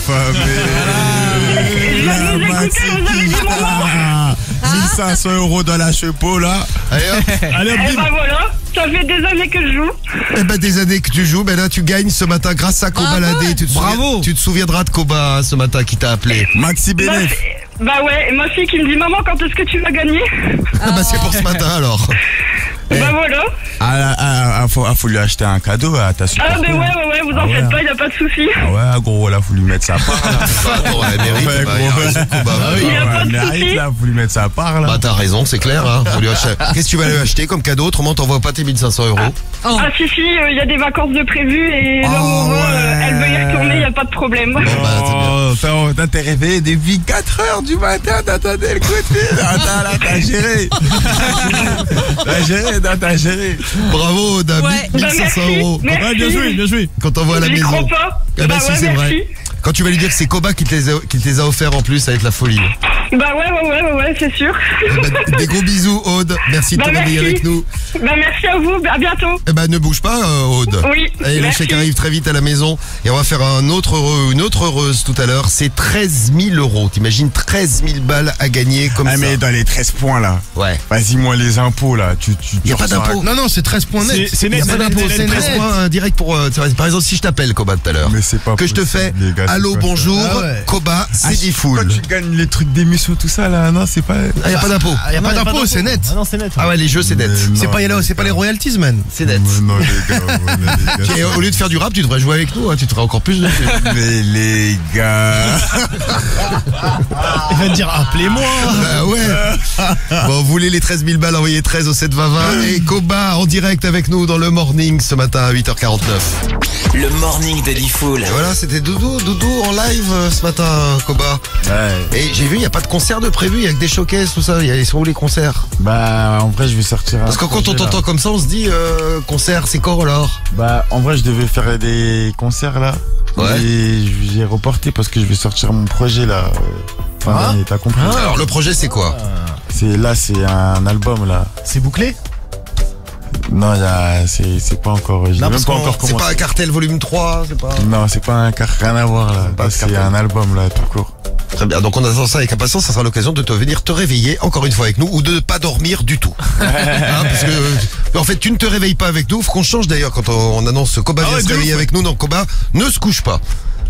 famille. La Maxi Kita. mille cinq cents euros dans la chepeau là. Allez hop. Allez, hop, Eh bim. ben voilà, ça fait des années que je joue. Eh ben des années que tu joues, ben là tu gagnes ce matin grâce à Koba Bravo. Ladé. Tu te Bravo. souviens- Tu te souviendras de Koba hein, ce matin qui t'a appelé. Maxi Ma Bénéf. fi- Bah ouais, ma fille qui me dit maman quand est-ce que tu vas gagner? Ah bah c'est pour ce matin alors. Eh. Bah voilà. Ah, ah, ah, faut, ah, faut lui acheter un cadeau à ta super. Ah mais ouais ouais ouais, vous en Ah ouais. faites pas, y a pas de souci. Ah ouais, gros, là, faut lui mettre sa part. Là. Bah, attends, elle mérite, Ouais, bah, gros. il a raison, Koba. Bah oui. Y a pas de elle souci. mérite, là, faut lui mettre sa part là. Bah t'as raison, c'est clair. Hein. Faut lui acheter- Qu'est-ce que tu vas lui acheter comme cadeau? Autrement t'envoies pas tes mille cinq cents euros. Oh. Ah si si, il y a des vacances de prévues et là où on Oh, va, euh, ouais. elle veut y retourner, y a pas de problème. Bon, bah, c'est bien. Oh, t'as- t'as t'es réveillé depuis quatre heures du matin, t'attendais le coup de fil. Attends, là, t'as géré. T'as géré, non, t'as géré. Bravo Aude, Ouais. mille Bah, cinq cents merci, euros. merci. Ouais, bien joué, bien joué. Quand t'envoies à la J'y maison. crois pas. Eh ben Bah si ouais, c'est merci. vrai. Quand tu vas lui dire que c'est Koba qui te les a, qui te les a offerts en plus, ça va être la folie. Bah ouais ouais ouais ouais, ouais c'est sûr. Eh ben, des gros bisous Aude. Merci de Bah, te réveiller merci. avec nous. Bah merci à vous, à bientôt. Eh ben ne bouge pas euh, Aude. Oui, Allez, le merci. chèque arrive très vite à la maison et on va faire un autre heureux, une autre heureuse tout à l'heure. C'est treize mille euros. T'imagines treize mille balles à gagner comme Ah, ça. mais dans les treize points là. Ouais. Vas-y, moi, les impôts là. Tu, tu, Y a tu pas ressors d'impôt. Non, non, c'est treize points net. C'est- c'est Y a net, pas c'est d'impôt, net, c'est net, treize net. points euh, direct pour. euh, par exemple, si je t'appelle Koba tout à l'heure, Mais c'est pas que je te possible, fais les gars, c'est allô quoi ça? bonjour Ah ouais. Koba, Ah, c'est dit full. Quand tu gagnes les trucs d'émission, tout ça là, non, c'est pas. Ah, y a pas d'impôt. Ah, y a pas d'impôt, c'est net. Ah non, c'est net. Ah ouais, les jeux c'est net. Mais C'est non, pas, y a là- les c'est pas les gars. royalties, man. C'est net. Mais non, les gars, voilà, les gars. Et au lieu de faire du rap, tu devrais jouer avec nous. Hein, tu te ferais encore plus dessus. Mais les gars. Il va te dire, appelez-moi. Bah ouais. Bon, vous voulez les treize mille balles, envoyez treize au sept vingt vingt. Et Koba en direct avec nous dans le morning ce matin à huit heures quarante-neuf. Le morning de Diffoul. Et voilà, c'était Doudou, Doudou en live euh, ce matin, euh, Koba. Ouais. Et j'ai vu, il n'y a pas de concert de prévu, il n'y a que des showcases, tout ça. Y a- Ils sont où les concerts? Bah, en vrai, je vais sortir un. Parce que quand on projet, là. t'entend comme ça, on se dit, euh, concert, c'est quand alors? Bah, en vrai, je devais faire des concerts là. Ouais. Et j'ai reporté parce que je vais sortir mon projet là. euh, Fin Ah. d'année, t'as compris? Alors, le projet, c'est quoi? C'est là, c'est un album là. C'est bouclé? Non, y a- c'est c'est pas encore. Je Non, l'ai même parce pas qu'on- encore c'est commencé. pas un cartel volume trois, c'est pas. Non, c'est pas un car, rien à voir là. Pas Là, un c'est cartel. un album là, tout court. Très bien, donc on attend ça avec impatience, ça sera l'occasion de te venir te réveiller encore une fois avec nous ou de ne pas dormir du tout. Hein, parce que euh, en fait tu ne te réveilles pas avec nous, faut qu'on change d'ailleurs quand on, on annonce Koba Ah vient ouais, se de réveiller ouf. avec nous, donc Koba ne se couche pas.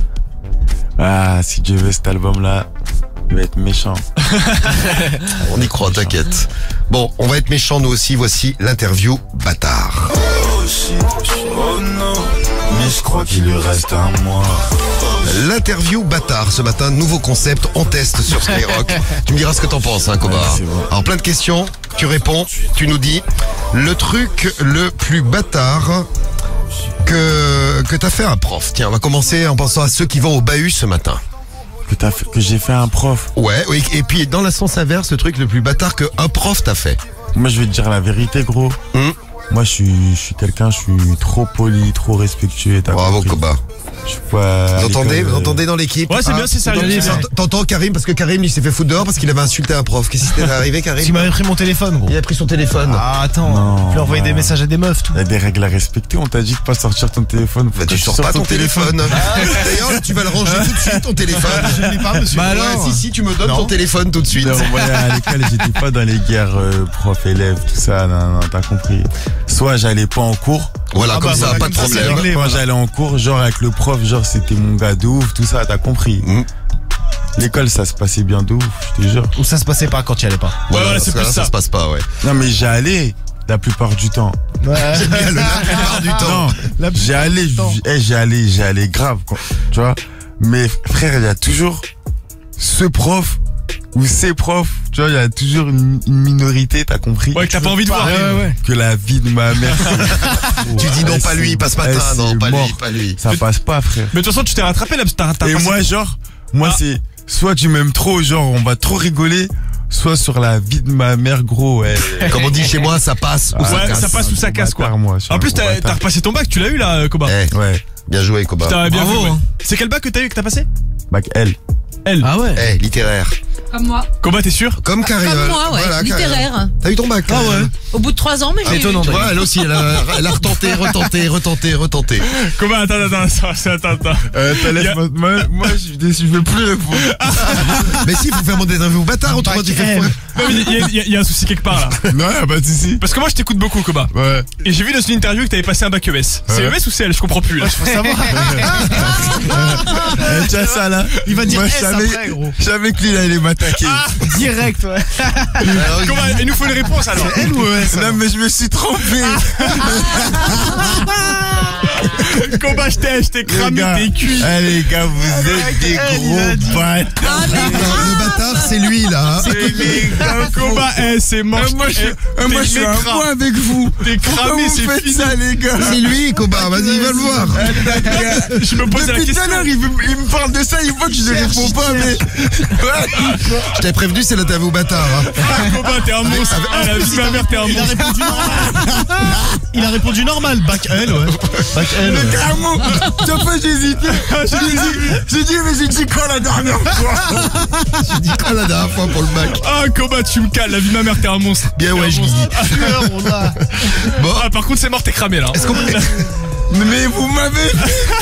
Ah, si Dieu veut, cet album là, il va être méchant. On y croit, t'inquiète. Bon, on va être méchants nous aussi, voici l'interview bâtard. Oh shit, oh non, mais je crois qu'il lui reste un mois. L'interview bâtard ce matin, nouveau concept, on teste sur Skyrock. Tu me diras ce que t'en penses, hein, Koba. Ouais, c'est bon. Alors plein de questions, tu réponds, tu nous dis le truc le plus bâtard que que t'as fait un prof. Tiens, on va commencer en pensant à ceux qui vont au bahut ce matin. Que t'as fait, que j'ai fait un prof. Ouais, oui, et puis dans la sens inverse, le truc le plus bâtard que un prof t'a fait. Moi, je vais te dire la vérité, gros. Hum. Moi, je suis, je suis quelqu'un, je suis trop poli, trop respectueux. t'as Bravo, compris. Koba. Je suis pas. à Vous entendez, l'école, vous euh, entendez dans l'équipe? Ouais, c'est bien, c'est sérieux, c'est bien. T'entends Karim, parce que Karim, lui, s'est fait foutre dehors parce qu'il avait insulté un prof. Qu'est-ce qui t'est arrivé, Karim? Il m'avait pris mon téléphone, gros. Il a pris son téléphone. Ah, attends. Non, Tu lui envoyé bah. des messages à des meufs, tout. Il y a des règles à respecter. On t'a dit de pas sortir ton téléphone. Faut Bah, que tu sors sortes pas ton téléphone. D'ailleurs, tu vas le ranger tout de suite, ton téléphone. Je ne l'ai pas, monsieur. Bah Ouais, alors, si, si, tu me donnes Non. ton téléphone tout de suite. Non, moi, à l'école, j'étais pas dans les guerres euh, prof-élève, tout ça. Non, non, t'as compris. Soit j'allais pas en cours. Voilà, Ah comme bah, ça, voilà, pas de comme ça, c'est problème. réglé. Quand voilà. j'allais en cours, genre avec le prof, genre c'était mon gars de ouf, tout ça, t'as compris. Mm. L'école, ça se passait bien de ouf, je te jure. Ou ça se passait pas quand tu y allais pas. Voilà, voilà, c'est ça, plus ça ça. se passe pas, ouais. Non, mais j'ai allé la plupart du temps. Ouais. J'aime bien le la plupart du temps. Non, La j'ai allé, du temps. eh, j'ai allé, j'ai allé grave, quoi, tu vois. Mais frère, il y a toujours ce prof ou ces profs, tu vois, il y a toujours une, une minorité, t'as compris. Ouais, que t'as pas envie de voir. Ouais, ouais, ouais. Que la vie de ma mère. Tu dis non, Eh, pas lui, c'est- pas ce eh, matin, c'est non, pas mort. lui, pas lui. Ça passe pas, frère. Mais de toute façon, tu t'es rattrapé là, parce que t'as t'as Et passé- moi, genre, moi, Ah. c'est soit tu m'aimes trop, genre, on va trop rigoler, soit sur la vie de ma mère, gros, ouais. Comme on dit chez moi, ça passe ou ça Ouais, casse. ça passe ou ça casse, quoi. Bâtard, moi, je suis En un plus, gros t'as bâtard. t'as repassé ton bac, tu l'as eu là, Koba. Eh, Ouais, bien joué, Koba. T'as bien Bravo, vu, ouais. hein. C'est quel bac que t'as eu que t'as passé? bac L. L. Ah ouais. Eh, littéraire. Comme moi. Koba, t'es sûr? Comme Karim. Comme moi, ouais. Voilà, Karim. Littéraire. T'as eu ton bac? Ah ouais. Au bout de trois ans, mais j'ai eu. Étonnant, Tu vois, d'ailleurs. elle aussi, elle a, elle a retenté, retenté, retenté, retenté. Koba, attends, attends, attends, attends, attends. Euh, t'as laisse Y a- moi, moi, moi, je, je veux plus répondre. Mais si, faut faire mon interview bâtard, autrement tu fais Bac foire. Non, mais il y, a- il y a- il y a un souci quelque part là. Non, y'a pas de soucis. Parce que moi, je t'écoute beaucoup, Koba. Ouais. Et j'ai vu dans une interview que t'avais passé un bac E S. C'est Ouais. E S ou C L? Je comprends plus là. Faut savoir. Eh, tu vois ça, là? Il va dire Moi, je S savais, après, gros. je savais que lui, il allait m'attaquer. Direct, ouais. Alors, Koba, il nous faut une réponse alors. Elle ou S? Non, mais je me suis trompé. Koba, je t'ai je t'ai Les cramé, gars, t'es cuit. eh, les gars, vous êtes des elle, gros il a dit. bâtards. le bâtard, c'est lui, là. hein. Eh, les gars, Koba, eh, c'est mort. Eh, moi, je, Eh, eh, moi, t'es je suis un mécra- point avec vous. T'es Pourquoi cramé, vous c'est faites fini. ça, les gars? C'est lui, Koba, vas-y, va le voir. Je me pose la Depuis tout question. à l'heure, il, veut- il me parle de ça, il voit que je ne Cherche, réponds pas, mais. Ouais. Je t'avais prévenu, c'est l'interview bâtard. hein. Ah, Koba, t'es un monstre. Ah, la vie de ma mère, t'es un Il a monstre. répondu normal. Il a répondu normal. Bac L, ouais. Bac L. Mais ouais. carrément, tu vois pas, j'ai hésité. J'ai dit, j'ai dit, mais j'ai dit quoi la dernière fois? J'ai dit quoi la dernière fois pour le bac? Ah, Koba, tu me cales. La vie de ma mère, t'es un monstre. Bien, T'es ouais, un je monstre. dis. Tueur, on a. Bon, Ah, par contre, c'est mort, t'es cramé là. est-ce qu'on Mais vous m'avez.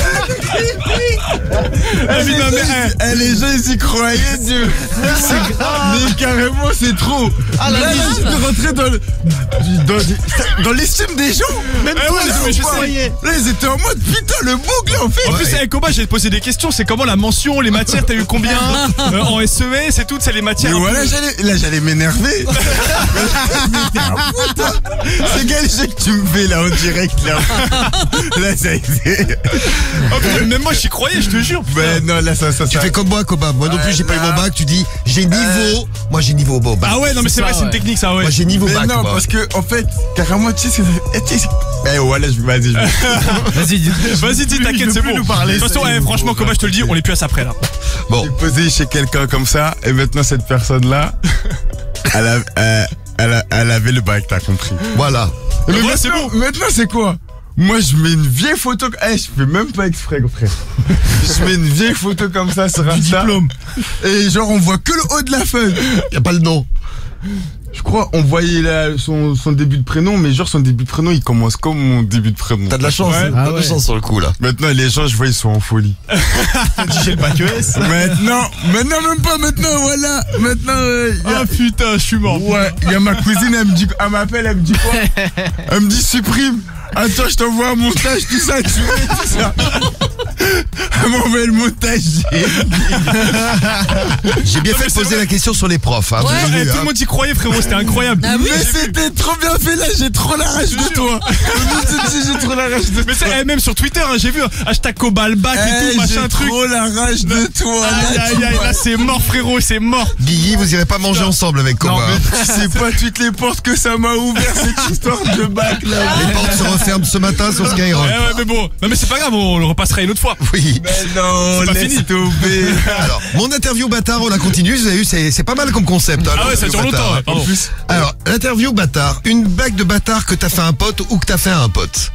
La vie de ma mère. Eh, les gens, ils y croyaient, Dieu. Mais carrément, c'est trop. Ah, la Là, vie. je peux rentrer dans le. Dans, dans l'estime des gens. Même Eh toi, ouais, ils mais je sont pas. sais. Là, ils étaient en mode putain, le boucle en fait. En plus, avec Koba, j'ai posé des questions. C'est comment la mention, les matières, t'as eu combien euh, en S E S et tout, c'est les Mais matières. voilà, j'allais, là, j'allais m'énerver. Mais t'es un fou, toi. C'est quel jeu que tu me fais là en direct là? Là, ça a été. Oh, putain, même moi, j'y croyais, je te jure. Ben non, là, ça, ça, Tu ça. fais comme moi, Koba. Moi non plus, j'ai pas eu mon bac. Tu dis, j'ai niveau. Moi, j'ai niveau beau bac. Ah ouais, non, mais c'est C'est vrai, ça, c'est une ouais. technique, ça, ouais. Moi, j'ai niveau Mais bac. non, Koba. parce que en fait, carrément, tu sais, c'est. tu sais, Ben voilà, je vas-y. je- Vas-y, dis. Vas-y, dis, t'inquiète, c'est bon. nous parler. De toute façon, ça y est, eh, franchement, Koba, je te le dis, on est plus à ça près là. Bon, J'ai posé chez quelqu'un comme ça, et maintenant cette personne-là, elle, a- elle, elle, a- elle avait le bac, t'as compris. voilà. Mais Ouais, maintenant, c'est bon. maintenant, c'est quoi? Moi, je mets une vieille photo. Eh, je fais même pas exprès, frère. Je mets une vieille photo comme ça sur Insta. diplôme. Et genre, on voit que le haut de la feuille. Y a pas le nom. Je crois, on voyait la, son, son début de prénom, mais genre son début de prénom, il commence comme mon début de prénom. T'as de la chance, Ouais. hein. T'as de la chance sur le coup là. Maintenant, les gens, je vois, ils sont en folie. J'ai le bac E S. Maintenant, maintenant même pas, maintenant, voilà. Maintenant, euh, y a... Ah putain, je suis mort. Ouais, il y a ma cousine, elle me dit, elle m'appelle, elle me dit quoi? Elle me dit supprime. Attends, je t'envoie un montage, tout ça, tu veux, tout ça. Elle m'a envoyé le montage. J'ai bien fait de poser la question sur les profs. Hein, Ouais, vous avez eh, vu, tout hein. le monde y croyait, frérot, c'était incroyable. Ah oui, mais c'était trop bien fait là, j'ai trop la rage de toi. J'ai trop la rage de toi. Mais c'est eh, même sur Twitter, hein, j'ai vu hashtag Cobalbac et Eh, tout, machin j'ai truc. trop la rage de toi. Aïe aïe aïe, là c'est mort, frérot, c'est mort. Guigui, vous irez pas manger ensemble avec Koba. Non, mais hein. tu sais pas toutes les portes que ça m'a ouvert cette histoire de bac là. Les portes se referment ce matin sur Skyrock. Ouais, ouais, mais bon, non, mais c'est pas grave, on le repassera une autre fois. Oui. Mais non, C'est pas laisse fini. tomber. Alors, mon interview bâtard, on la continue. Vous avez vu, c'est c'est pas mal comme concept. Hein, Ah ouais, ça l'interview dure bâtard, longtemps, ouais, hein. pardon. En plus. Alors, l'interview bâtard, une bague de bâtard que t'as fait à un pote ou que t'as fait à un pote.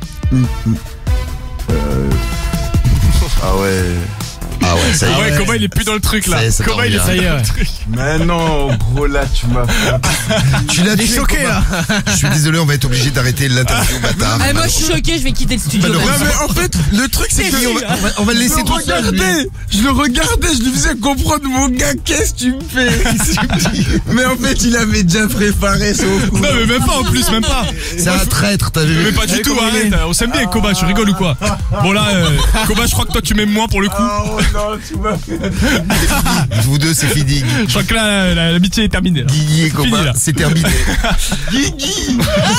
Ah ouais. Ah ouais, ça y est. Ah ouais, Koba il est plus dans le truc là. Ça y est, ça Koba il est t'en plus revient. dans le truc. Mais non, gros là, tu m'as fait. Tu l'as Il est tué, choqué, Koba. là. Je suis désolé, on va être obligé d'arrêter l'interview bâtard. Ah, moi je suis choquée, je vais quitter le studio. Malheureusement. Ouais, mais en fait, le truc c'est que. Oui, on, va, on va- on va le laisser Je tout le seul. lui. regardais, je le regardais, je lui faisais comprendre, mon gars, qu'est-ce que tu me fais? Mais en fait, il avait déjà préparé son coup. Non, mais même pas en plus, même pas. C'est un traître, t'as vu. Mais pas du tout, arrête. On s'aime bien avec Koba, tu rigoles ou quoi? Bon là, euh, Koba, je crois que toi tu m'aimes moins pour le coup. Oh non, tu m'as fait. Vous deux, c'est fini. Je crois que là, la- l'amitié est terminée. Là. Guigui et Fini, Koba, là. c'est terminé. Guigui.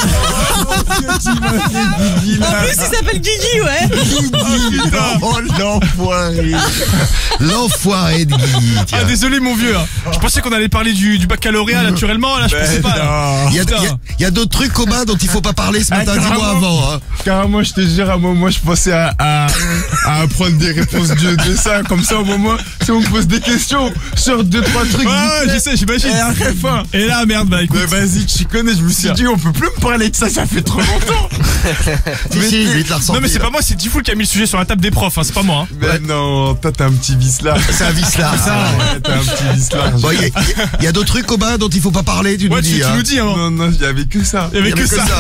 En plus, il s'appelle Guigui, ouais. Oh l'enfoiré. L'enfoiré de Guigui. Ah Tiens. désolé mon vieux. hein. Je pensais qu'on allait parler du, du baccalauréat naturellement, là je pensais pas. là. Il y a, Putain. il y a- il y a d'autres trucs, Koba, dont il faut pas parler ce matin. Ah, Dis-moi carrément. avant. Hein. Carrément, je te jure, à un moment, je pensais à, à, à apprendre des réponses de, de ça. Comme ça, au moment, si on me pose des questions sur deux, trois trucs. Ouais, vite ouais, fait. je sais, j'imagine. Et après, fin. Et là, merde, bah écoute. Mais vas-y, tu connais, je me suis dit, on peut plus me parler de ça, ça fait trop longtemps. Si, si, il te l'a ressorti. Non mais c'est là. pas moi, c'est Tifoul qui a mis le sujet sur la table des profs, hein, c'est pas moi. Hein. Mais non, toi, t'as un petit vice là. C'est un vice là. Ouais, t'as un petit vice là. Bon, il y, a- il y a d'autres trucs, Koba, dont il faut pas parler, tu Ouais, nous tu, dis. tu hein. nous dis, hein. Non, non, il y avait que ça. Il y avait Il y que avait ça.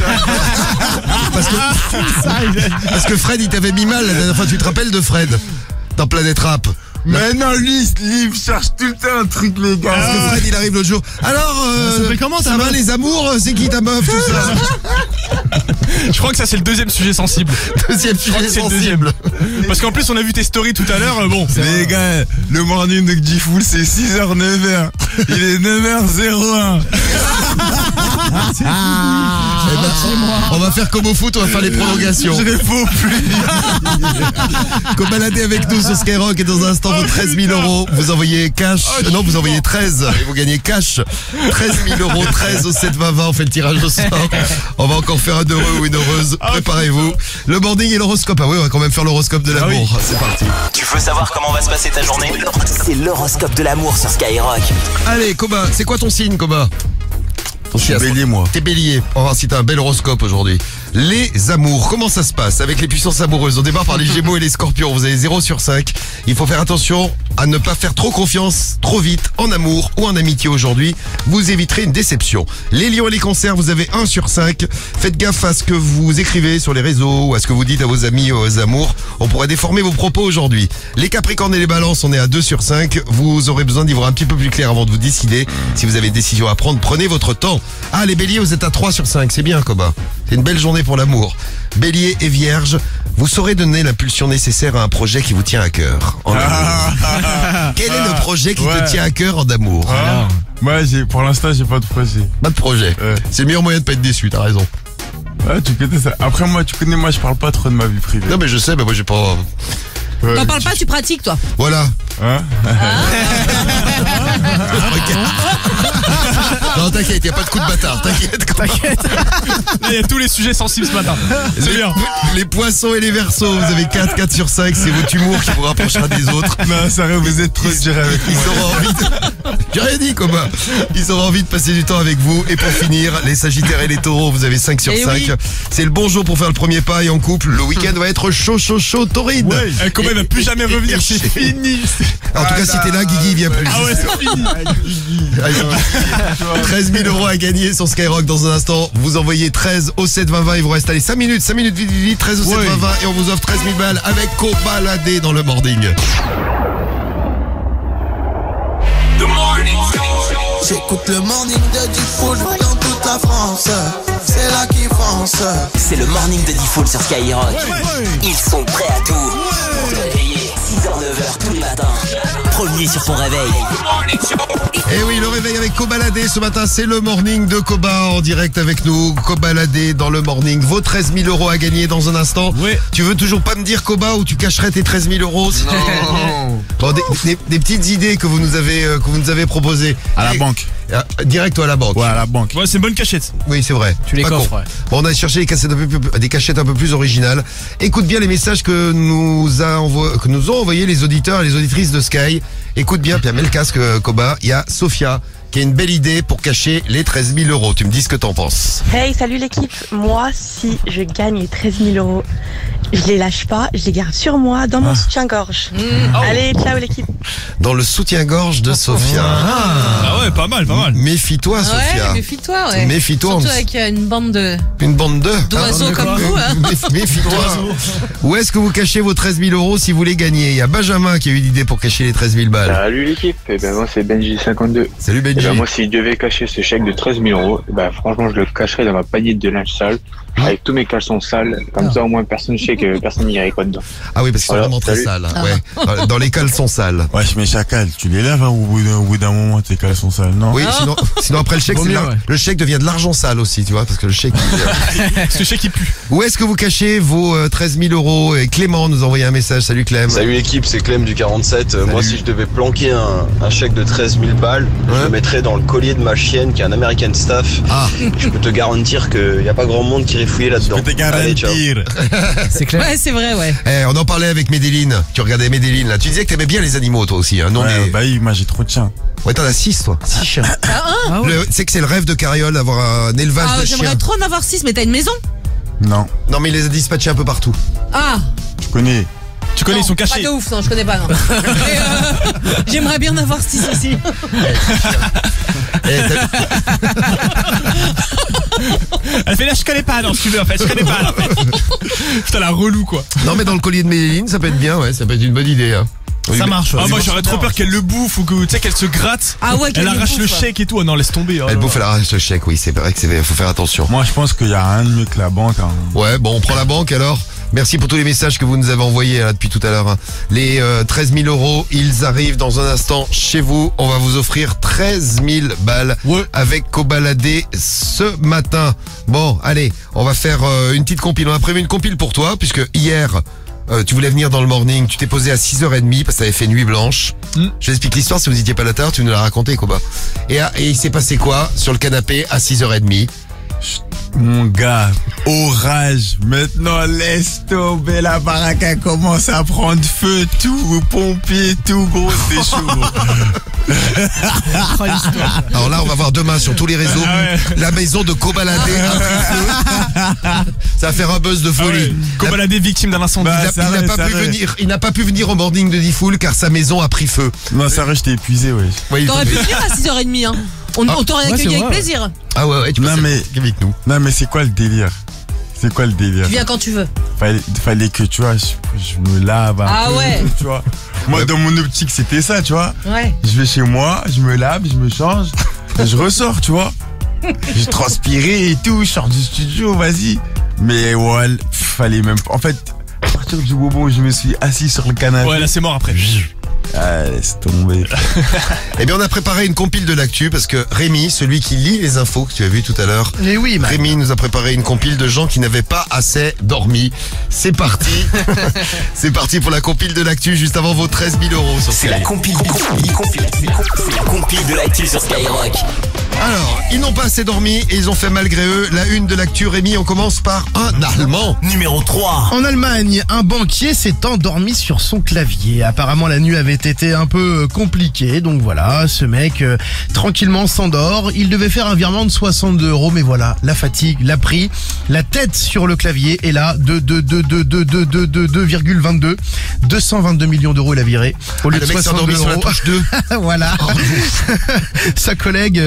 Parce que, parce que Fred, il t'avait mis mal la dernière fois. Tu te rappelles de Fred dans Planète Rap? Mais non, lui, lui, il cherche tout le temps un truc, les gars. Parce que Fred, il arrive l'autre jour. Alors, euh, Ça fait comment, ta ça va meuf les amours? C'est qui ta meuf, tout ça? Je crois que ça c'est le deuxième sujet sensible. Deuxième Je crois sujet que c'est le sensible. deuxième. Parce qu'en plus on a vu tes stories tout à l'heure, euh, bon. Les gars, le morning de G-Full, c'est six heures neuf heures. Il est neuf heures zéro un. Eh ben, on va faire comme au foot, on va faire les prolongations. Je réponds plus. Comme balader avec nous sur Skyrock et dans un instant vos treize mille euros. Vous envoyez cash. Euh, non, vous envoyez treize et vous gagnez cash. treize mille euros, treize au sept vingt vingt. On fait le tirage au sort. On va encore faire un heureux ou une heureuse. Préparez-vous. Le morning et l'horoscope. Ah oui, on va quand même faire l'horoscope de l'amour. C'est parti. Tu veux savoir comment va se passer ta journée? C'est l'horoscope de l'amour sur Skyrock. Allez, Koba, c'est quoi ton signe, Koba? Je suis bélier, moi. T'es bélier. On va voir si t'as un bel horoscope aujourd'hui. Les amours, comment ça se passe avec les puissances amoureuses? On démarre par les gémeaux et les scorpions. Vous avez zéro sur cinq. Il faut faire attention à ne pas faire trop confiance trop vite en amour ou en amitié aujourd'hui. Vous éviterez une déception. Les lions et les cancers, vous avez un sur cinq. Faites gaffe à ce que vous écrivez sur les réseaux ou à ce que vous dites à vos amis ou aux amours. On pourrait déformer vos propos aujourd'hui. Les capricornes et les balances, on est à deux sur cinq. Vous aurez besoin d'y voir un petit peu plus clair avant de vous décider. Si vous avez une décision à prendre, prenez votre temps. Ah, les béliers, vous êtes à trois sur cinq. C'est bien, Koba. C'est une belle journée pour l'amour. Bélier et vierge, vous saurez donner l'impulsion nécessaire à un projet qui vous tient à cœur. En amour. Quel est le projet qui Ouais. te tient à cœur en amour? Ah. Moi, j'ai, pour l'instant, j'ai pas de projet. Pas de projet. Ouais. C'est le meilleur moyen de pas être déçu, t'as raison. Ah, tu connais ça. Après, moi, tu connais, moi, je parle pas trop de ma vie privée. Non mais je sais, mais moi j'ai pas... Ouais, T'en parles pas, tu pratiques, toi. Voilà. Hein? Non t'inquiète, y a pas de coup de bâtard, t'inquiète. T'inquiète. Là il y a tous les sujets sensibles ce matin. C'est Les, bien. les poissons et les versos, vous avez quatre, quatre sur cinq, c'est votre humour qui vous rapprochera des autres. Non, sérieux, vous êtes trop dur avec Ils moi. auront envie de... J'ai rien dit, Koba. Ils auront envie de passer du temps avec vous. Et pour finir, les sagittaires et les taureaux, vous avez cinq sur Eh cinq. oui. C'est le bon jour pour faire le premier pas et en couple. Le week-end va être chaud, chaud, chaud, torride. Ouais. Eh, Koba il va plus jamais revenir, et- c'est fini. En tout cas, si t'es là, Guigui, il vient plus. Ah ouais, c'est fini. Allez, treize treize mille euros à gagner sur Skyrock dans un instant. Vous envoyez treize au sept vingt vingt. Il vous reste allez cinq minutes, cinq minutes vite, vite, treize au sept vingt vingt et on vous offre treize mille balles avec Cobaladé dans le morning. J'écoute le morning de Diffoul dans toute la France. C'est là qui fonce. C'est le morning de Diffoul sur Skyrock. Ils sont prêts à tout pour te réveiller. six heures neuf heures tous les matins. Premier sur ton réveil. Et oui, le réveil avec Cobaladé ce matin, c'est le morning de Coba en direct avec nous. Cobaladé dans le morning. Vos treize mille euros à gagner dans un instant. Oui. Tu veux toujours pas me dire, Coba, où tu cacherais tes treize mille euros? Non. Bon, des, des- des petites idées que vous nous avez, euh, que vous nous avez proposées. À la Et- banque. Ah, direct ou à la banque? Ouais, à la banque. Ouais, c'est une bonne cachette. Oui, c'est vrai. Tu les Pas coffres, con. ouais. Bon, on a cherché des cachettes, un peu plus, des cachettes un peu plus originales. Écoute bien les messages que nous, a envo- que nous ont envoyés les auditeurs et les auditrices de Sky. Écoute bien, puis mets le casque, euh, Koba. Il y a Sophia qui a une belle idée pour cacher les treize mille euros. Tu me dis ce que t'en penses. Hey, salut l'équipe. Moi, si je gagne les treize mille euros, je les lâche pas, je les garde sur moi dans mon soutien-gorge. Allez, ciao l'équipe. Dans le soutien-gorge de Sophia. Ah ouais, pas mal, pas mal. Méfie-toi, Sophia. Ouais, méfie-toi, ouais. Méfie-toi. Surtout avec euh, une bande de Une bande de d'oiseaux Ah, comme vous, hein. Méf- Méfie-toi. Où est-ce que vous cachez vos treize mille euros si vous les gagnez? Il y a Benjamin qui a eu l'idée pour cacher les treize mille balles. Salut l'équipe, eh ben moi c'est Benji cinquante-deux. Salut Benji. Eh ben moi si je devais cacher ce chèque de treize mille euros, eh ben franchement je le cacherais dans ma panier de linge sale, avec tous mes caleçons sales, comme ça au moins personne ne sait que personne n'irait quoi dedans. Ah oui, parce qu'ils sont Voilà, vraiment très salut. sales. hein, Ouais. Dans- Dans les caleçons sales. Ouais, je mets chacal. Tu les lèves hein, au bout d'un au bout d'un moment, tes caleçons sales, non? Oui, sinon, sinon après le chèque, Vaut c'est de mieux, l'ar- ouais. le chèque devient de l'argent sale aussi, tu vois, parce que le chèque. il- Ce chèque il pue. Où est-ce que vous cachez vos euh, treize mille euros? Et Clément nous a envoyé un message. Salut Clem. Salut l'équipe, c'est Clem du quarante-sept. Euh, Moi, Salut. si je devais planquer un, un chèque de treize mille balles, je le mettrais dans le collier de ma chienne qui est un American Staff. Ah. Je peux te garantir qu'il n'y a pas grand monde qui irait fouiller là-dedans. Je peux te Allez, ciao. C'est clair. Ouais, c'est vrai, ouais. Eh, on en parlait avec Médéline. Tu regardais Médéline là. Tu disais que t'aimais bien les animaux toi aussi. Hein, non, Ouais, mais... bah oui, moi j'ai trop de chiens. Ouais, t'en as six toi. Six chiens. Ah, Le- Tu sais que c'est le rêve de Carriole d'avoir un élevage Ah, de j'aimerais chiens. trop en avoir six, mais t'as une maison? Non. Non, mais il les a dispatchés un peu partout. Ah! Tu connais. Tu connais, Non, ils sont cachés. Pas de ouf, non, je connais pas, non. Mais, euh, j'aimerais bien en avoir six aussi. Eh, t'as- Elle fait là, je connais pas, non, si tu veux, en fait, je connais pas, en fait. Putain, la relou, quoi. Non, mais dans le collier de Médéline, ça peut être bien, ouais. Ça peut être une bonne idée. Hein. Ça marche. Ah, ouais. moi, j'aurais trop peur qu'elle le bouffe ou que, tu sais, qu'elle se gratte. Ah ouais, qu'elle Elle le arrache le bouffe. chèque et tout. Ah non, laisse tomber. Elle bouffe, elle arrache le chèque, oui. C'est vrai que c'est, faut faire attention. Moi, je pense qu'il y a rien de mieux que la banque. Hein. Ouais, bon, on prend la banque alors. Merci pour tous les messages que vous nous avez envoyés là, depuis tout à l'heure. hein. Les euh, treize mille euros, ils arrivent dans un instant chez vous. On va vous offrir treize mille balles avec Cobaladé ce matin. Bon, allez, on va faire euh, une petite compile. On a prévu une compile pour toi, puisque hier, euh, tu voulais venir dans le morning. Tu t'es posé à six heures trente parce que ça avait fait nuit blanche. Mm. Je t'explique l'histoire, si vous n'étiez pas là tard, tu nous l'as raconté, Coba. Et, ah, et il s'est passé quoi sur le canapé à six heures trente? Mon gars, orage. Maintenant, laisse tomber. La baraque a commencé à prendre feu. Tout, pompier, tout gros, c'est chaud. Alors là, on va voir demain sur tous les réseaux la maison de Cobaladé a pris feu. Ça va faire un buzz de folie. Cobaladé victime d'un incendie. Il n'a- il n'a pas pu venir. Il n'a pas pu venir au morning de Diffoul car sa maison a pris feu. Non, ça va, j'étais épuisé, ouais. Ouais, il T'aurais pu tombait. venir à six heures trente, hein. On, on t'aurait Ouais, accueilli c'est avec vrai. plaisir. Ah ouais, ouais, tu Non, peux mais, avec nous. non, mais c'est quoi le délire? C'est quoi le délire? Tu viens quand tu veux. Fallait, fallait que, tu vois, je, je me lave un Ah peu, ouais. tu vois. Moi, dans mon optique, c'était ça, tu vois. Ouais. Je vais chez moi, je me lave, je me change, je ressors, tu vois. J'ai transpiré et tout, je sors du studio, vas-y. Mais ouais, pff, fallait même pas. En fait, à partir du moment où je me suis assis sur le canapé. Ouais, là, c'est mort après. Ah, laisse tomber. Eh bien, on a préparé une compile de l'actu parce que Rémi, celui qui lit les infos que tu as vu tout à l'heure, Eh oui, man. Rémi nous a préparé une compile de gens qui n'avaient pas assez dormi. C'est parti. C'est parti pour la compile de l'actu juste avant vos treize mille euros sur C'est Sky. la compile, compile, compile, c'est la compile de l'actu sur Skyrock. Alors, ils n'ont pas assez dormi et ils ont fait malgré eux la une de l'actu. Rémi, on commence par un Allemand. Numéro trois. En Allemagne, un banquier s'est endormi sur son clavier. Apparemment, la nuit avait été un peu compliquée. Donc voilà, ce mec, euh, tranquillement s'endort. Il devait faire un virement de soixante-deux euros. Mais voilà, la fatigue l'a pris. La tête sur le clavier est là de deux virgule vingt-deux. deux cent vingt-deux millions d'euros, il a viré. Au lieu Ah, de le mec s'est soixante-deux endormi sur la euros. touche deux. Voilà. Sa collègue euh, responsable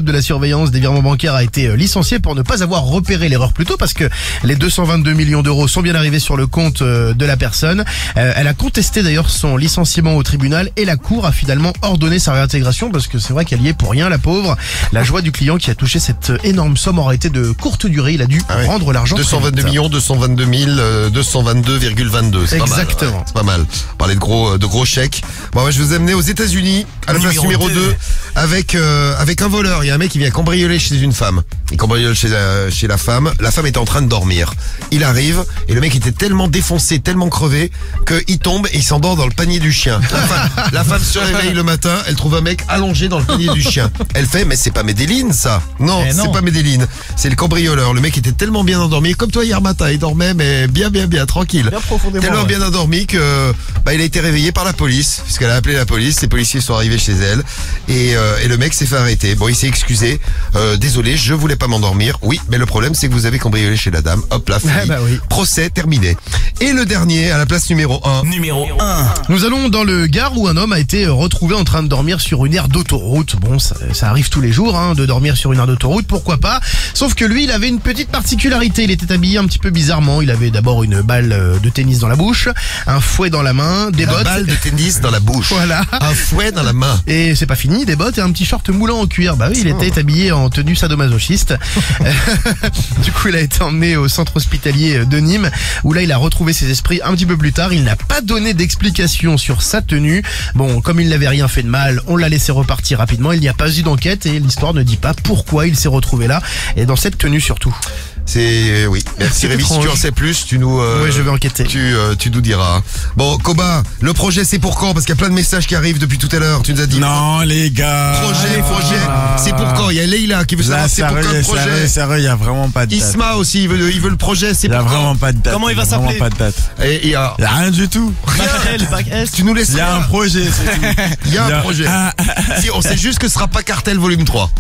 de la surveillance des virements bancaires a été licenciée pour ne pas avoir repéré l'erreur plus tôt, parce que les deux cent vingt-deux millions d'euros sont bien arrivés sur le compte de la personne. Euh, elle a contesté d'ailleurs son licenciement au tribunal et la cour a finalement ordonné sa réintégration, parce que c'est vrai qu'elle y est pour rien, la pauvre. La joie du client qui a touché cette énorme somme aurait été de courte durée. Il a dû ah ouais. rendre l'argent. deux cent vingt-deux millions, deux cent vingt-deux mille, euh, deux cent vingt-deux virgule vingt-deux. C'est exactement. Pas mal, ouais. C'est pas mal. On parlait de gros, de gros chèques. Bon, ouais, je vous ai amené aux États-Unis à la place numéro deux avec euh, avec un voleur. Il y a un mec qui vient cambrioler chez une femme. Il cambriole chez la, chez la femme. La femme était en train de dormir. Il arrive et le mec était tellement défoncé, tellement crevé qu'il tombe et il s'endort dans le panier du chien. La femme, la femme se réveille le matin. Elle trouve un mec allongé dans le panier du chien. Elle fait mais c'est pas Medellin ça. Non, eh non. c'est pas Medellin. C'est le cambrioleur. Le mec était tellement bien endormi, comme toi hier matin. Il dormait mais bien bien bien tranquille. Bien profondément. Tellement ouais. bien endormi que bah, il a été réveillé par la police, puisqu'elle a appelé la police. Les policiers sont arrivés chez elle et, euh, et le mec s'est fait arrêter. Bon, il s'est excusé. Euh, désolé, je voulais pas m'endormir. Oui, mais le problème c'est que vous avez cambriolé chez la dame. Hop là, fini. Ah bah oui. Procès terminé. Et le dernier à la place numéro un. Numéro un. Nous allons dans le Gard où un homme a été retrouvé en train de dormir sur une aire d'autoroute. Bon, ça, ça arrive tous les jours hein, de dormir sur une aire d'autoroute, pourquoi pas. Sauf que lui, il avait une petite particularité. Il était habillé un petit peu bizarrement. Il avait d'abord une balle de tennis dans la bouche, un fouet dans la main, des la bottes. balle de tennis dans la bouche. Voilà. Un fouet dans la main. Et c'est pas fini, des bottes et un petit short moulant en cuir. Bah oui, il était oh. habillé en tenue sadomasochiste. Du coup, il a été emmené au centre hospitalier de Nîmes, où là, il a retrouvé ses esprits un petit peu plus tard. Il n'a pas donné d'explication sur sa tenue. Bon, comme il n'avait rien fait de mal, on l'a laissé repartir rapidement. Il n'y a pas eu d'enquête et l'histoire ne dit pas pourquoi il s'est retrouvé là et dans cette tenue surtout. C'est oui. Merci Rémi. Si tu en sais plus, tu nous. Euh, oui, je vais enquêter. Tu euh, tu nous diras. Bon, Koba, le projet c'est pour quand? Parce qu'il y a plein de messages qui arrivent depuis tout à l'heure. Tu nous as dit. Non, les gars. Projet, projet. Ah. C'est pour quand? Il y a Leïla qui veut savoir c'est pour quand le projet. Sérieux, il y a vraiment pas de date. Isma aussi, il veut, il veut le projet. C'est pour quand? Il y a vraiment pas de date. Comment il va s'appeler? Pas de date. Et il y a. Il y a rien du tout. Tu nous laisses. Il y a un projet. Il y a un projet. Si on sait juste que ce sera pas Cartel volume trois.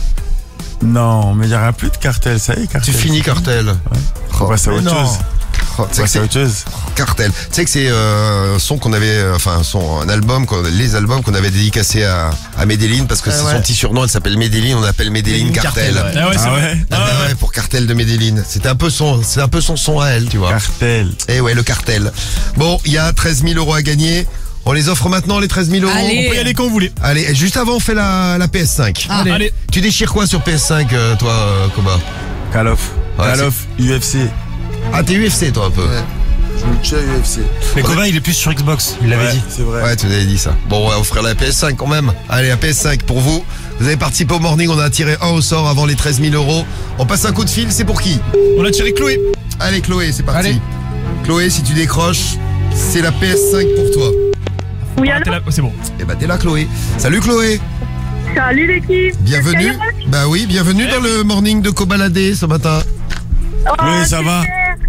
Non, mais il n'y aura plus de Cartel, ça y est, Cartel. Tu finis Cartel. Ouais. On va passer à autre chose. Oh, tu sais que c'est autre chose. Cartel. Tu sais que c'est euh, un son qu'on avait, enfin un son, un album, les albums qu'on avait dédicacé à, à Medellin parce que ah c'est ouais. son petit surnom. Elle s'appelle Medellin. On appelle Medellin Cartel. Cartel ouais. Ah ouais, c'est ah vrai. Ah ouais. Ah ouais, pour Cartel de Medellin. C'était un peu son, c'est un peu son son à elle, tu vois. Cartel. Et ouais, le Cartel. Bon, il y a treize mille euros à gagner. On les offre maintenant, les treize mille euros. Allez. On peut y aller quand vous voulez. Allez, juste avant, on fait la, la P S cinq. Ah. Allez. Allez. Tu déchires quoi sur P S cinq, euh, toi, euh, Koba? Call of. Ouais, Call of, U F C. Ah, t'es U F C, toi, un peu. Ouais. Je me tue à U F C. Mais Koba, il est plus sur Xbox, il l'avait ouais, dit. C'est vrai. Ouais, tu nous avais dit ça. Bon, on va offrir la P S cinq quand même. Allez, la P S cinq pour vous. Vous avez participé au morning, on a tiré un au sort avant les treize mille euros. On passe un coup de fil, c'est pour qui? On a tiré Chloé. Allez, Chloé, c'est parti. Allez. Chloé, si tu décroches, c'est la P S cinq pour toi. Oui, ah, alors c'est bon. Eh ben, t'es là, Chloé. Salut, Chloé. Salut, l'équipe. Bienvenue. Bah oui, bienvenue dans le morning de Cobaladé ce matin. Oh, oui, ça va.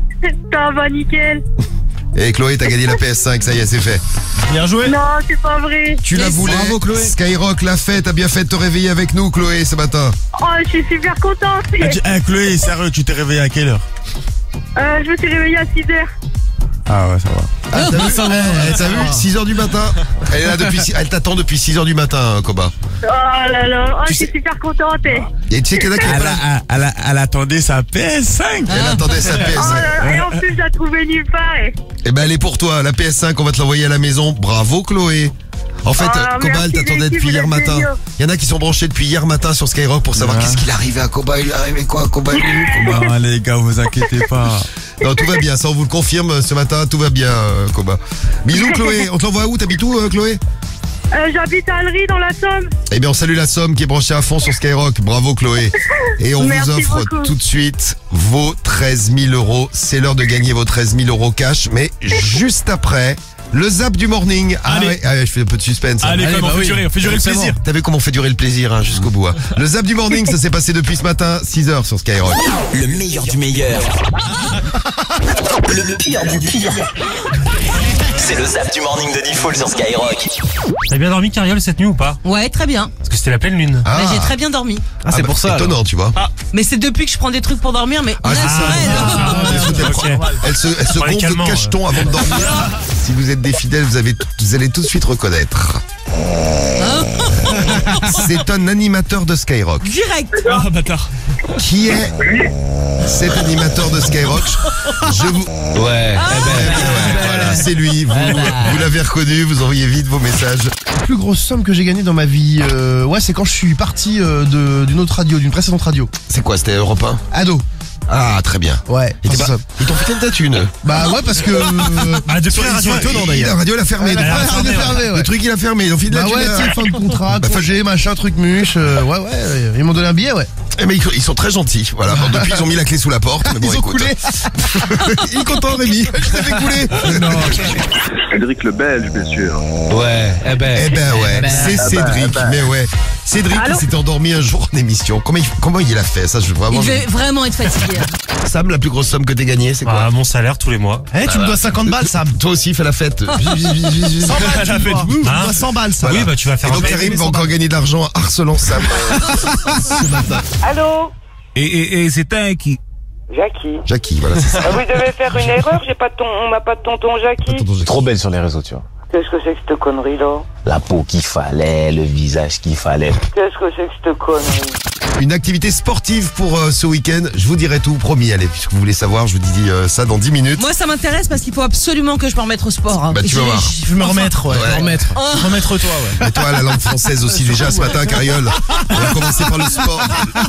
Ça va, nickel. Et Chloé, t'as gagné la P S cinq, ça y est, c'est fait. Bien joué. Non, c'est pas vrai. Tu la voulais. Bravo, Chloé. Skyrock l'a fait, t'as bien fait de te réveiller avec nous, Chloé, ce matin. Oh, je suis super contente. Ah, tu, eh, Chloé, sérieux, tu t'es réveillée à quelle heure? Euh, je me suis réveillée à six heures. Ah ouais, ça va. Ah, t'as vu, eh, t'as vu six heures du matin. Elle est là depuis, elle t'attend depuis six heures du matin, Koba. Oh là là, oh, je suis super contente. Et tu sais qu'il y en a qui elle, a, elle, a, elle attendait sa P S cinq. Elle ah. attendait sa P S cinq. Oh là là, et en plus, je la trouvais nulle part. Et... Eh ben, elle est pour toi, la P S cinq, on va te l'envoyer à la maison. Bravo, Chloé. En fait, oh, Koba, elle t'attendait depuis hier matin. Il y en a qui sont branchés depuis hier matin sur Skyrock pour savoir ouais. qu'est-ce qu'il arrivait à Koba. Il est arrivé quoi, Koba? Non, les gars, vous inquiétez pas. Non, tout va bien, ça on vous le confirme ce matin, tout va bien, euh, Koba. Bisous, Chloé. On te l'envoie où? T'habites où, euh, Chloé? euh, J'habite à Allery, dans la Somme. Eh bien, on salue la Somme qui est branchée à fond sur Skyrock. Bravo, Chloé. Et on Merci vous offre beaucoup. tout de suite vos treize mille euros. C'est l'heure de gagner vos treize mille euros cash, mais juste après... Le zap du morning. Ah allez. Ouais, allez, je fais un peu de suspense. Allez, hein. allez, bah on, fait oui. durer, on fait durer le plaisir. T'as vu comment on fait durer le plaisir hein, jusqu'au bout. Hein. Le zap du morning, ça s'est passé depuis ce matin, six heures sur Skyrock. Le meilleur du meilleur. Le pire du pire. C'est le zap du morning de Diffoul sur Skyrock. T'as bien dormi, Cariole, cette nuit ou pas? Ouais, très bien. Parce que c'était la pleine lune. Ah. J'ai très bien dormi. Ah, c'est ah bah, pour ça. Étonnant, alors. Tu vois. Ah. Mais c'est depuis que je prends des trucs pour dormir, mais ah, naturel. Ah, okay. Elle se, elle se gonfle de cacheton avant de dormir. Si vous êtes des fidèles, vous, avez, vous allez tout de suite reconnaître. C'est un animateur de Skyrock. Direct. Ah, bâtard. Qui est cet animateur de Skyrock? Je vous... Ouais. Eh ben, eh ben, voilà, c'est lui. Vous, vous l'avez reconnu, vous envoyez vite vos messages. La plus grosse somme que j'ai gagnée dans ma vie, euh, ouais, c'est quand je suis parti euh, de- d'une autre radio, d'une précédente radio. C'est quoi, c'était Europe un? Ado. Ah, très bien. Ouais. Ils c'est t'ont ça. ils t'ont fait ta thune. Bah ouais, parce que. euh, Ah, depuis la Ils radio sont- étonnant il- d'ailleurs. La radio l'a fermé. Ouais, la donc. radio fermée, ouais. Le truc il a fermé. Ils ont fait de la Bah thune. ouais, euh, tu sais, fin de contrat, Bah, congé, machin, truc muche. euh, ouais, ouais, euh, ils m'ont donné un billet, ouais. Eh, mais ils, ils sont très gentils. Voilà. Bon, depuis ils ont mis la clé sous la porte. Mais bon, Ils ont écoute. coulé. Il est content Rémi. Je t'ai fait couler. Cédric le Belge, bien sûr. Ouais, eh ben. Eh ben ouais, c'est Cédric. Mais ouais, Cédric Allô il s'est endormi un jour en émission. Comment il, comment il a fait ça? Je veux Il vraiment. devait vraiment être fatigué. Sam, la plus grosse somme que t'es gagnée, c'est quoi? Ah, mon salaire tous les mois. Eh, tu me dois cinquante balles, Sam. Toi aussi, fais la fête. cent balles, tu La me fête, dois. ouh. Tu me Hein dois cent balles, ça. Oui, bah tu vas faire Et un donc paye. Karim va encore gagner de l'argent en harcelant Sam euh, ce matin. Allô Et, et, et c'est un qui. Jackie. Jackie, voilà, c'est ça. Ah, vous devez faire une erreur, j'ai pas de ton... on m'a pas de tonton Jackie. Tonton Jackie. Trop belle sur les réseaux, tu vois. Qu'est-ce que c'est que cette connerie là? La peau qu'il fallait, le visage qu'il fallait. Qu'est-ce que c'est que cette connerie? Une activité sportive pour euh, ce week-end. Je vous dirai tout, promis. Allez, puisque vous voulez savoir, je vous dis euh, ça dans dix minutes. Moi, ça m'intéresse parce qu'il faut absolument que je me remette au sport. hein. Bah, tu vas J'ai- voir. j'ai- Je vais me remettre, ouais. Ouais. Me remettre. Oh. Remettre-toi, ouais. Et toi, la langue française aussi déjà ce matin, Cariole. On va commencer par le sport.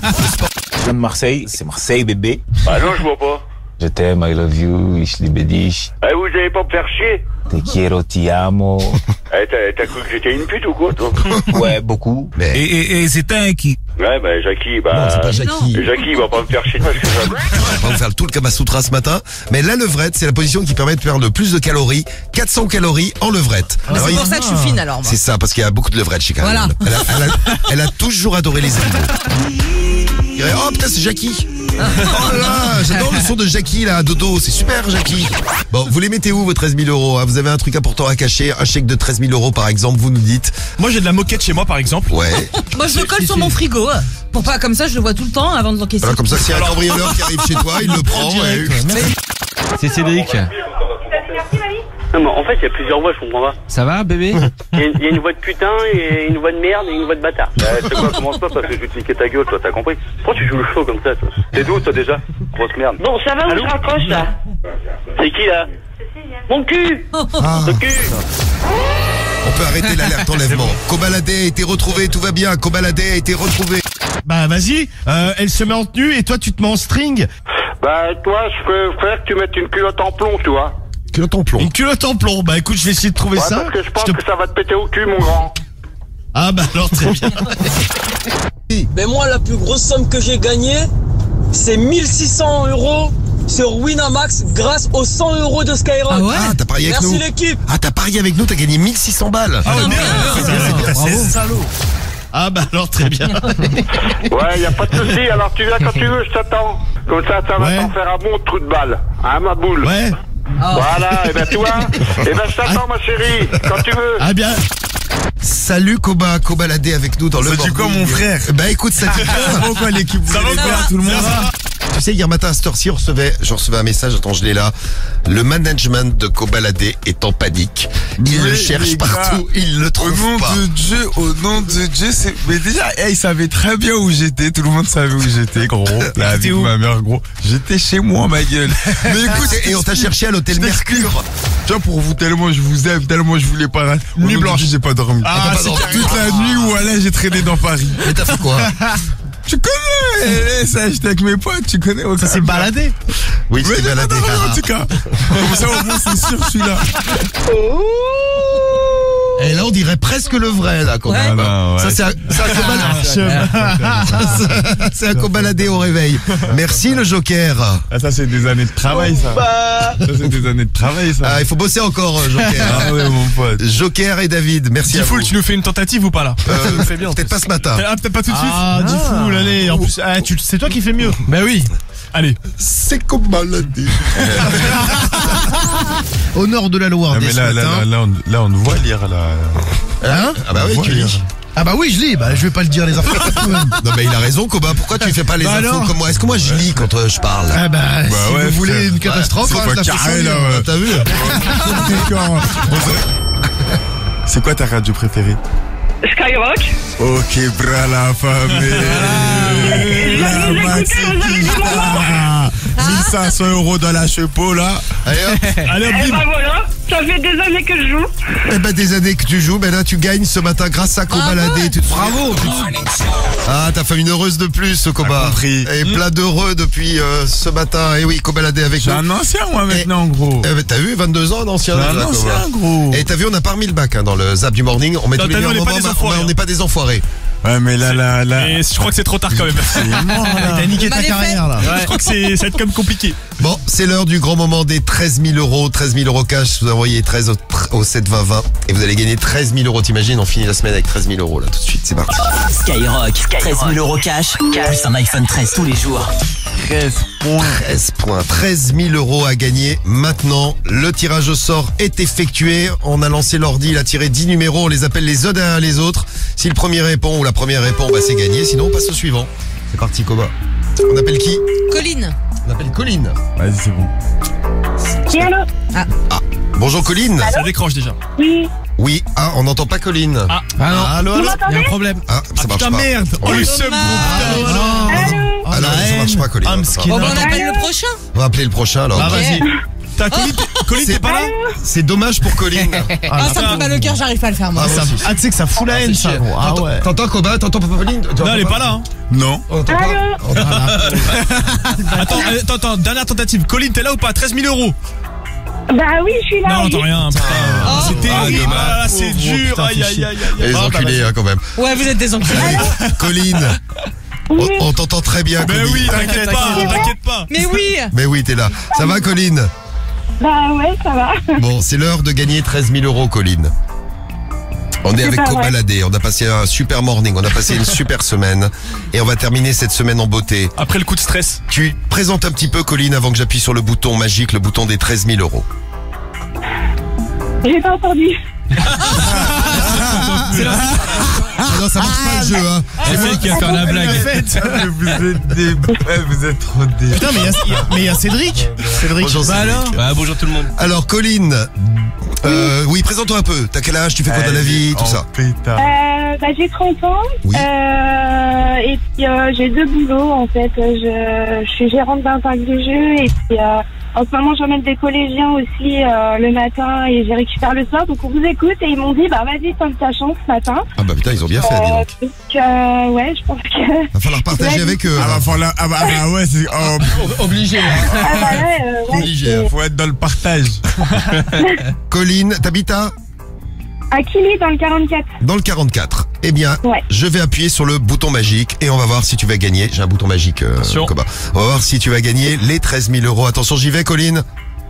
Je viens de Marseille, c'est Marseille, bébé. Ah non, je vois pas. Je t'aime, I love you, ich liebe dich. Eh, vous allez pas me faire chier. Te quiero, ti amo. Eh, t'as t'as cru que j'étais une pute ou quoi, toi? Ouais, beaucoup. Mais Et, et, et c'est un qui. Ouais, bah, Jackie, bah. non, c'est pas Jackie. Jackie, il va pas me faire chier parce que ça. On va vous faire tout le Kama Sutra ce matin. Mais la levrette, c'est la position qui permet de perdre le plus de calories. quatre cents calories en levrette. Bah, Alors, c'est il- pour ça que je suis fine alors. moi. C'est ça, parce qu'il y a beaucoup de levrettes chez Cariole. Voilà. Elle, a, elle, a, elle a toujours adoré les animaux. Il dirait, oh putain, c'est Jackie. Oh là là, j'adore le son de Jackie là, Dodo, c'est super Jackie. Bon, vous les mettez où vos treize mille euros hein? Vous avez un truc important à cacher, un chèque de treize mille euros par exemple, vous nous dites. Moi, j'ai de la moquette chez moi, par exemple. Ouais. Moi, je le colle sur mon frigo. Pour pas comme ça, je le vois tout le temps avant de l'encaisser. Voilà, comme ça, s'il y a un cambrioleur qui arrive chez toi, il le prend. Ouais. C'est Cédric. Non, mais en fait, il y a plusieurs voix, je comprends pas. Ça va, bébé? Il y, a une- il y a une voix de putain, et une voix de merde et une voix de bâtard. Eh, c'est quoi, commence pas parce que je vais te niquer ta gueule, toi, t'as compris? Pourquoi tu joues le show comme ça, toi? T'es d'où, toi, déjà? Grosse merde. Bon, ça va où Allô je raccroche là? C'est qui, là? Mon cul. Ah, Le cul. on peut arrêter l'alerte enlèvement. Cobaladé a été retrouvé, tout va bien. Cobaladé a été retrouvé. Bah vas-y, euh, elle se met en tenue et toi tu te mets en string. Bah, toi, je préfère que tu mettes une culotte en plomb, tu vois. Culotte en plomb. Une culotte en plomb. Bah écoute, je vais essayer de trouver Ouais, ça. parce que je pense te- que ça va te péter au cul, mon grand. Ah bah alors très bien. Ben moi, la plus grosse somme que j'ai gagnée, c'est mille six cents euros sur Winamax grâce aux cent euros de Skyrock. Ah ouais Ah, t'as parié avec Merci nous. l'équipe. Ah, t'as parié avec nous, t'as gagné mille six cents balles. Ah ouais, merde. c'est bien, c'est bien. Bravo. Salaud. Ah bah alors très bien. Ouais, y a pas de souci. Alors tu viens quand tu veux, je t'attends. Comme ça, ça va Ouais. t'en faire un bon trou de balle. Hein, ma boule. Ouais. Voilà, et ben tu vois, et ben je t'attends, ma chérie, quand tu veux. Ah bien. Salut Koba, Kobaladé avec nous dans le Ça dit quoi, morning. mon frère? Bah écoute, ça dit quoi? Pourquoi l'équipe vous Ça va allez ou faire quoi tout le monde? Tu sais, hier matin à cette heure-ci, on recevait, je recevais un message, attends, je l'ai là. Le management de Kobaladé est en panique. Il Mais le cherche les partout, gars, il le Au trouve nom pas. de Dieu, au nom de Dieu, c'est. Mais déjà, eh, il savait très bien où j'étais. Tout le monde savait où j'étais, gros. Là, avec où ma mère, gros. J'étais chez moi, ma gueule. Mais écoute, Et on t'a cherché à l'hôtel je t'explique. Mercure. Tu vois, pour vous, tellement je vous aime, tellement je voulais pas. Nuit blanche, j'ai pas dormi. Ah, t'as pas dormi. Toute la nuit où allait, j'ai traîné dans Paris. Mais t'as fait quoi? Tu connais, eh, ça, j'étais avec mes potes, tu connais. Ça s'est baladé. Oui, Mais c'était non, non, baladé. non, non, en tout cas. Comme ça, au moins, c'est sûr, je suis là. Et là, on dirait presque le vrai, là, quand même. Ouais. Ah, ouais. Ça, c'est un, c'est un Kobaladé. C'est un Kobaladé au réveil. Merci, le Joker. Ah, ça, c'est des années de travail, ça. Ça, c'est des années de travail, ça. Ah, il faut bosser encore, euh, Joker. Ah ouais, mon pote. Joker et David, merci à vous. Diffoul, tu nous fais une tentative ou pas là? Euh, Ça nous fait bien. en Peut-être plus. pas ce matin. Ah, peut-être pas tout de suite. Ah, dis fou, allez. En plus, ah, tu- c'est toi qui fais mieux. Bah oui. Allez. C'est Kobaladé. Au nord de la Loire, Ah, dès mais ce là, là, matin. là, là, on, là, on te voit lire, là. Hein Ah bah oui, On tu voit lis. lire. Ah bah oui, je lis. Bah je vais pas le dire les infos. Non mais il a raison, Koba. Pourquoi tu fais pas les Bah infos alors comme moi? Est-ce que moi je lis quand euh, je parle? Ah bah, si ouais, vous voulez frère. une catastrophe, Ouais, hein, c'est je pas la fais carré, sans là, lire. ouais. T'as vu? D'accord. C'est quoi ta radio préférée? Skyrock. Ok, bra la famille. La Maxikita. mille cinq cents euros dans la chepeau là. Allez hop. Allez hop, Et bim. bah voilà, ça fait des années que je joue. Eh ben des années que tu joues, ben là tu gagnes ce matin grâce à Cobaladé. Tu te Bravo. Ah, t'as fait une heureuse de plus, Coba. compris. Et plein d'heureux depuis euh, ce matin. Et oui, Cobaladé avec J'ai nous. un ancien moi maintenant gros. Eh ben, t'as vu, vingt-deux ans d'ancien. J'ai un déjà, ancien, Coba. gros. Et t'as vu, on n'a pas remis le bac hein, dans le zap du morning. On met Non, tous les t'as vu, meilleurs on n'est pas moments, des mais enfoirés, on n'est pas des enfoirés. Ouais mais là là là. Et je crois que c'est trop tard quand même. C'est mort là. T'as niqué ta Mal est carrière là. Je crois que c'est, ça va être comme compliqué. Bon, c'est l'heure du grand moment des treize mille euros. treize mille euros cash. Vous envoyez treize au, au sept vingt vingt et vous allez gagner treize mille euros. T'imagines, on finit la semaine avec treize mille euros là tout de suite. C'est parti. Skyrock, treize mille euros cash, plus un iPhone treize tous les jours. treize points. treize points. treize mille euros à gagner maintenant. Le tirage au sort est effectué. On a lancé l'ordi, il a tiré dix numéros. On les appelle les uns derrière les autres. Si le premier répond ou la première répond, bah c'est gagné. Sinon, on passe au suivant. C'est parti, Koba. On appelle qui? Colline. On appelle Colline. Vas-y c'est bon. Et allô? Ah, bonjour Colline. Ça décroche déjà. Oui. Oui, ah, on n'entend pas Colline. Ah, Ah non. allô, Vous allô. m'entendez? Il y a un problème. Ah, ça marche putain pas. merde. Oh le seum. Allô? Ah non, ça marche pas, Colline. Ah, Attends, m'skin. Bon, attends. bah, on appelle le prochain. On va appeler le prochain alors. Ah vas-y. T'as Colline, Colline, t'es pas là? C'est dommage pour Colline. Ah, ça me fait mal au cœur, j'arrive pas à le faire moi. Ah, Ça- aussi. Ah tu sais que ça fout la haine ça gros. Ah T'entends- ouais. T'entends Koba? T'entends pas Pauline? Non, elle est pas là. Hein. Non. On entend pas. Allô? On entend pas. Attends, euh, attends, attends, dernière tentative. Colline, t'es là ou pas? treize mille euros. Bah oui, je suis là. Non, oui. j'entends rien. Putain. C'est terrible. dommage. Ah, là, c'est Pauvre, dur. putain, Aïe, fais aïe, chier. aïe, aïe. Les Ah, bah, enculés vas-y. hein, quand même. Ouais, vous êtes des enculés. Colline, on, Oui. on t'entend très bien, Mais Colline. oui, t'inquiète pas, t'inquiète pas. Mais oui. Mais oui, t'es là. Ça va, Colline? Bah ouais, ça va. Bon, c'est l'heure de gagner treize mille euros, Colline. On est C'est avec pas vrai. Cobaladé. On a passé un super morning. On a passé une super semaine. Et on va terminer cette semaine en beauté. Après le coup de stress. Tu présentes un petit peu, Colline, avant que j'appuie sur le bouton magique, le bouton des treize mille euros. J'ai pas entendu. C'est là. Ah non, ça marche pas le jeu, hein. C'est Phil qui a fait la blague. Vous êtes des. Ouais, vous êtes trop des. Putain mais il y a- il y a- mais il y a Cédric. Cédric. Bonjour, Bah Cédric. alors. Bah, bonjour tout le monde. Alors, Colline, euh, oui, présente-toi un peu. T'as quel âge? Tu fais quoi dans la vie? Tout ça. Pétard. Euh, bah j'ai trente ans. Oui. Euh, et puis euh, j'ai deux boulots en fait. Je, je suis gérante d'un parc de jeux et puis euh, en ce moment j'emmène des collégiens aussi euh, le matin et je récupère le soir. Donc on vous écoute et ils m'ont dit bah vas-y tente ta chance ce matin. Ah bah putain, ils ont bien fait, dis donc. Euh, donc euh, ouais, je pense que. Va falloir partager Ouais, avec eux. Ah hein. bah, faut la- ah bah, ah bah ouais, c'est. Oh, Obligé. Ah bah ouais, euh, ouais, Obligé. hein. faut être dans le partage. Colline, t'habites à? à Kili dans le quarante-quatre. Dans le quarante-quatre. Eh bien, Ouais. je vais appuyer sur le bouton magique et on va voir si tu vas gagner. J'ai un bouton magique, euh, Attention. Koba. On va voir si tu vas gagner les treize mille euros. Attention, j'y vais, Colline.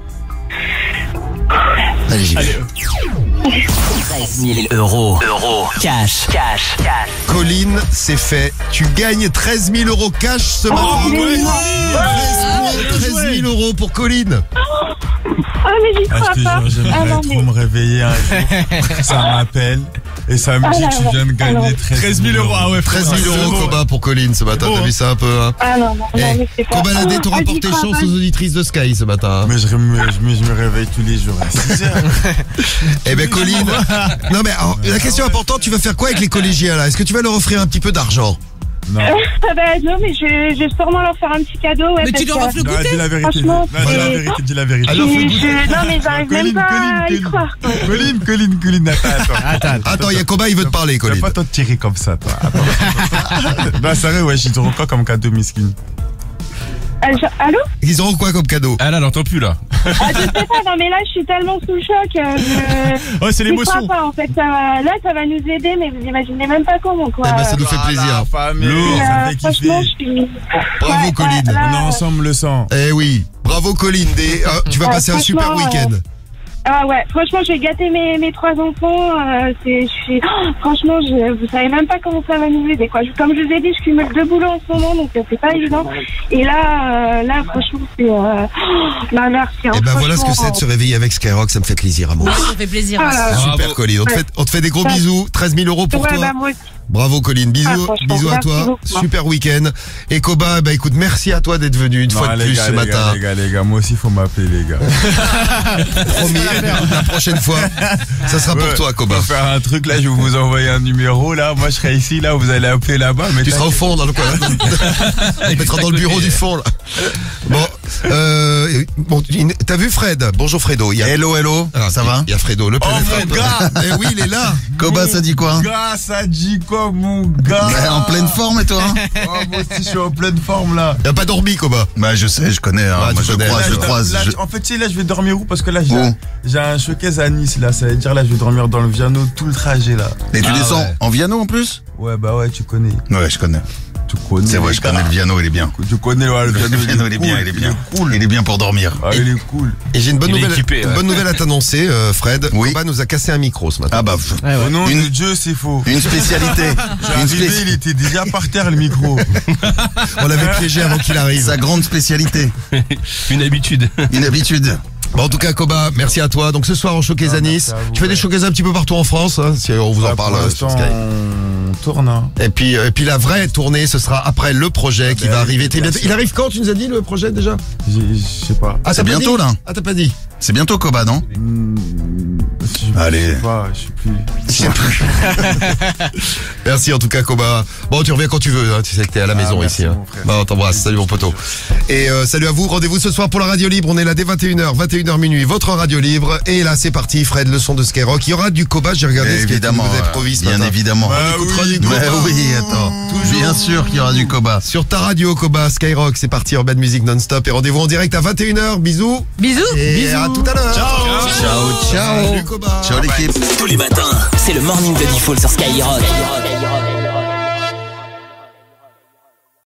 Allez, j'y vais. Allez, euh, treize mille euros. Euros. Cash. Cash. Cash. Colline, c'est fait. Tu gagnes treize mille euros cash ce matin. ouais. treize mille euros pour Colline. Ah mais j'y Ah, crois je te pas. jure, Ah j'aimerais non trop mais. me réveiller un jour. Ça m'appelle et ça me Ah dit là que tu là. viens de gagner Alors. treize mille euros. Ah ouais, treize mille c'est euros, beau. Koba, pour Colline ce matin. beau, T'as hein. vu ça un peu, hein? Ah non, non, non, Eh, mais c'est pas. Cobaladé, t'auras Ah, j'y porté crois chance pas. aux auditrices de Sky ce matin. hein. Mais je, me, je, me, je me réveille tous les jours à six heures. Eh ben Colline, non mais alors, la question importante, tu vas faire quoi avec les collégiens là? Est-ce que tu vas leur offrir un petit peu d'argent? Non. Ah bah non, mais je, je vais sûrement leur faire un petit cadeau. Ouais, Mais tu parce leur que- offres le Non, goûter. dis la vérité. Franchement, Non, dis la c'est- vérité, dis la vérité. Alors, Je- fais goûter. je- Non, mais j'arrive Colline, même pas Colline, à y Colline. croire. quoi. Colline, Colline, Colline, attends, attends. Attends. Attends, il y a Koba, il veut te parler, Tu vas Colline. pas t'en tirer comme ça, toi. Attends. Non, c'est vrai, ouais, ils auront quoi comme cadeau, miskin? Euh, je- Allô? Ils auront quoi comme cadeau? Ah là, elle entend plus là. Ah, je sais pas, non mais là je suis tellement sous le choc. euh, je- Ouais, c'est j'y crois l'émotion. pas en fait. Ça va- là ça va nous aider, mais vous imaginez même pas comment quoi. Eh ben, ça nous fait plaisir. Famille, Euh, ça fait franchement, kiffer. je suis. Bravo, Ouais, Colline. ouais, là, On est ensemble le sang. Eh oui, bravo Colline. Des- ah, tu vas Ah, passer un super franchement, week-end. Ah ouais, franchement, je vais gâter mes, mes trois enfants. Euh, c'est, je suis, oh, franchement, je, vous savez même pas comment ça va nous aider, quoi. Je- comme je vous ai dit, je cumule deux boulots en ce moment, donc euh, c'est pas évident. Et là, euh, là, franchement, c'est, euh, oh, bah, merci. Hein, Eh ben voilà ce que c'est de se réveiller avec Skyrock, ça me fait plaisir à moi. Ouais, ça fait plaisir. Ah là là. Super Bravo. Colline, on te Ouais. fait, on te fait des gros Ouais. bisous, treize mille euros pour Ouais, toi. bah, moi aussi. Bravo Colline, bisous, Ah, franchement, bisous à merci toi, beaucoup. super week-end. Et Koba, bah écoute, merci à toi d'être venu une Non, fois de les plus gars, ce les matin. Gars, les gars, les gars, moi aussi, faut m'appeler, les gars. Promis, la prochaine fois, ça sera pour Ouais, toi Koba. Faut faire un truc là, je vais vous envoyer un numéro là, moi je serai ici, là, vous allez appeler là-bas. Mais Tu seras au fond dans le coin. On mettra dans le bureau du fond là. Bon, euh, bon, t'as vu Fred? Bonjour Fredo. Il y a... Hello, hello. Alors, ça va? Il y a Fredo, le Oh pénétrable. mon gars! Eh oui, il est là. Koba, ça dit quoi? Gars, ça dit quoi, mon gars? Ouais, en pleine forme et toi? Oh, moi aussi, je suis en pleine forme là. Il a pas dormi, Koba. Bah, je sais, je connais. Hein. Ah, Moi, tu je connais. croise, Là, je je- croise. là, je- En fait, tu sais, là, je vais dormir où? Parce que là, j'ai Où? un, j'ai un showcase à Nice là, ça veut dire là, je vais dormir dans le Viano tout le trajet là. Et tu Ah, descends ouais. en Viano en plus? Ouais, bah ouais, tu connais. Ouais, je connais. Tu connais. C'est vrai, les je gars. connais le Viano, il est bien. Tu connais ouais, le Le Viano, Viano, il est bien, cool, il est bien. cool. Il est bien pour dormir. Ah, il est cool. Et j'ai une bonne Il est nouvelle, équipé, une ouais. bonne nouvelle à t'annoncer, euh, Fred. Oui. Koba nous a cassé un micro ce matin. Ah bah, pff, Au nom Une- de Dieu, c'est faux. une spécialité. J'ai Une arrivé, spéci- il était déjà par terre le micro. On l'avait piégé avant qu'il arrive. Sa grande spécialité. Une habitude. Une habitude. Bon, en tout cas, Koba, merci à toi. Donc ce soir en showcase Ah, à Nice. merci à vous, Tu fais des ouais. showcases un petit peu partout en France, hein, si on vous en Ah, parle pour euh, sur l'instant, Sky. on tourne. Hein. Et puis, euh, et puis la vraie tournée, ce sera après le projet qui ben va oui, arriver très bien bientôt. sûr. Il arrive quand, tu nous as dit, le projet déjà? J'ai- Je sais pas. Ah, C'est t'as pas bientôt, dit là. Ah, t'as pas dit? C'est bientôt Koba, non? Hmm, je- Allez. Je sais pas, je sais plus. Je sais plus. Merci en tout cas, Koba. Bon, tu reviens quand tu veux, hein. Tu sais que t'es à la Ah, maison merci, ici. Hein. mon frère. Bon, on t'embrasse. Salut mon poteau. Et euh, salut à vous. Rendez-vous ce soir pour la radio libre. On est là dès vingt et une heures, vingt et une heures minuit. Votre radio libre. Et là, c'est parti. Fred, le son de Skyrock. Il y aura du Koba. J'ai regardé ce qui a été Évidemment. vous avez euh, promis ce Bien matin. évidemment. Bah On écoutera oui, du Mais Koba. oui, attends. Bien sûr qu'il y aura du Koba. Sur ta radio, Koba, Skyrock. C'est parti. Urban Music non-stop. Et rendez-vous en direct à vingt et une heures. Bisous. Bisous. Et Bisous. à tout à l'heure. Ciao, ciao. Salut, Koba. Ciao l'équipe. Tous les matins, c'est le morning de Diffoul sur Skyrock.